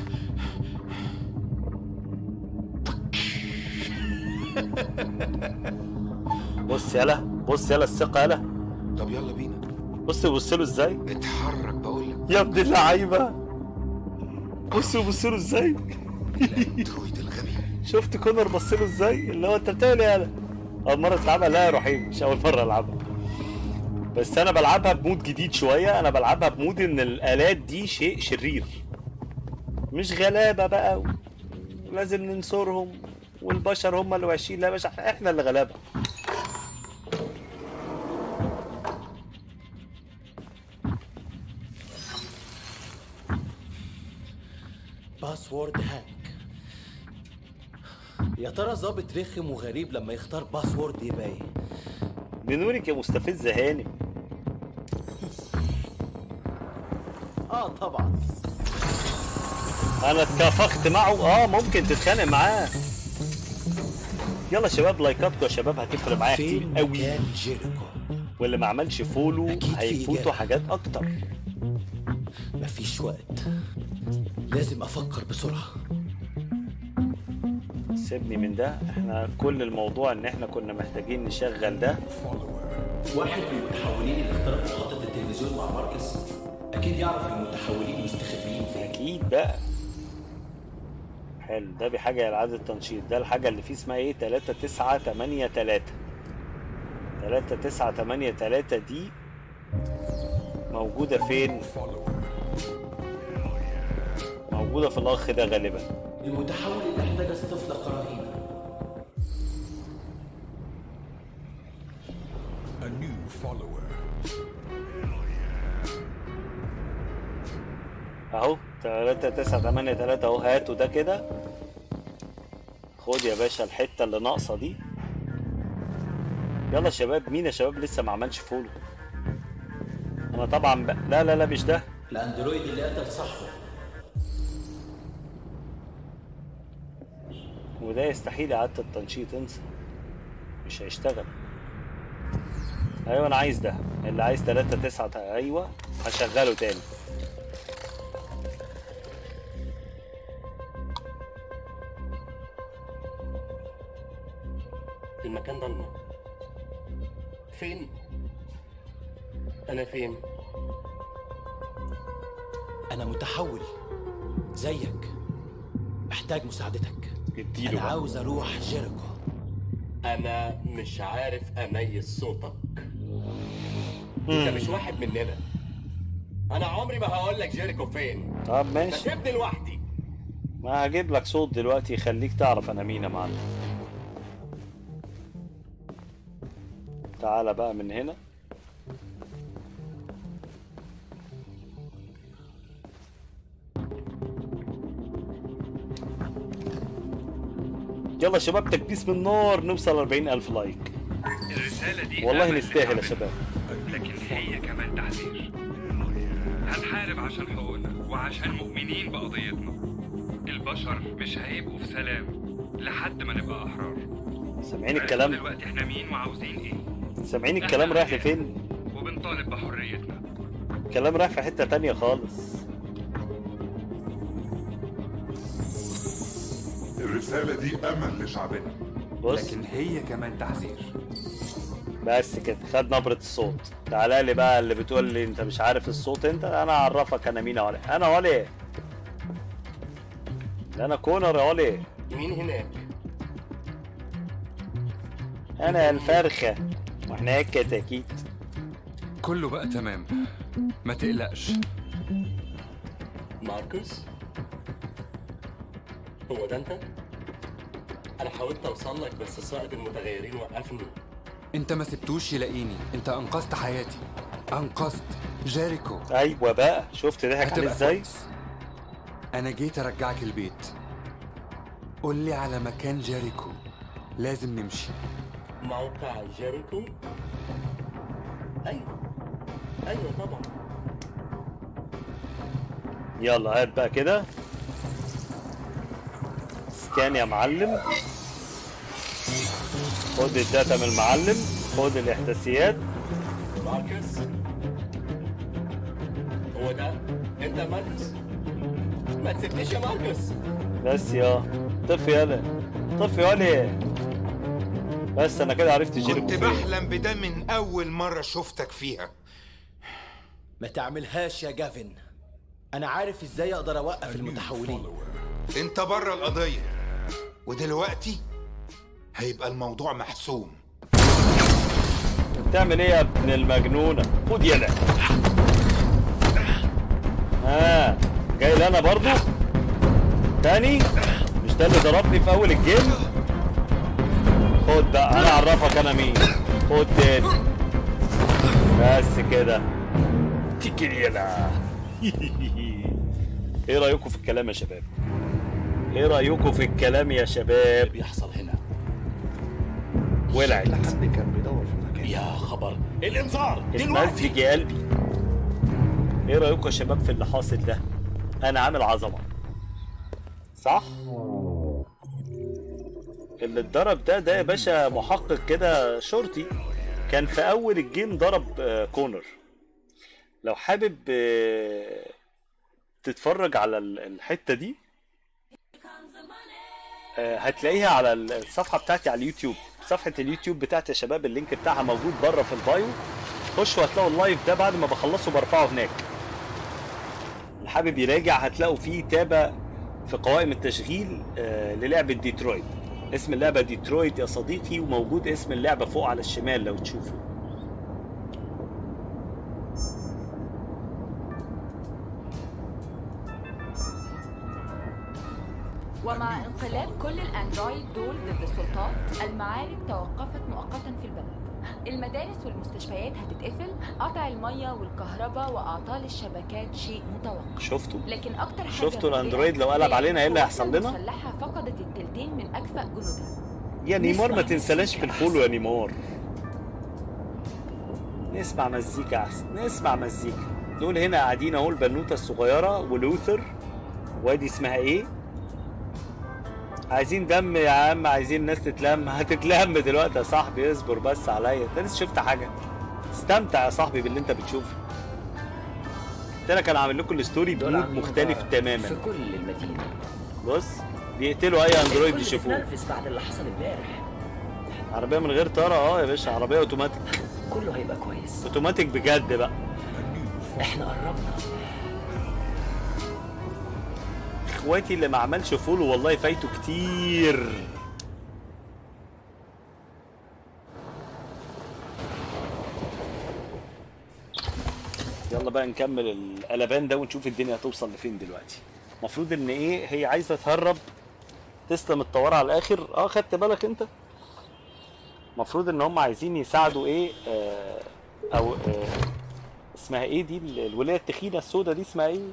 S1: بص يلا بص يلا الثقة يلا.
S3: طب يلا بينا.
S1: بص بص له ازاي.
S3: اتحرك بقول لك
S1: يا ابن اللعيبة. بص بص له ازاي.
S3: الاندرويد الغبي.
S1: شفت كونر بص له ازاي؟ اللي هو انت بتعمل ايه يالا؟ اول مرة تلعبها؟ لا يا رحيم مش اول مرة العبها. بس انا بلعبها بمود جديد شوية. انا بلعبها بمود ان الالات دي شيء شرير. مش غلابة بقى لازم ننصرهم والبشر هم اللي وحشين. لا يا باشا احنا اللي غلابة.
S4: باسورد هانك. يا ترى ظابط رخم وغريب لما يختار باسورد يبقى ايه؟
S1: بنورك يا مستفز هانم.
S4: اه طبعا.
S1: انا اتكافخت معه. اه ممكن تتخانق معاه. يلا شباب لايكاتكم يا شباب هتفرق معايا كتير قوي. واللي ما عملش فولو هيفوتوا حاجات اكتر.
S4: مفيش وقت، لازم افكر بسرعه.
S1: سيبني من ده. احنا كل الموضوع ان احنا كنا محتاجين نشغل ده.
S4: واحد من المتحولين اللي اخترق محطه التلفزيون مع ماركس اكيد يعرف المتحولين مستخبيين فين.
S1: اكيد بقى. حلو، ده بحاجة إعادة تنشيط. ده الحاجة اللي فيه اسمها ايه؟ تلاتة تسعة تمانية تلاتة. تلاتة تسعة تمانية تلاتة دي موجودة فين؟ موجودة في الأخ ده غالبا.
S4: المتحول اللي احتاج اصطفل قراهين.
S3: A new follower.
S1: اهو تلاتة تسعة تمانية تلاتة اهو، هاتوا ده كده. خد يا باشا الحتة اللي ناقصة دي. يلا يا شباب، مين يا شباب لسه ما عملش فولو؟ انا طبعا ب... لا لا لا مش ده.
S4: الاندرويد اللي قتل صاحبه.
S1: وده يستحيل اعادة التنشيط، انسى مش هيشتغل. ايوه انا عايز ده، اللي عايز تلاتة تسعة. ايوه هشغله تاني.
S5: المكان ضلمة. فين؟ أنا فين؟
S4: أنا متحول زيك، محتاج مساعدتك. أنا عاوز أروح جيريكو.
S5: أنا مش عارف أميز صوتك. أنت مش واحد مننا. أنا عمري ما هقول لك جيريكو فين.
S1: طب ماشي،
S5: سيبني لوحدي.
S1: ما هجيب لك صوت دلوقتي يخليك تعرف أنا مين يا معلم. تعالى بقى من هنا. يلا شباب، تكبيس من النار، نوصل أربعين ألف لايك.
S15: الرسالة دي
S1: والله نستاهل يا شباب.
S15: لكن هي كمان تحذير. هنحارب عشان حقوقنا وعشان مؤمنين بقضيتنا. البشر مش هيبقوا في سلام لحد ما نبقى أحرار.
S1: سامعين الكلام؟
S15: دلوقتي احنا مين وعاوزين ايه؟
S1: سامعين الكلام رايح لفين؟
S15: وبنطالب بحريتنا.
S1: الكلام رايح في حتة تانية خالص.
S7: الرسالة دي أمل لشعبنا.
S1: بص،
S15: لكن هي كمان تحذير.
S1: بس كده خد نبرة الصوت. تعالى لي بقى اللي بتقول لي انت مش عارف الصوت. انت انا اعرفك انا مين يا ولي. انا ولي، ده انا كونر يا ولي.
S5: مين هناك؟
S1: انا الفرخة واحنا الكتاكيت.
S15: كله بقى تمام، ما تقلقش.
S5: ماركوس؟ هو ده انت؟ انا حاولت اوصل لك بس صائد المتغيرين وقفني.
S15: انت ما سبتوش يلاقيني، انت انقذت حياتي، انقذت جيريكو.
S1: ايوه بقى، شفت ضحك عليه ازاي؟
S15: انا جيت ارجعك البيت. قول لي على مكان جيريكو، لازم نمشي.
S5: موقع جيريكو؟ ايوه ايوه طبعا.
S1: يلا هات بقى كده سكان يا معلم. خد الداتا من المعلم، خد الاحداثيات.
S5: ماركوس، هو ده انت ماركوس؟ ما تسيبنيش يا ماركوس.
S1: بس يا طفي يالا، طفي يالا. بس انا كده عرفت جيريكو
S3: كنت
S1: فين.
S3: بحلم بده من اول مرة شفتك فيها.
S4: ما تعملهاش يا جافن. انا عارف ازاي اقدر اوقف المتحولين.
S3: انت بره القضية، ودلوقتي هيبقى الموضوع محسوم.
S1: بتعمل ايه يا ابن المجنونة؟ خد يلا. ها آه. جاي لي انا برضو تاني؟ مش ده اللي ضربني في اول الجيم؟ خد بقى، انا اعرفك انا مين. خد تاني. بس كده تيجي يلا. ايه رايكم في الكلام يا شباب؟ ايه رايكم في الكلام يا شباب؟
S5: بيحصل هنا
S1: ولعت.
S5: حد كان بيدور في المكان. يا خبر، الانذار
S1: اتمزج يا قلبي. ايه رايكم يا شباب في اللي حاصل ده؟ انا عامل عظمه صح؟ اللي اتضرب ده ده يا باشا محقق كده شرطي، كان في اول الجيم ضرب كونر. لو حابب تتفرج على الحته دي هتلاقيها على الصفحه بتاعتي على اليوتيوب. صفحه اليوتيوب بتاعتي يا شباب اللينك بتاعها موجود بره في البايو. خشوا هتلاقوا اللايف ده بعد ما بخلصه برفعه هناك. اللي حابب يراجع هتلاقوا فيه تابة في قوائم التشغيل آه للعبه ديترويت. اسم اللعبه ديترويت يا صديقي، وموجود اسم اللعبه فوق على الشمال لو تشوفوا.
S18: ومع انقلاب كل الاندرويد دول ضد السلطات، المعارك توقفت مؤقتا في البلد. المدارس والمستشفيات هتتقفل، قطع الميه والكهرباء واعطال الشبكات شيء متوقع.
S1: شفتوا؟
S18: لكن اكتر حاجه
S1: شفتوا الاندرويد لو قلب علينا ايه اللي هيحصل لنا؟
S18: المسلحه فقدت التلتين من اكفأ جنودها.
S1: يا نيمار ما تنسلاش في الفولو يا نيمار. نسمع مزيكا احسن، نسمع مزيكا. دول هنا قاعدين اهو، البنوته الصغيره ولوثر، وادي اسمها ايه؟ عايزين دم يا عم، عايزين ناس تتلم. هتتلم دلوقتي يا صاحبي، اصبر بس عليا. انت لسه شفت حاجه؟ استمتع يا صاحبي باللي انت بتشوفه. قلت لك انا عامل لكم الستوري بمود مختلف تماما
S8: في كل المدينه.
S1: بص بيقتلوا اي اندرويد يشوفوه.
S8: بتتنرفز بعد اللي حصل امبارح.
S1: عربيه من غير طاره، اه يا باشا، عربيه اوتوماتيك.
S8: كله هيبقى كويس.
S1: اوتوماتيك بجد بقى.
S8: احنا قربنا.
S1: اخواتي اللي ما عملش فولو والله فايته كتير. يلا بقى نكمل القلبان ده ونشوف الدنيا هتوصل لفين دلوقتي. المفروض ان ايه، هي عايزه تهرب. تسلا متطوره على الاخر. اه خدت بالك انت؟ المفروض ان هم عايزين يساعدوا ايه آه او آه اسمها ايه دي الولايه التخينه السوداء دي، اسمها ايه؟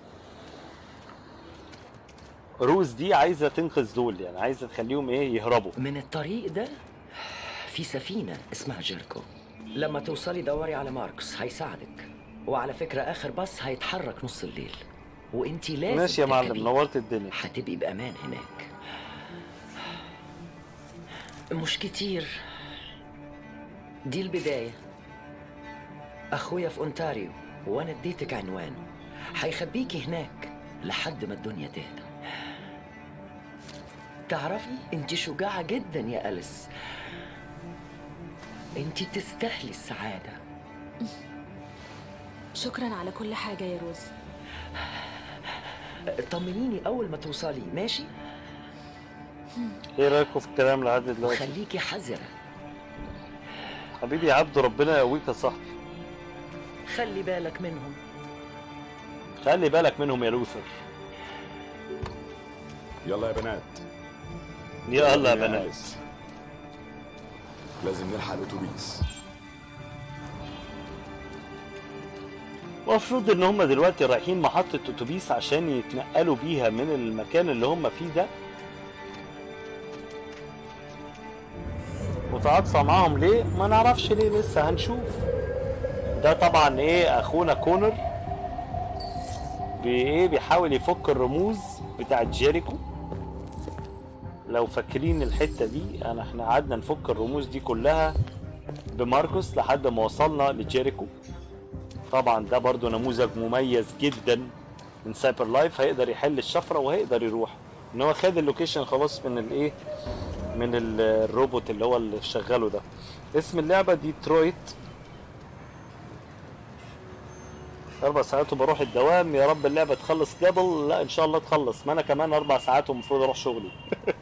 S1: روز دي عايزه تنقذ دول، يعني عايزه تخليهم ايه يهربوا
S8: من الطريق ده. في سفينه اسمها جيريكو، لما توصلي دوري على ماركوس هيساعدك. وعلى فكره اخر باص هيتحرك نص الليل، وانتي لازم
S1: ماشي يا معلم، نورت الدنيا.
S8: هتبقي بامان هناك. مش كتير، دي البدايه. اخويا في اونتاريو وانا اديتك عنوانه، هيخبيكي هناك لحد ما الدنيا تهدى. تعرفي انت شجاعة جدا يا أليس، انت تستاهلي السعادة.
S6: شكرا على كل حاجة يا روز.
S8: طمنيني أول ما توصلي، ماشي؟
S1: ايه رأيكم في الكلام لحد دلوقتي؟
S8: خليكي حذرة
S1: حبيبي يا عبد، ربنا يقويك يا صاحبي.
S8: خلي بالك منهم.
S1: خلي بالك منهم يا لوثر.
S7: يلا يا بنات،
S1: يلا يا بنات،
S14: لازم نلحق الاتوبيس.
S1: المفروض ان هم دلوقتي رايحين محطة اتوبيس عشان يتنقلوا بيها من المكان اللي هم فيه ده، وتعاطفى معاهم ليه؟ ما نعرفش ليه، لسه هنشوف. ده طبعا ايه، اخونا كونر بايه بيحاول يفك الرموز بتاعت جيريكو. لو فاكرين الحته دي، انا احنا قعدنا نفك الرموز دي كلها بماركوس لحد ما وصلنا لجيريكو. طبعا ده برضو نموذج مميز جدا من سايبر لايف، هيقدر يحل الشفره وهيقدر يروح. ان هو خد اللوكيشن خلاص من الايه، من الروبوت اللي هو اللي شغاله ده. اسم اللعبه ديترويت. اربع ساعات وبروح الدوام، يا رب اللعبه تخلص قبل. لا ان شاء الله تخلص، ما انا كمان اربع ساعات ومفروض اروح شغلي.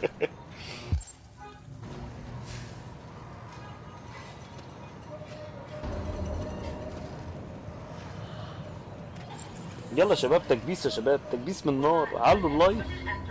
S1: يلا شباب، تكبيس يا شباب، تكبيس من نار. علوا اللايف.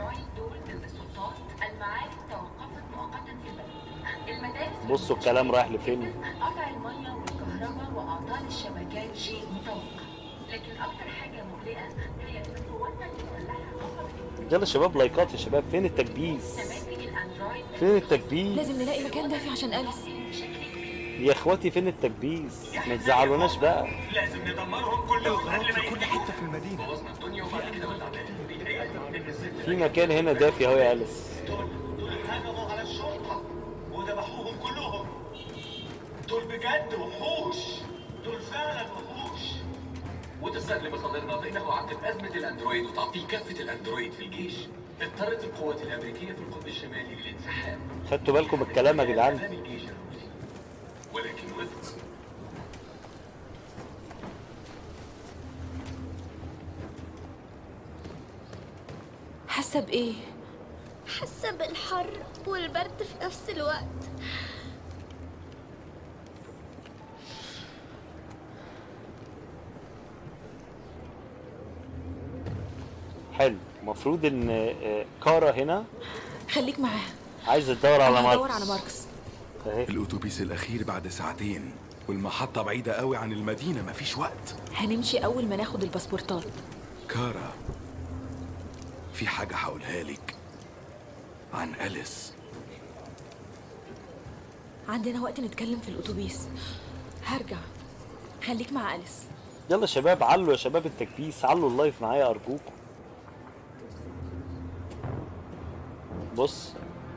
S1: بصوا الكلام رايح لفين.
S18: قطع الميه والكهرباء واعطال الشبكات شيء متوقع، لكن اكتر حاجه مقلقه هي ان قواتنا المسلحه.
S1: يلا شباب لايكات يا شباب. فين التكبيس؟ فين التكبيس؟
S6: لازم نلاقي مكان دافي عشان أليس.
S1: يا اخواتي فين التكبيس؟ ما تزعلوناش بقى.
S20: لازم ندمرهم كلهم قبل ما كل حته في المدينه.
S1: في مكان هنا دافي اهو يا أليس.
S20: دول هجموا على الشرطه وذبحوهم كلهم. دول بجد وحوش، دول فعلا وحوش.
S5: وتستغل بصدرنا ضيقه وعقد ازمه الاندرويد وتعطيل كافه الاندرويد في الجيش. اضطرت القوات الامريكيه في القطب الشمالي للانسحاب.
S1: خدتوا بالكم بالكلام يا جدعان؟
S5: ولكن وثق.
S18: حاسه بايه؟
S11: حاسة بالحر والبرد في نفس الوقت.
S1: حلو. المفروض ان آه، كارا هنا
S18: خليك معاها.
S1: عايزه تدور على
S18: أنا هدور
S1: ماركس.
S18: على ماركس.
S1: اهي.
S13: الأتوبيس الأخير بعد ساعتين والمحطة بعيدة قوي عن المدينة، مفيش وقت.
S18: هنمشي اول ما ناخد الباسبورتات.
S13: كارا، في حاجة هقولها لك عن أليس.
S18: عندنا وقت نتكلم في الاتوبيس. هرجع. خليك مع أليس.
S1: يلا شباب، علوا يا شباب التكبيس، علوا اللايف معايا ارجوكم. بص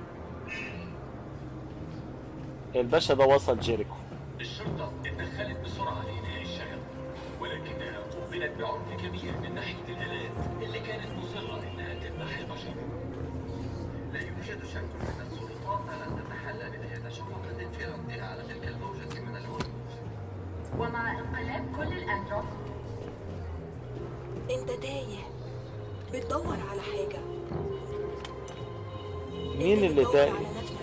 S1: الباشا ده وصل جيريكو.
S16: الشرطة اتدخلت بسرعة لإنهاء الشغب، ولكنها قوبلت بعنف كبير من ناحية الآلات اللي كانت مصرة إنها تذبح البشر. لا يوجد شك أن السلطات لن تتحلى بنهاية شفقة في ردها على تلك الموجة من العنف.
S18: ومع انقلاب كل الأندرويد.
S6: انت تايه، بتدور على حاجة.
S1: مين اللي تايه؟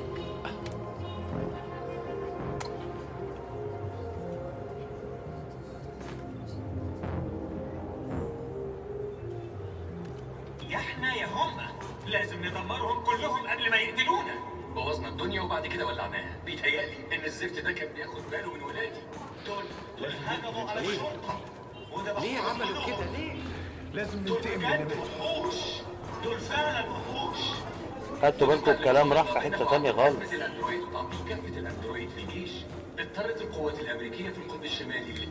S16: احنا يا هم لازم ندمرهم كلهم قبل ما يقتلونا. بوظنا الدنيا وبعد كده ولعناها. بيتهيألي ان الزفت ده كان بياخد باله من ولادي. دول دول هجموا على الشرطة.
S3: ليه عملوا كده ليه؟ لازم
S16: ننتقم منهم. وحوش. دول فعلا وحوش.
S1: خدتوا بالكم الكلام راح في حته ثانيه خالص.
S16: الاندرويد وتعطيل كافة الاندرويد في الجيش. اضطرت القوات الامريكيه في القطب الشمالي.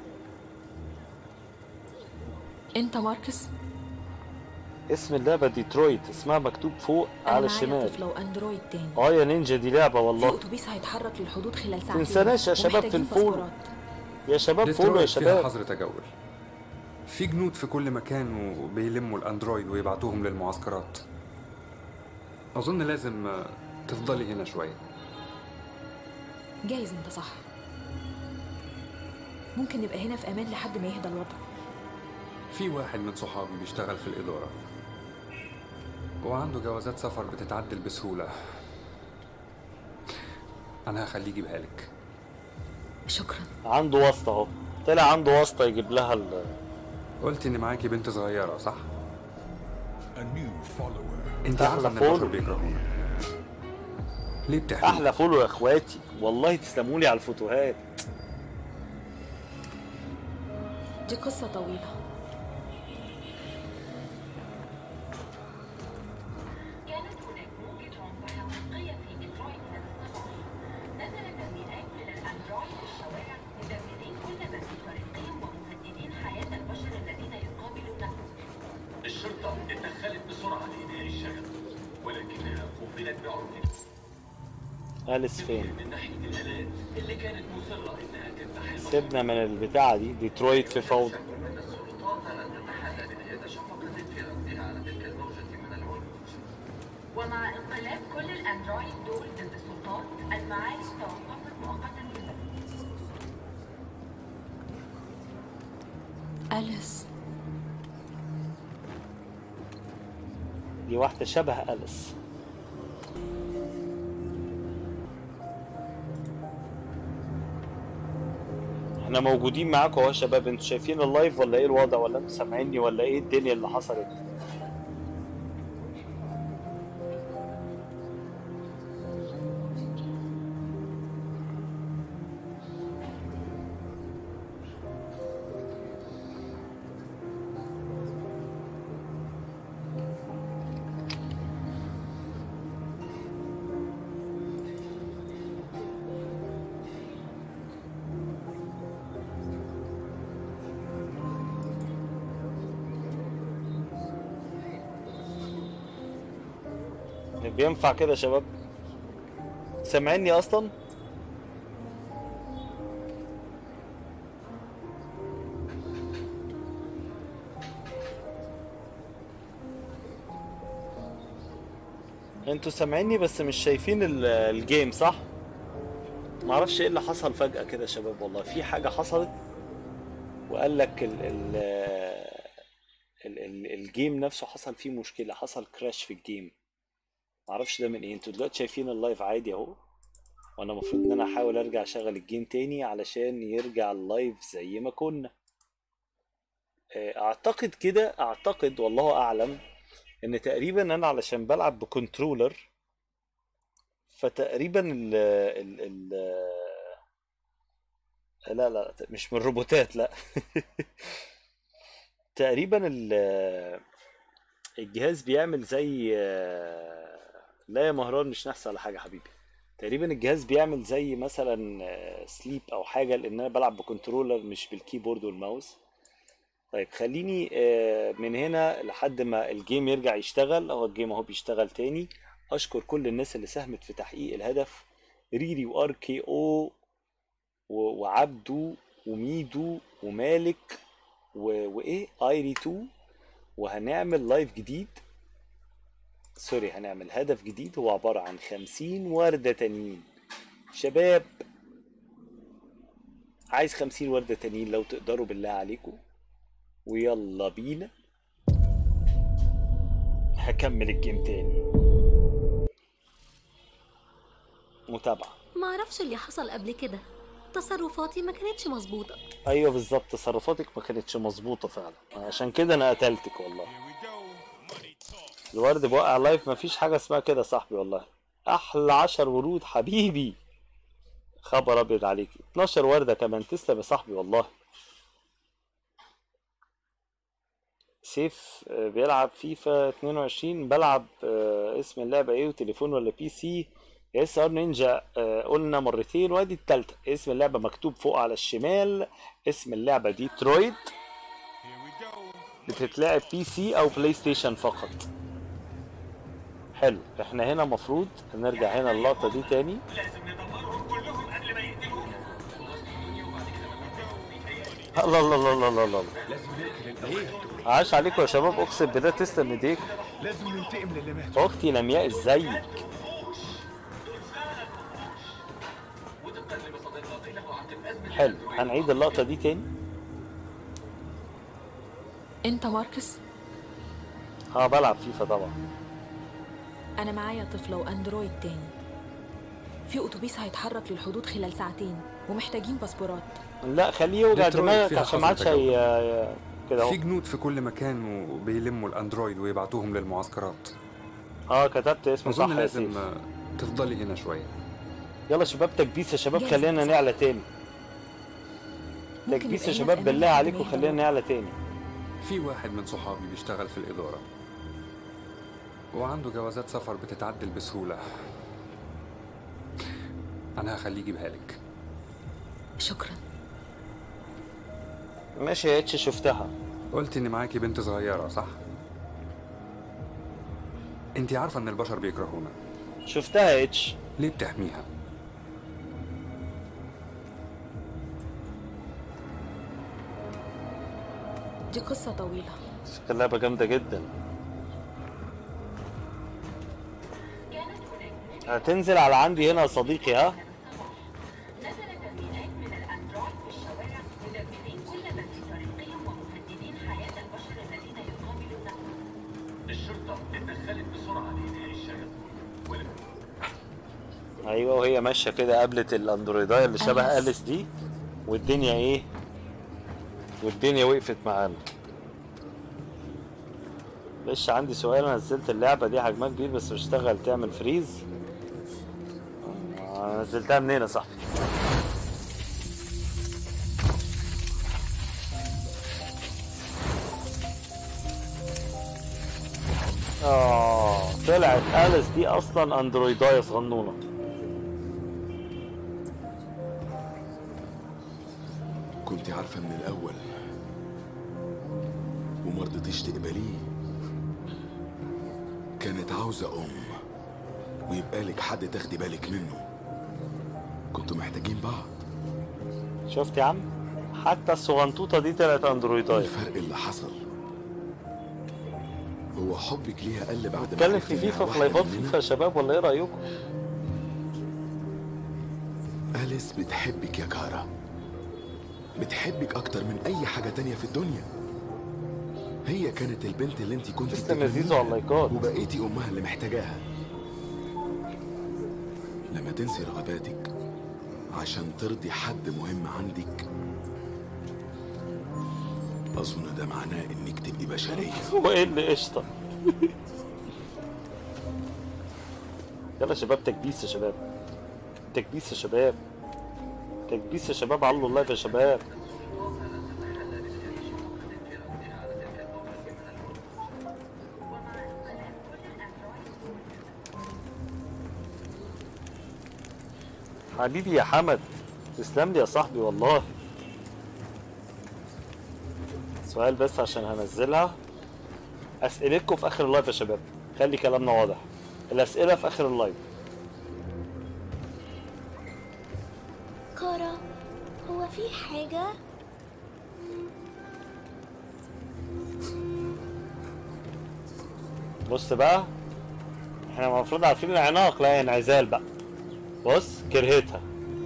S18: انت ماركس؟
S1: اسم اللعبه ديترويت، اسمها مكتوب فوق على الشمال.
S18: طفله واندرويد تاني.
S1: اه يا نينجا دي لعبه والله.
S18: في اتوبيس هيتحرك للحدود خلال ساعتين.
S1: تنساناش يا شباب في الفول. يا شباب فولو يا شباب.
S15: فيها حظر تجول. في جنود في كل مكان وبيلموا الاندرويد ويبعتوهم للمعسكرات. اظن لازم تفضلي هنا شويه.
S18: جايز انت صح. ممكن نبقى هنا في امان لحد ما يهدى الوضع.
S15: في واحد من صحابي بيشتغل في الاداره وعنده جوازات سفر بتتعدل بسهوله. انا هخليه يجيبها لك.
S18: شكرا.
S1: عنده واسطه اهو، طلع عنده واسطه يجيب لها ال...
S15: قلت ان معاكي بنت صغيره صح؟
S1: انت احلى فولو.
S15: بيكرهونا ليه بتحكي؟
S1: احلى فولو يا اخواتي، والله تسلموا لي على الفوتوهات.
S18: دي قصه طويله.
S16: الشرطة اتدخلت بسرعة لإنهاء الشغب، ولكنها قوبلت بعنف.
S1: أليس فين؟
S16: من ناحية الآلات اللي كانت مصرة إنها تذبح.
S1: سيبنا من البتاعة دي، ديترويت في فوضى.
S16: السلطات لن تتحلى بنهاية شفقة في ردها على تلك الموجة من العنف.
S18: ومع انقلاب كل الأندرويد دول ضد السلطات، المعارك توقفت مؤقتا في البلد. أليس.
S1: دي واحدة شبه أليس. احنا موجودين معاكم اهو يا شباب. انتوا شايفين اللايف ولا ايه الوضع، ولا انتوا سامعيني ولا ايه الدنيا اللي حصلت؟ بينفع كده يا شباب؟ سامعيني اصلا؟ انتوا سامعيني بس مش شايفين الجيم صح؟ معرفش ايه اللي حصل فجأة كده يا شباب، والله في حاجة حصلت وقال لك ال ال ال ال الجيم نفسه حصل فيه مشكلة، حصل كراش في الجيم، معرفش ده من ايه. انتوا دلوقتي شايفين اللايف عادي اهو، وانا المفروض ان انا احاول ارجع اشغل الجيم تاني علشان يرجع اللايف زي ما كنا. اعتقد كده، اعتقد والله اعلم ان تقريبا انا علشان بلعب بكنترولر، فتقريبا ال ال ال لا لا مش من الروبوتات، لا تقريبا الجهاز بيعمل زي، لا يا مهران مش نحس على حاجة حبيبي، تقريبا الجهاز بيعمل زي مثلا سليب او حاجة، لان انا بلعب بكنترولر مش بالكيبورد والماوس. طيب خليني من هنا لحد ما الجيم يرجع يشتغل. هو الجيم اهو بيشتغل تاني. اشكر كل الناس اللي ساهمت في تحقيق الهدف، ريري وار كي او وعبدو وميدو ومالك وايه ايري اتنين. وهنعمل لايف جديد، سوري هنعمل هدف جديد هو عبارة عن خمسين وردة تانيين. شباب عايز خمسين وردة تانيين لو تقدروا بالله عليكم، ويلا بينا هكمل الجيم تاني. متابعة.
S2: معرفش اللي حصل قبل كده، تصرفاتي ما كانتش مظبوطة.
S1: ايوه بالظبط، تصرفاتك ما كانتش مظبوطة فعلا، عشان كده انا قتلتك والله. الورد بوقع لايف، مفيش حاجة اسمها كده صاحبي والله. احلى عشر ورود حبيبي، خبر ابيض عليك. اتناشر وردة كمان، تسلم يا صاحبي والله. سيف بيلعب فيفا اتنين وعشرين، بلعب اسم اللعبة ايه وتليفون ولا بي سي؟ اس ار نينجا قلنا مرتين وادي التالتة. اسم اللعبة مكتوب فوق على الشمال، اسم اللعبة ديترويت، بتتلعب بي سي او بلاي ستيشن فقط. حلو، احنا هنا مفروض نرجع هنا اللقطة دي تاني. الله الله الله الله الله الله، عاش عليكم يا شباب، اقسم بالله تسلم ايديك.
S3: لازم ننتقم للي مات.
S1: اختي لمياء ازيك؟ حلو، هنعيد اللقطة دي تاني.
S18: انت ماركس؟
S1: اه بلعب فيفا طبعا.
S18: انا معايا طفلة واندرويد تاني، في اتوبيس هيتحرك للحدود خلال ساعتين ومحتاجين باسبورات.
S1: لا خليه يوجع دماغك عشان ما عادش هي كده اهو.
S15: في جنود في كل مكان وبيلموا الاندرويد ويبعتوهم للمعسكرات.
S1: اه كتبت اسمه صح.
S15: اظن لازم تفضلي هنا شويه.
S1: يلا شباب تكبيس يا شباب، خلينا نعلى تاني. تكبيس يا شباب بالله عليكم، خلينا نعلى تاني.
S15: في واحد من صحابي بيشتغل في الاداره وعنده جوازات سفر بتتعدل بسهوله، انا هخليه يجيبها لك.
S18: شكرا.
S1: ماشي يا اتش، شفتها.
S15: قلت ان معاكي بنت صغيره صح؟ انت عارفه ان البشر بيكرهونا.
S1: شفتها يا اتش.
S15: ليه بتحميها؟
S18: دي قصه طويله.
S1: اللعبه جامده جدا. هتنزل على عندي هنا يا صديقي. ها ايوه، وهي ماشيه كده قابلت الاندرويدايه اللي شبه اليس دي، والدنيا ايه، والدنيا وقفت معانا. لسه عندي سؤال، انا نزلت اللعبه دي حجمها كبير بس بشتغل تعمل فريز. انا نزلتها منين يا صاحبي؟ اه طلعت اليس دي اصلا اندرويدايه صغنونه.
S14: كنت عارفه من الاول ومرضتيش تقبليه. كانت عاوزه ام ويبقى لك حد تاخدي بالك منه، كنتوا محتاجين بعض.
S1: شفت يا عم، حتى الصغنطوطه دي طلعت اندرويدايه.
S14: الفرق اللي حصل هو حبك ليها قل بعد ما
S1: نتكلم في فيفا، في لايفات فيفا يا شباب، ولا ايه رايكم؟
S14: أليس بتحبك يا كارا، بتحبك اكتر من اي حاجه تانية في الدنيا.
S13: هي كانت البنت اللي انت كنت
S1: تسلم يا زيزو على اللايكات.
S13: وبقيتي امها اللي محتاجاها. لما تنسي رغباتك عشان ترضي حد مهم عندك، اظن ده معناه انك تبقي بشريه.
S1: هو ايه اللي قشطه؟ يلا يا شباب، تكبيس يا شباب، تكبيس يا شباب، تكبيس يا شباب، علوا اللايف يا شباب. حبيبي يا حمد، تسلم لي يا صاحبي والله. سؤال بس عشان هنزلها، اسئلتكم في اخر اللايف يا شباب، خلي كلامنا واضح. الاسئله في اخر اللايف.
S11: كارا، هو في حاجة؟
S1: بص بقى، احنا المفروض عارفين العناق، لا انعزال بقى. بص كرهتها.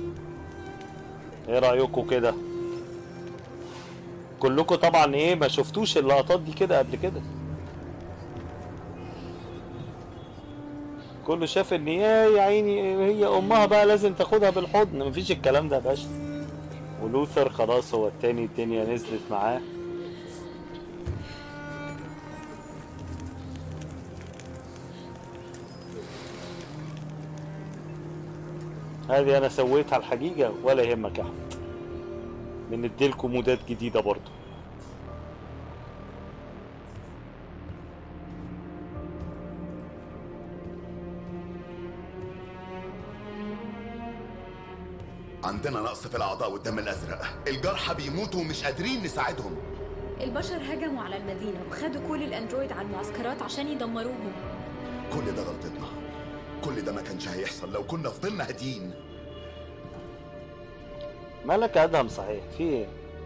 S1: ايه رايكم كده؟ كلكم طبعا ايه ما شفتوش اللقطات دي كده قبل كده. كله شاف ان يا يا عيني هي امها بقى لازم تاخدها بالحضن. مفيش الكلام ده يا باشا. ولوثر خلاص هو التاني، الدنيا نزلت معاه. هذه انا سويتها الحقيقه ولا يهمك يا احمد، بنديلكم مودات جديده برضو.
S14: عندنا نقص في الاعضاء والدم الازرق، الجرحى بيموتوا ومش قادرين نساعدهم.
S10: البشر هجموا على المدينة وخدوا كل الأندرويد على المعسكرات عشان يدمروهم.
S14: كل ده غلطتنا، كل ده ما كانش هيحصل لو كنا فضلنا هاديين.
S1: مالك يا ادهم صحيح؟ في ايه؟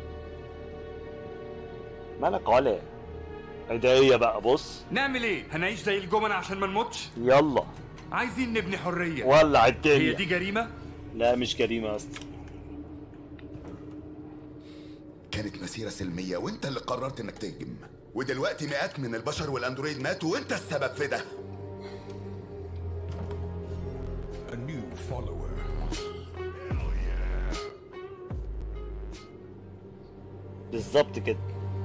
S1: مالك علا؟ عدائية بقى. بص
S15: نعمل ايه؟ هنعيش زي الجمل عشان ما نموتش؟
S1: يلا
S15: عايزين نبني حرية.
S1: ولع الدنيا.
S15: هي دي جريمة؟
S1: لا مش جريمة اصلا،
S14: كانت مسيرة سلمية وانت اللي قررت انك تهجم، ودلوقتي مئات من البشر والاندرويد ماتوا وانت السبب في ده.
S7: A new follower.
S1: بالظبط كده.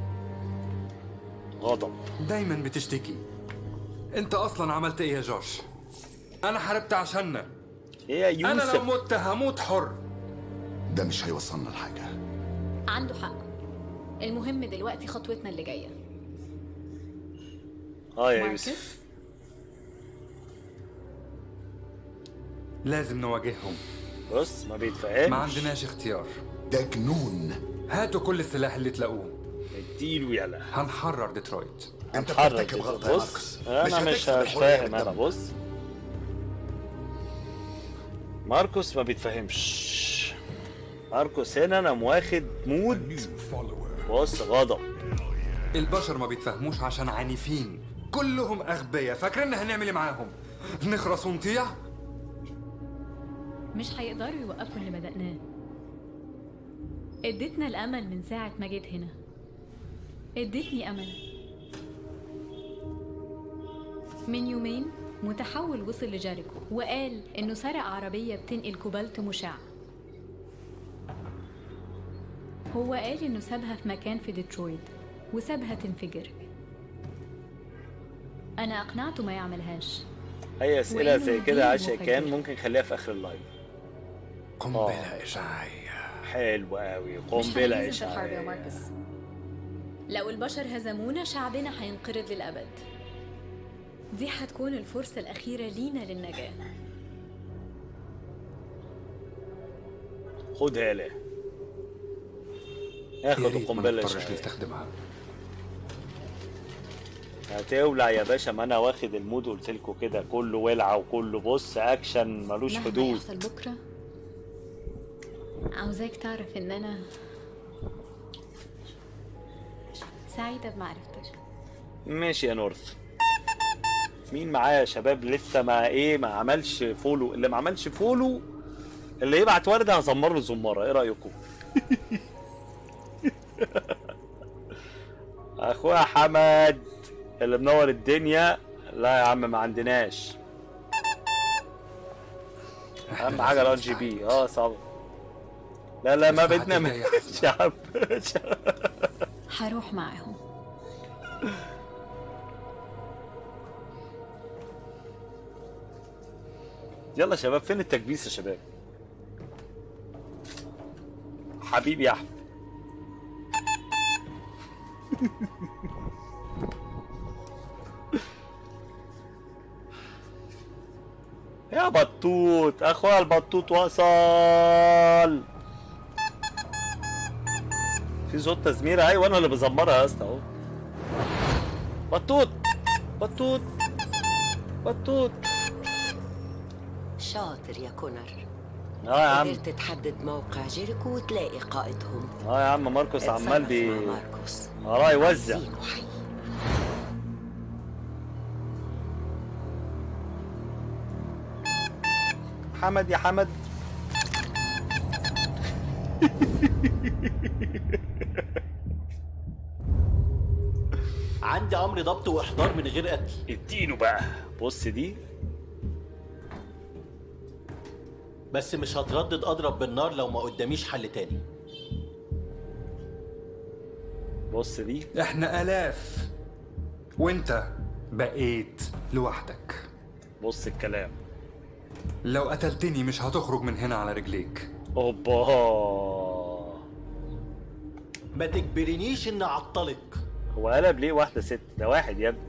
S1: غضب.
S15: دايما بتشتكي. انت اصلا عملت ايه يا جورج؟ انا حاربت عشاننا.
S1: ايه يا يوسف؟
S15: انا لو مت هموت حر.
S14: ده مش هيوصلنا لحاجة.
S10: عنده حق. المهم دلوقتي خطوتنا اللي جاية.
S1: اه يا يوسف،
S15: لازم نواجههم.
S1: بص ما بيتفهمش.
S15: ما عندناش اختيار.
S14: ده جنون.
S15: هاتوا كل السلاح اللي تلاقوه.
S1: اديله يلا.
S15: هنحرر ديترويت.
S14: انت بترتكب غلطة.
S1: بص انا مش فاهم. انا بص ماركوس ما بيتفهمش. ماركوس هنا انا مواخد مود. بص غضب.
S15: البشر ما بيتفهموش عشان عنيفين، كلهم اغبياء. فاكرين هنعمل ايه معاهم؟ نخرس ونطيع؟
S10: مش هيقدروا يوقفوا اللي بدأناه. اديتنا الأمل من ساعة ما جيت هنا. اديتني أمل. من يومين متحول وصل لجاريكو وقال إنه سرق عربية بتنقل كوبالت مشع. هو قال إنه سابها في مكان في ديترويت وسابها تنفجر. أنا أقنعته ما يعملهاش.
S1: أي أسئلة زي كده عشان كان ممكن نخليها في آخر اللايف.
S15: قنبلة إشعاعية.
S1: حلو قوي. قنبلة إشعاعية.
S10: ماركوس. لو البشر هزمونا شعبنا هينقرض للأبد. دي هتكون الفرصة الأخيرة لينا للنجاة.
S1: خدها له. اخد القنبلة إشعاعية.
S15: نستخدمها.
S1: هتولع يا باشا. ما انا واخد المود قلت لكم كده، كله ولعه وكله بص اكشن ملوش حدود.
S10: مهما يحصل بكره عاوزاك تعرف ان انا سعيده بمعرفتك.
S1: ماشي يا نورث. مين معايا يا شباب لسه ما ايه ما عملش فولو؟ اللي ما عملش فولو اللي يبعت ورده هزمر له زماره. ايه رايكم؟ اخويا حمد اللي منور الدنيا. لا يا عم ما عندناش، اهم حاجه الار جي بي. اه صعب. لا لا ما بدنا يا عم.
S10: هروح معاهم.
S1: يلا شباب، فين التكبيس يا شباب؟ حبيبي يا احمد. يا بطوط، اخويا البطوط وصل. في صوت تزميره. ايوه انا اللي بزمرها يا اسطى اهو. بطوط بطوط بطوط.
S21: شاطر يا كونر.
S1: اه يا عم.
S21: قدرت تحدد موقع جيريكو وتلاقي قائدهم.
S1: اه يا عم ماركوس عمال بي
S21: ماركوس.
S1: اه يوزع. حمد يا حمد.
S4: عندي امر ضبط واحضار من غير قتل.
S1: اديله بقى. بص دي
S4: بس مش هتردد اضرب بالنار لو ما قداميش حل تاني.
S1: بص دي.
S15: احنا الاف وانت بقيت لوحدك.
S1: بص الكلام.
S15: لو قتلتني مش هتخرج من هنا على رجليك.
S1: اوبا.
S4: ما تجبرنيش اني اعطلك.
S1: هو قلب ليه واحدة ست؟ ده واحد يا ابني.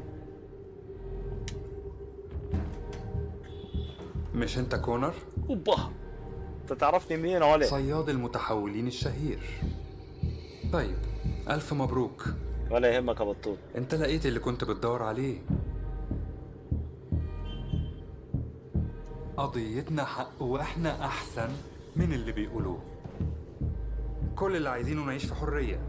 S15: مش انت كونر؟
S1: اوبا. انت تعرفني منين يا ولا؟
S15: صياد المتحولين الشهير. طيب الف مبروك.
S1: ولا يهمك يا بطوط.
S15: انت لقيت اللي كنت بتدور عليه. قضيتنا حق واحنا احسن من اللي بيقولوه. كل اللي عايزينه نعيش في حرية.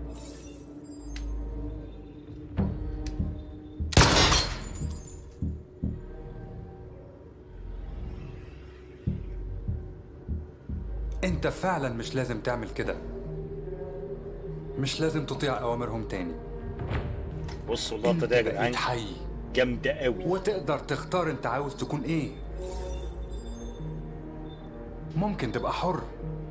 S15: انت فعلا مش لازم تعمل كده. مش لازم تطيع اوامرهم تاني.
S1: بصوا اللقطة دي يا جدعان
S15: حي
S1: جامدة قوي.
S15: وتقدر تختار انت عاوز تكون ايه. ممكن تبقى حر.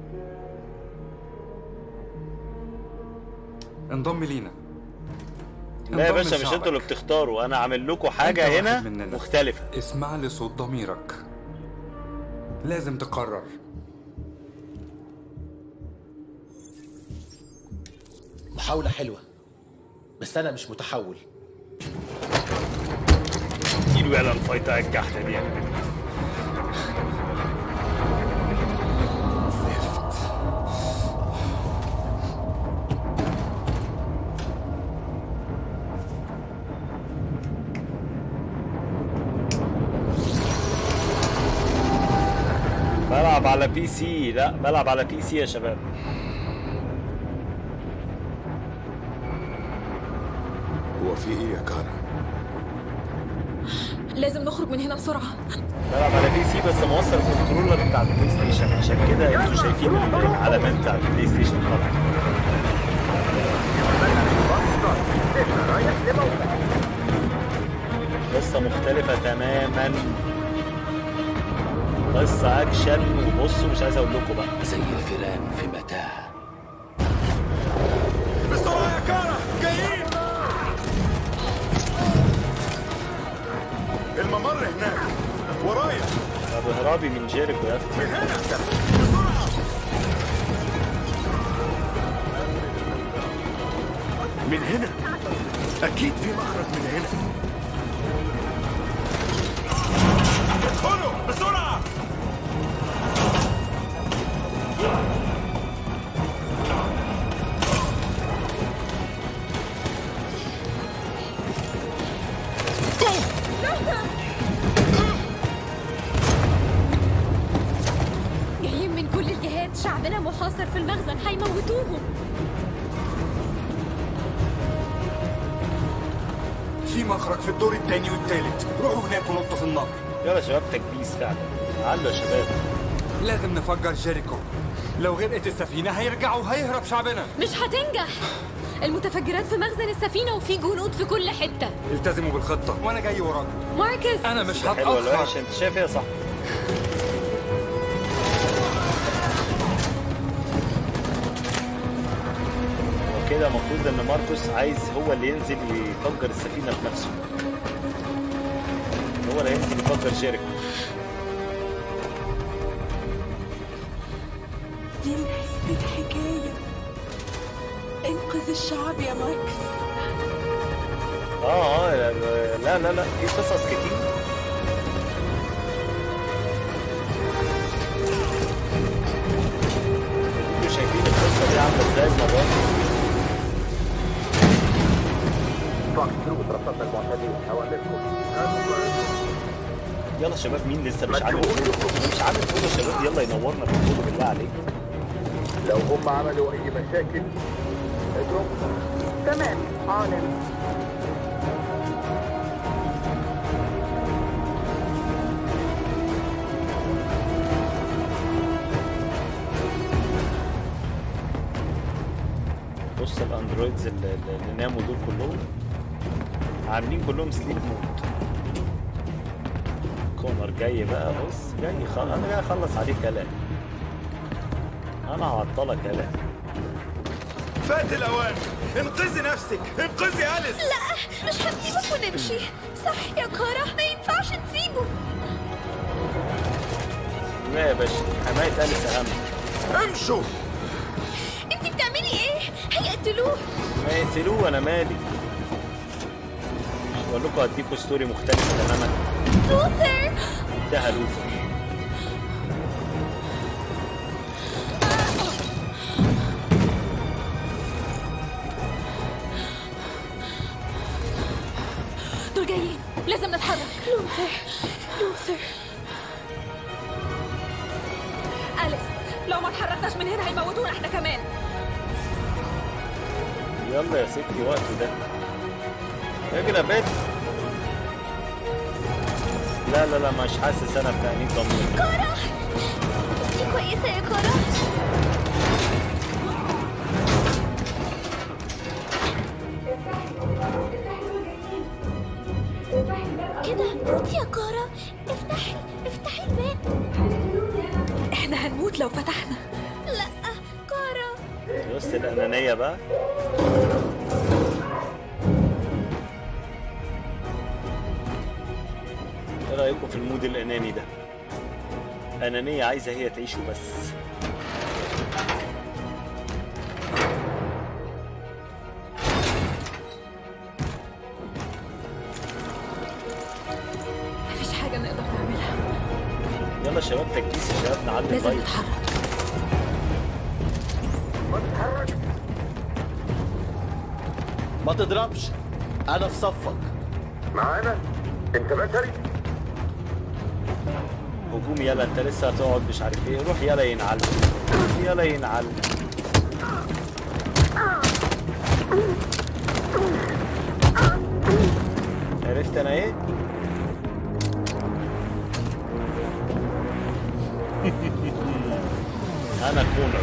S15: انضم لينا.
S1: لا يا باشا مش انتوا اللي بتختاروا، انا عامل لكم حاجة هنا مختلفة.
S15: اسمع لصوت ضميرك. لازم تقرر.
S4: محاولة حلوة بس أنا مش متحول.
S1: اديله يلا الفايتة الجحدة دي. بلعب على بي سي. لا بلعب على بي سي يا شباب.
S14: هو في ايه يا كارا؟
S6: لازم نخرج من هنا بسرعة.
S1: بلعب على بي سي بس موصل الكنترولر بتاع البلاي ستيشن، عشان كده انتوا شايفين العلامات بتاع البلاي ستيشن طبعا. قصة مختلفة تماما. قصة اكشن. وبصوا مش عايز اقول لكم بقى.
S19: زي الفئران في متاهة.
S3: بسرعة يا كارا جايين. الممر هناك ورايا.
S1: ابو هرابي من جيريكو يا اخي.
S3: من هنا بسرعة.
S14: من هنا اكيد في مخرج من هنا.
S3: ادخلوا بسرعة.
S2: جايين من كل الجهات. شعبنا محاصر في المخزن، هيموتوهم.
S15: في مخرج في الدور الثاني والثالث. روحوا هناك ونطوا في النار.
S1: يلا يا شباب تكبيس فعلا. تعالوا يا شباب.
S15: لازم نفجر جيريكو. لو غرقت السفينة هيرجعوا وهيهرب شعبنا.
S2: مش هتنجح.
S10: المتفجرات في مخزن السفينة وفي جنود في كل حتة.
S15: التزموا بالخطة وانا جاي وراكم.
S10: ماركس
S15: انا مش
S1: حلو ولا
S15: هتأخر.
S1: وحش؟ انت شايف ايه يا صاحبي؟ هو كده المفروض ان ماركوس عايز هو اللي ينزل يفجر السفينة بنفسه. هو اللي ينزل يفجر جيريكو.
S12: دي نهاية الحكاية. انقذ الشعب يا ماركس.
S1: اه اه لا لا لا في قصص كتير. انتوا شايفين القصة دي عاملة ازاي المرة دي؟ يلا شباب، مين لسه مش عامل فولو؟ مش عامل فولو يا شباب، يلا ينورنا في الفولو بالله عليك.
S22: لو هم عملوا اي مشاكل اضربهم.
S12: تمام عالم.
S1: بص الاندرويدز اللي, اللي ناموا دول كلهم عاملين كلهم سليب مود. كونر جاي بقى، بص جاي خل... انا جاي اخلص عليه كلام. انا هعطلك كلام.
S3: فات الاوان، انقذي نفسك، انقذي أليس.
S11: لا مش هنسيبك ونمشي. صح يا كارا، ما ينفعش تسيبه.
S1: لا يا باشا، حماية أليس اهم.
S3: امشوا.
S11: انت بتعملي ايه؟ هيقتلوه.
S1: ما يقتلوه، انا مالي. اقول لكم هديكوا ستوري مختلفه تماما.
S11: لوثر
S1: انتهى لوثر.
S10: دول جايين، لازم نتحرك.
S11: لوثر لوثر
S6: أليس، لو ما اتحركناش من هنا هيموتونا احنا كمان.
S1: يلا يا ستي وقت ده. اجري يا بنت. لا لا لا مش حاسس انا بتأنيب ضمير.
S11: كارا انت كويسة يا كارا؟ كده هنموت يا كارا. افتحي افتحي الباب.
S6: احنا هنموت لو فتحنا.
S11: لا كارا.
S1: بص الأنانية بقى. ايه رأيكم في المود الأناني ده؟ أنانية عايزة هي تعيش وبس.
S6: مفيش حاجة نقدر نعملها.
S1: يلا يا شباب تكيس يا شباب، نعدي
S6: لازم
S1: اللايف.
S6: نتحرك.
S4: ما تضربش، انا في صفك.
S22: معانا؟ انت بشري؟
S1: هجوم يلا، انت لسه هتقعد مش عارف ايه. روح يلا ينعل، يلا ينعل. عرفت انا ايه؟ انا كونر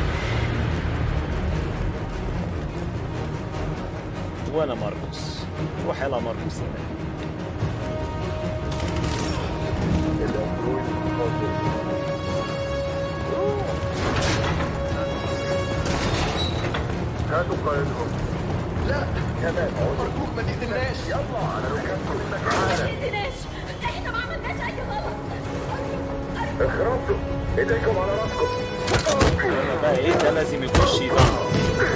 S1: وانا ماركوس. روح يلا ماركوس.
S22: هاتوا قائدهم. لا كمان ارجوك ما تقتلناش. يلا انا لو كنت منك
S6: ما تأذيناش، احنا ما عملناش اي غلط.
S22: اخرجوا ايديكم على راسكم.
S1: انا بقى ايه ده لازم يخش يدمر.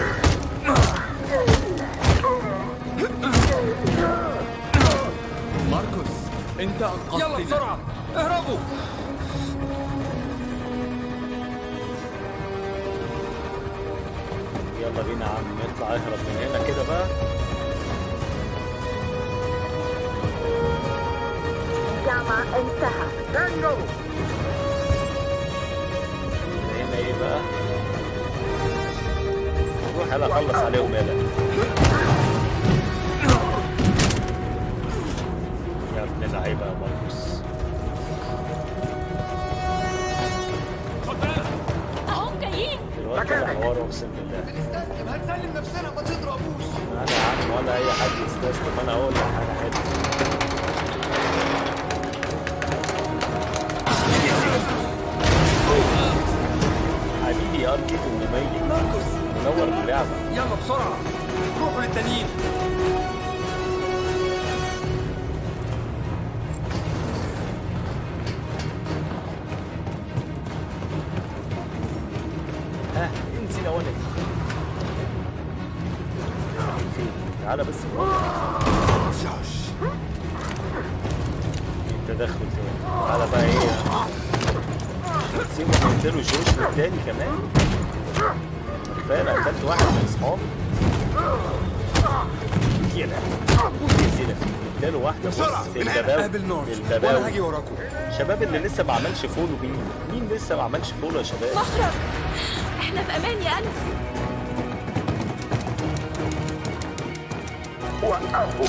S4: ماركوس انت انقذتنا.
S15: يلا بسرعة اهربوا.
S1: يلا بينا يا عم نطلع اهرب من هنا كده بقى.
S12: جامعة انتهى.
S22: تانجو.
S1: هنا ايه بقى؟ روح يلا خلص عليهم يلا. يا ابن اللعيبه يا ماركوس.
S6: اهم جايين.
S1: دلوقتي الحوار اقسم بالله.
S22: هنستسلم، هنسلم نفسنا، ما تضربوش.
S1: بس طب انا اقول لك حاجه حلوه. حبيبي ار كي ثمانمية منور اللعبه.
S15: يلا بسرعه روحوا للتانيين.
S1: ها انزل يا ولد. فين؟ تعالى بس. تدخل تاني. تعالى بقى ايه؟ سيبه نديله جوش والتاني كمان. كفايه انا قتلت واحد من اصحابي. يلا وتنزل فيه. اداله واحده بص في الباباوي. في الباباوي.
S15: وانا هاجي وراكم.
S1: شباب اللي لسه ما عملش فولو مين؟ مين لسه ما عملش فولو يا شباب؟
S6: مخرج احنا في امان يا انس.
S22: وقفوا.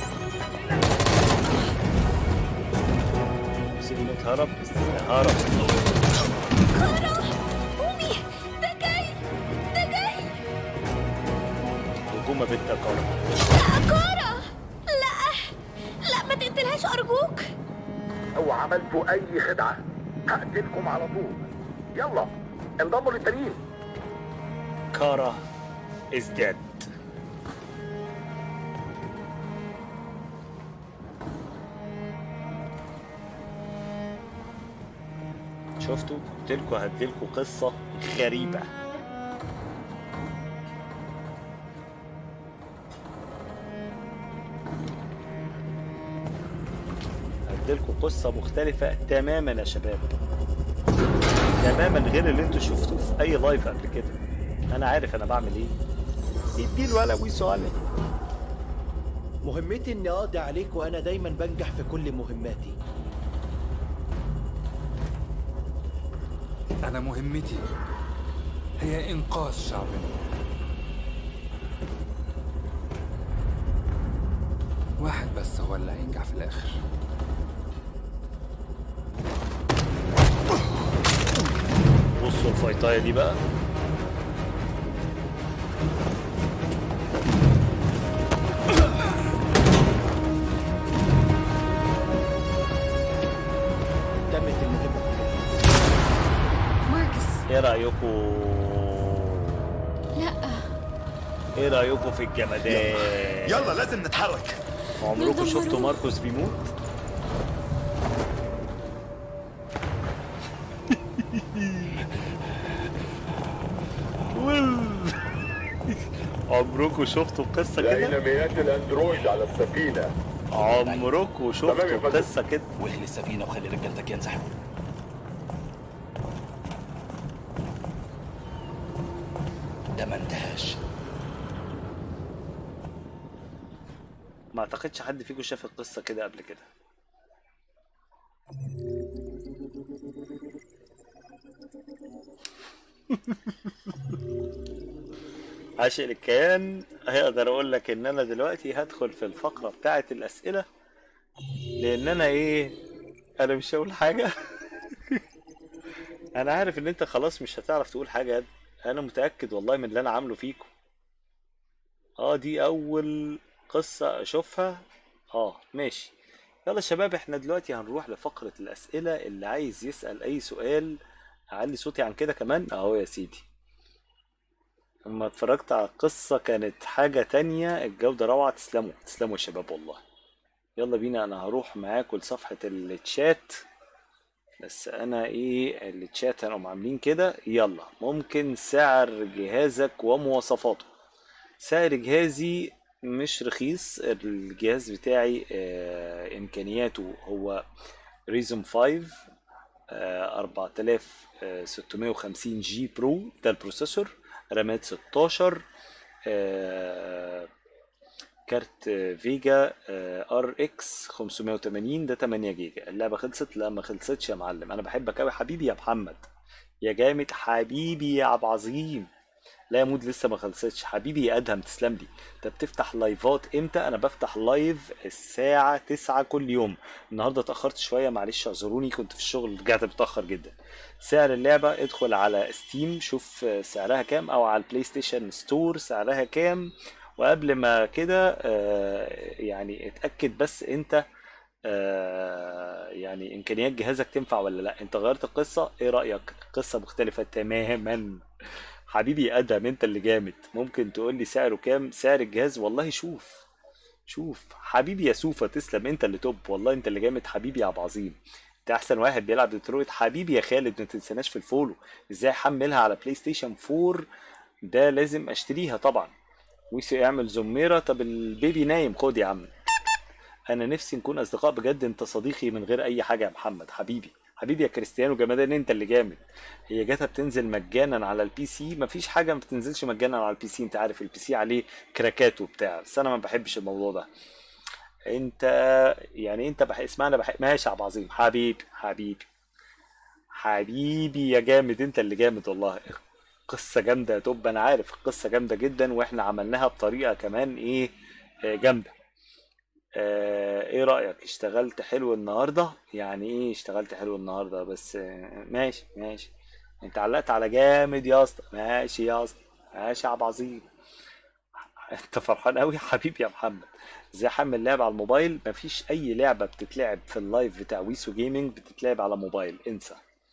S1: سيبني هرب بس هرب.
S11: كارا قومي ده جاي ده جاي.
S1: هجومه بنت كارا.
S11: لا كارا لا لا ما تقتلهاش ارجوك.
S22: لو عملتوا اي خدعه هقتلكم على طول. يلا انضموا للتانيين.
S1: كارا is dead. شفتوا؟ قلت لكم هديلكوا قصة غريبة. هديلكوا قصة مختلفة تماما يا شباب. تماما غير اللي انتوا شفتوه في أي لايف قبل كده. أنا عارف أنا بعمل إيه. بيديله ولا ويسؤالي.
S4: مهمتي إني أقضي عليك وأنا دايما بنجح في كل مهماتي.
S15: أنا مهمتي هي إنقاذ شعبنا. واحد بس هو اللي هينجح في الآخر.
S1: بصوا الفايتاية دي بقى.
S4: تمت المهمة.
S1: ايه رأيكم؟
S10: لا
S1: ايه رأيكم في الجمدان؟
S14: يلا لازم نتحرك.
S1: عمركم شفتوا ماركوس بيموت؟ عمركم شفتوا قصة كده؟
S22: لقينا مئات الاندرويد على السفينة.
S1: عمركم شفتوا قصة كده؟
S20: واهل السفينة وخلي رجالتك ينسحبوا. ده ما انتهاش.
S1: ما اعتقدش حد فيكم شاف القصة كده قبل كده. عاشق الكيان هيقدر اقول لك ان انا دلوقتي هدخل في الفقرة بتاعة الاسئلة، لان انا ايه، انا مش هقول حاجة. انا عارف ان انت خلاص مش هتعرف تقول حاجة يا ابني. انا متأكد والله من اللي انا عامله فيكم. اه دي اول قصة اشوفها. اه ماشي. يلا شباب احنا دلوقتي هنروح لفقرة الاسئلة. اللي عايز يسأل اي سؤال اعلي صوتي عن كده كمان اهو يا سيدي. لما اتفرجت على القصة كانت حاجة تانية، الجودة روعة. تسلموا تسلموا يا شباب والله. يلا بينا انا هروح معاكم لصفحة التشات. بس انا ايه التشات هنقوم عاملين كده. يلا ممكن سعر جهازك ومواصفاته. سعر جهازي مش رخيص. الجهاز بتاعي آه امكانياته هو ريزون خمسة آه أربعة آلاف وستمية وخمسين جي برو، ده البروسيسور. رامات ستاشر. آه كارت فيجا ار اكس خمسمية وتمانين، ده تمانية جيجا. اللعبه خلصت؟ لا ما خلصتش يا معلم. انا بحبك قوي حبيبي يا محمد يا جامد حبيبي يا عبد عظيم. لا يا مود لسه ما خلصتش حبيبي يا ادهم تسلم لي. انت بتفتح لايفات امتى؟ انا بفتح لايف الساعه تسعة كل يوم. النهارده اتاخرت شويه معلش اعذروني، كنت في الشغل رجعت متاخر جدا. سعر اللعبه ادخل على ستيم شوف سعرها كام، او على البلاي ستيشن ستور سعرها كام، وقبل ما كده آه، يعني اتاكد بس انت آه، يعني امكانيات جهازك تنفع ولا لا. انت غيرت القصه، ايه رايك؟ قصه مختلفه تماما. حبيبي ادهم انت اللي جامد. ممكن تقول لي سعره كام؟ سعر الجهاز والله شوف شوف حبيبي يا سوفا، تسلم انت اللي توب والله، انت اللي جامد حبيبي يا عبد العظيم. انت احسن واحد بيلعب ديترويت حبيبي يا خالد، ما تنساناش في الفولو. ازاي احملها على بلاي ستيشن فور؟ ده لازم اشتريها طبعا. ويسو يعمل زميرة. طب البيبي نايم، خد يا عم. انا نفسي نكون اصدقاء بجد، انت صديقي من غير اي حاجه يا محمد. حبيبي حبيبي يا كريستيانو جمدان، انت اللي جامد. هي جاتا بتنزل مجانا على البي سي؟ مفيش حاجه ما بتنزلش مجانا على البي سي، انت عارف البي سي عليه كراكات وبتاع، بس انا ما بحبش الموضوع ده. انت يعني انت بح... اسمعنا بح... ماشي يا عبد العظيم. حبيبي حبيبي حبيبي يا جامد، انت اللي جامد والله. قصة جامدة يا توب، انا عارف القصة جامدة جدا، واحنا عملناها بطريقة كمان ايه آه، جامدة. آه، ايه رأيك؟ اشتغلت حلو النهاردة؟ يعني ايه اشتغلت حلو النهاردة؟ بس آه، ماشي ماشي. انت علقت على جامد يا اسطى، ماشي يا اسطى، ماشي يا عبد العظيم. انت فرحان قوي حبيبي يا محمد. ازاي احمل لعبة على الموبايل؟ مفيش اي لعبة بتتلعب في اللايف بتاع ويسو جيمنج بتتلعب على موبايل، انسى.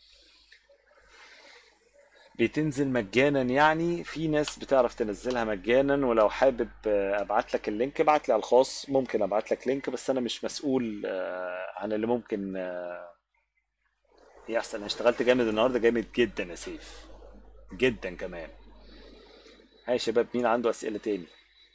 S1: بتنزل مجانا، يعني في ناس بتعرف تنزلها مجانا، ولو حابب آه، ابعت لك اللينك ابعت لي على الخاص، ممكن ابعت لك لينك، بس انا مش مسؤول آه، عن اللي ممكن آه، يحصل. انا اشتغلت جامد النهارده، جامد جدا يا سيف، جدا كمان. ها يا شباب، مين عنده اسئلة تاني؟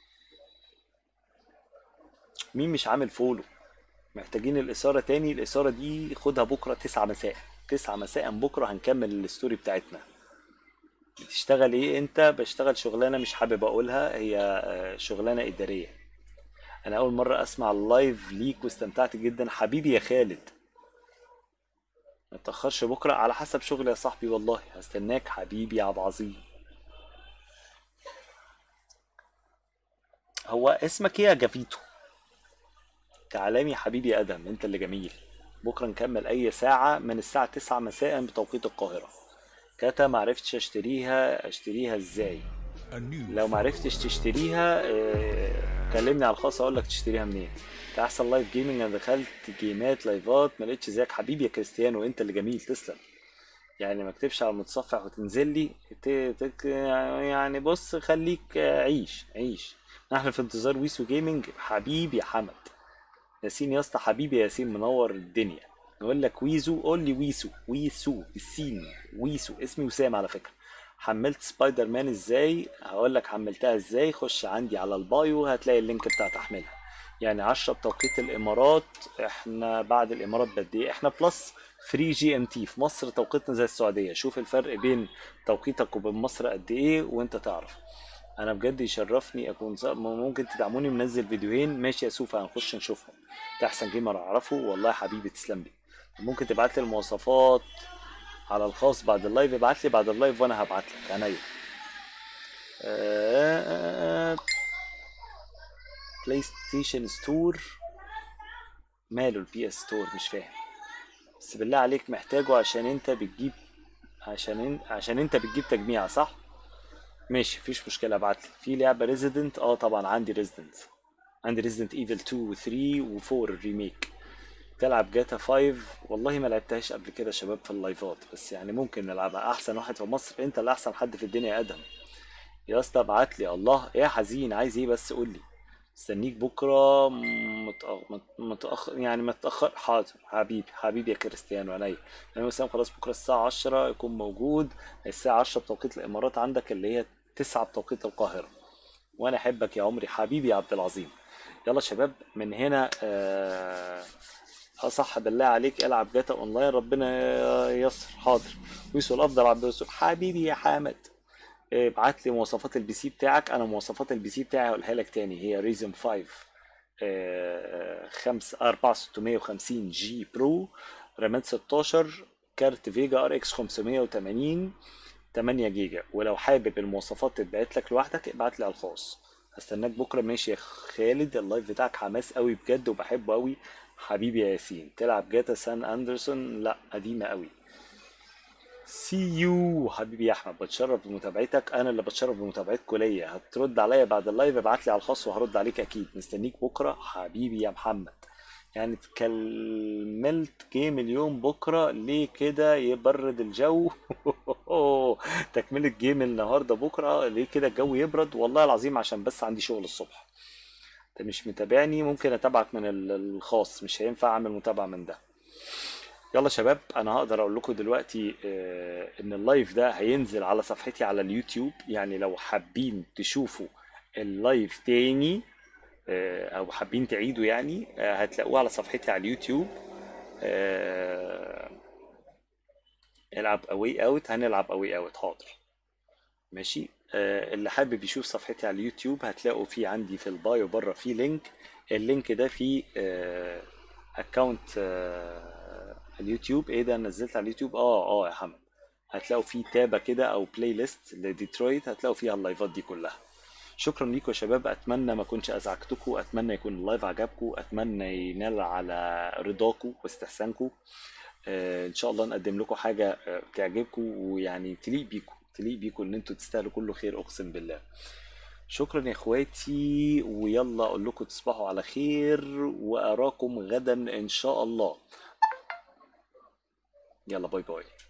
S1: مين مش عامل فولو؟ محتاجين الإثارة تاني. الإثارة دي خدها بكرة تسعة مساء. تسعة مساء بكرة هنكمل الستوري بتاعتنا. بتشتغل ايه انت؟ بشتغل شغلانة مش حابب اقولها، هي آه، شغلانة إدارية. انا اول مرة اسمع اللايف ليك واستمتعت جدا حبيبي يا خالد. ما تأخرش بكرة على حسب شغلي يا صاحبي، والله هستناك حبيبي يا عبد العظيم. هو اسمك ايه يا جافيتو؟ كعلامي حبيبي يا ادم، انت اللي جميل. بكرة نكمل اي ساعة من الساعة تسعة مساء بتوقيت القاهرة. كاتا معرفتش اشتريها، اشتريها ازاي؟ لو معرفتش تشتريها اه، كلمني على الخاص اقول لك تشتريها منين. انت احسن لايف جيمنج، انا دخلت جيمات لايفات ما لقيتش زيك حبيبي يا كريستيانو، انت اللي جميل تسلم. يعني ما اكتبش على المتصفح وتنزل لي ت- تك- يعني بص خليك اه، عيش عيش. نحن في انتظار ويسو جيمنج حبيبي يا حمد. ياسين يا اسطى حبيبي يا ياسين، منور الدنيا. نقول لك ويزو، قول لي ويسو. ويسو السين ويسو، اسمي وسام على فكرة. حملت سبايدر مان ازاي؟ هقول لك حملتها ازاي. خش عندي على البايو هتلاقي اللينك بتاع تحميلها. يعني عشرة بتوقيت الامارات، احنا بعد الامارات بقد ايه؟ احنا بلس ثري جي ام تي في مصر، توقيتنا زي السعودية. شوف الفرق بين توقيتك وبين مصر قد ايه وانت تعرف. انا بجد يشرفني اكون ص- ممكن تدعموني منزل فيديوهين ماشي يا سوفا، هنخش نشوفهم. ده احسن جيمر اعرفه والله حبيبي، تسلم لي. ممكن تبعت لي المواصفات على الخاص بعد اللايف، ابعت لي بعد اللايف وانا هبعت لك عينيا. آه، بلاي ستيشن ستور ماله؟ البي اس ستور مش فاهم، بس بالله عليك محتاجه عشان انت بتجيب، عشان انت عشان انت بتجيب تجميع صح؟ ماشي مفيش مشكلة، ابعت لي. في لعبة ريزيدنت، اه طبعا عندي ريزيدنت، عندي ريزيدنت ايفل تو و ثري و فور الريميك. تلعب جاتا فايف؟ والله ما لعبتهاش قبل كده شباب في اللايفات، بس يعني ممكن نلعبها. احسن واحد في مصر، انت اللي احسن حد في الدنيا يا ادم. يا اسطى ابعت لي. الله يا حزين، عايز ايه بس قول لي. استنيك بكره متأخر, متأخر يعني متأخر. حاضر حبيبي حبيبي يا كريستيانو عينيا. انا مثلا خلاص بكره الساعه عشرة يكون موجود. الساعه عشرة بتوقيت الامارات عندك، اللي هي تسعة بتوقيت القاهره. وانا احبك يا عمري حبيبي يا عبد العظيم. يلا شباب من هنا اه آه صح، بالله عليك العب جاتا اونلاين ربنا ييسر. حاضر ويسو الافضل عبد الرسول حبيبي يا حامد. ابعت لي مواصفات البي سي بتاعك. انا مواصفات البي سي بتاعي هقولها لك تاني، هي ريزن فايف خمسة أربعة ستمية وخمسين جي برو، رامات ستاشر، كارت فيجا ار اكس خمسمية وتمانين، تمانية جيجا. ولو حابب المواصفات تتبعت لك لوحدك ابعت لي على الخاص. هستناك بكره ماشي يا خالد. اللايف بتاعك حماس قوي بجد وبحبه قوي حبيبي يا ياسين. تلعب جاتا سان اندرسون؟ لا قديمه قوي. سي يو حبيبي يا احمد، بتشرف بمتابعتك. انا اللي بتشرف بمتابعتكم ليا. هترد عليا بعد اللايف ابعت لي على الخاص وهرد عليك اكيد. مستنيك بكره حبيبي يا محمد. يعني كملت جيم اليوم بكره ليه كده يبرد الجو؟ تكملة جيم النهارده بكره ليه كده الجو يبرد؟ والله العظيم عشان بس عندي شغل الصبح. انت مش متابعني ممكن اتابعك من ال- الخاص، مش هينفع اعمل متابعة من ده. يلا شباب، انا هقدر اقول لكم دلوقتي آه، ان اللايف ده هينزل على صفحتي على اليوتيوب. يعني لو حابين تشوفوا اللايف تاني آه، او حابين تعيدوا يعني آه، هتلاقوه على صفحتي على اليوتيوب. آه، العب اوي اوت، هنلعب اوي اوت حاضر ماشي. آه، اللي حابب يشوف صفحتي على اليوتيوب هتلاقوا في عندي في البايو بره في لينك. اللينك ده فيه اكونت اليوتيوب. ايه ده نزلت على اليوتيوب؟ اه اه يا حمد. هتلاقوا فيه تابة كده او بلاي ليست لديترويت، هتلاقوا فيها اللايفات دي كلها. شكرا ليكم يا شباب، اتمنى ما كنتش ازعجتكم، اتمنى يكون اللايف عجبكم، اتمنى ينال على رضاكم واستحسانكم. آه، ان شاء الله نقدم لكم حاجه آه، تعجبكم ويعني تليق بيكم، تليق بيكم ان انتوا تستاهلوا كل خير اقسم بالله. شكرا يا اخواتي، ويلا اقول لكم تصبحوا على خير واراكم غدا ان شاء الله. يلا باي باي.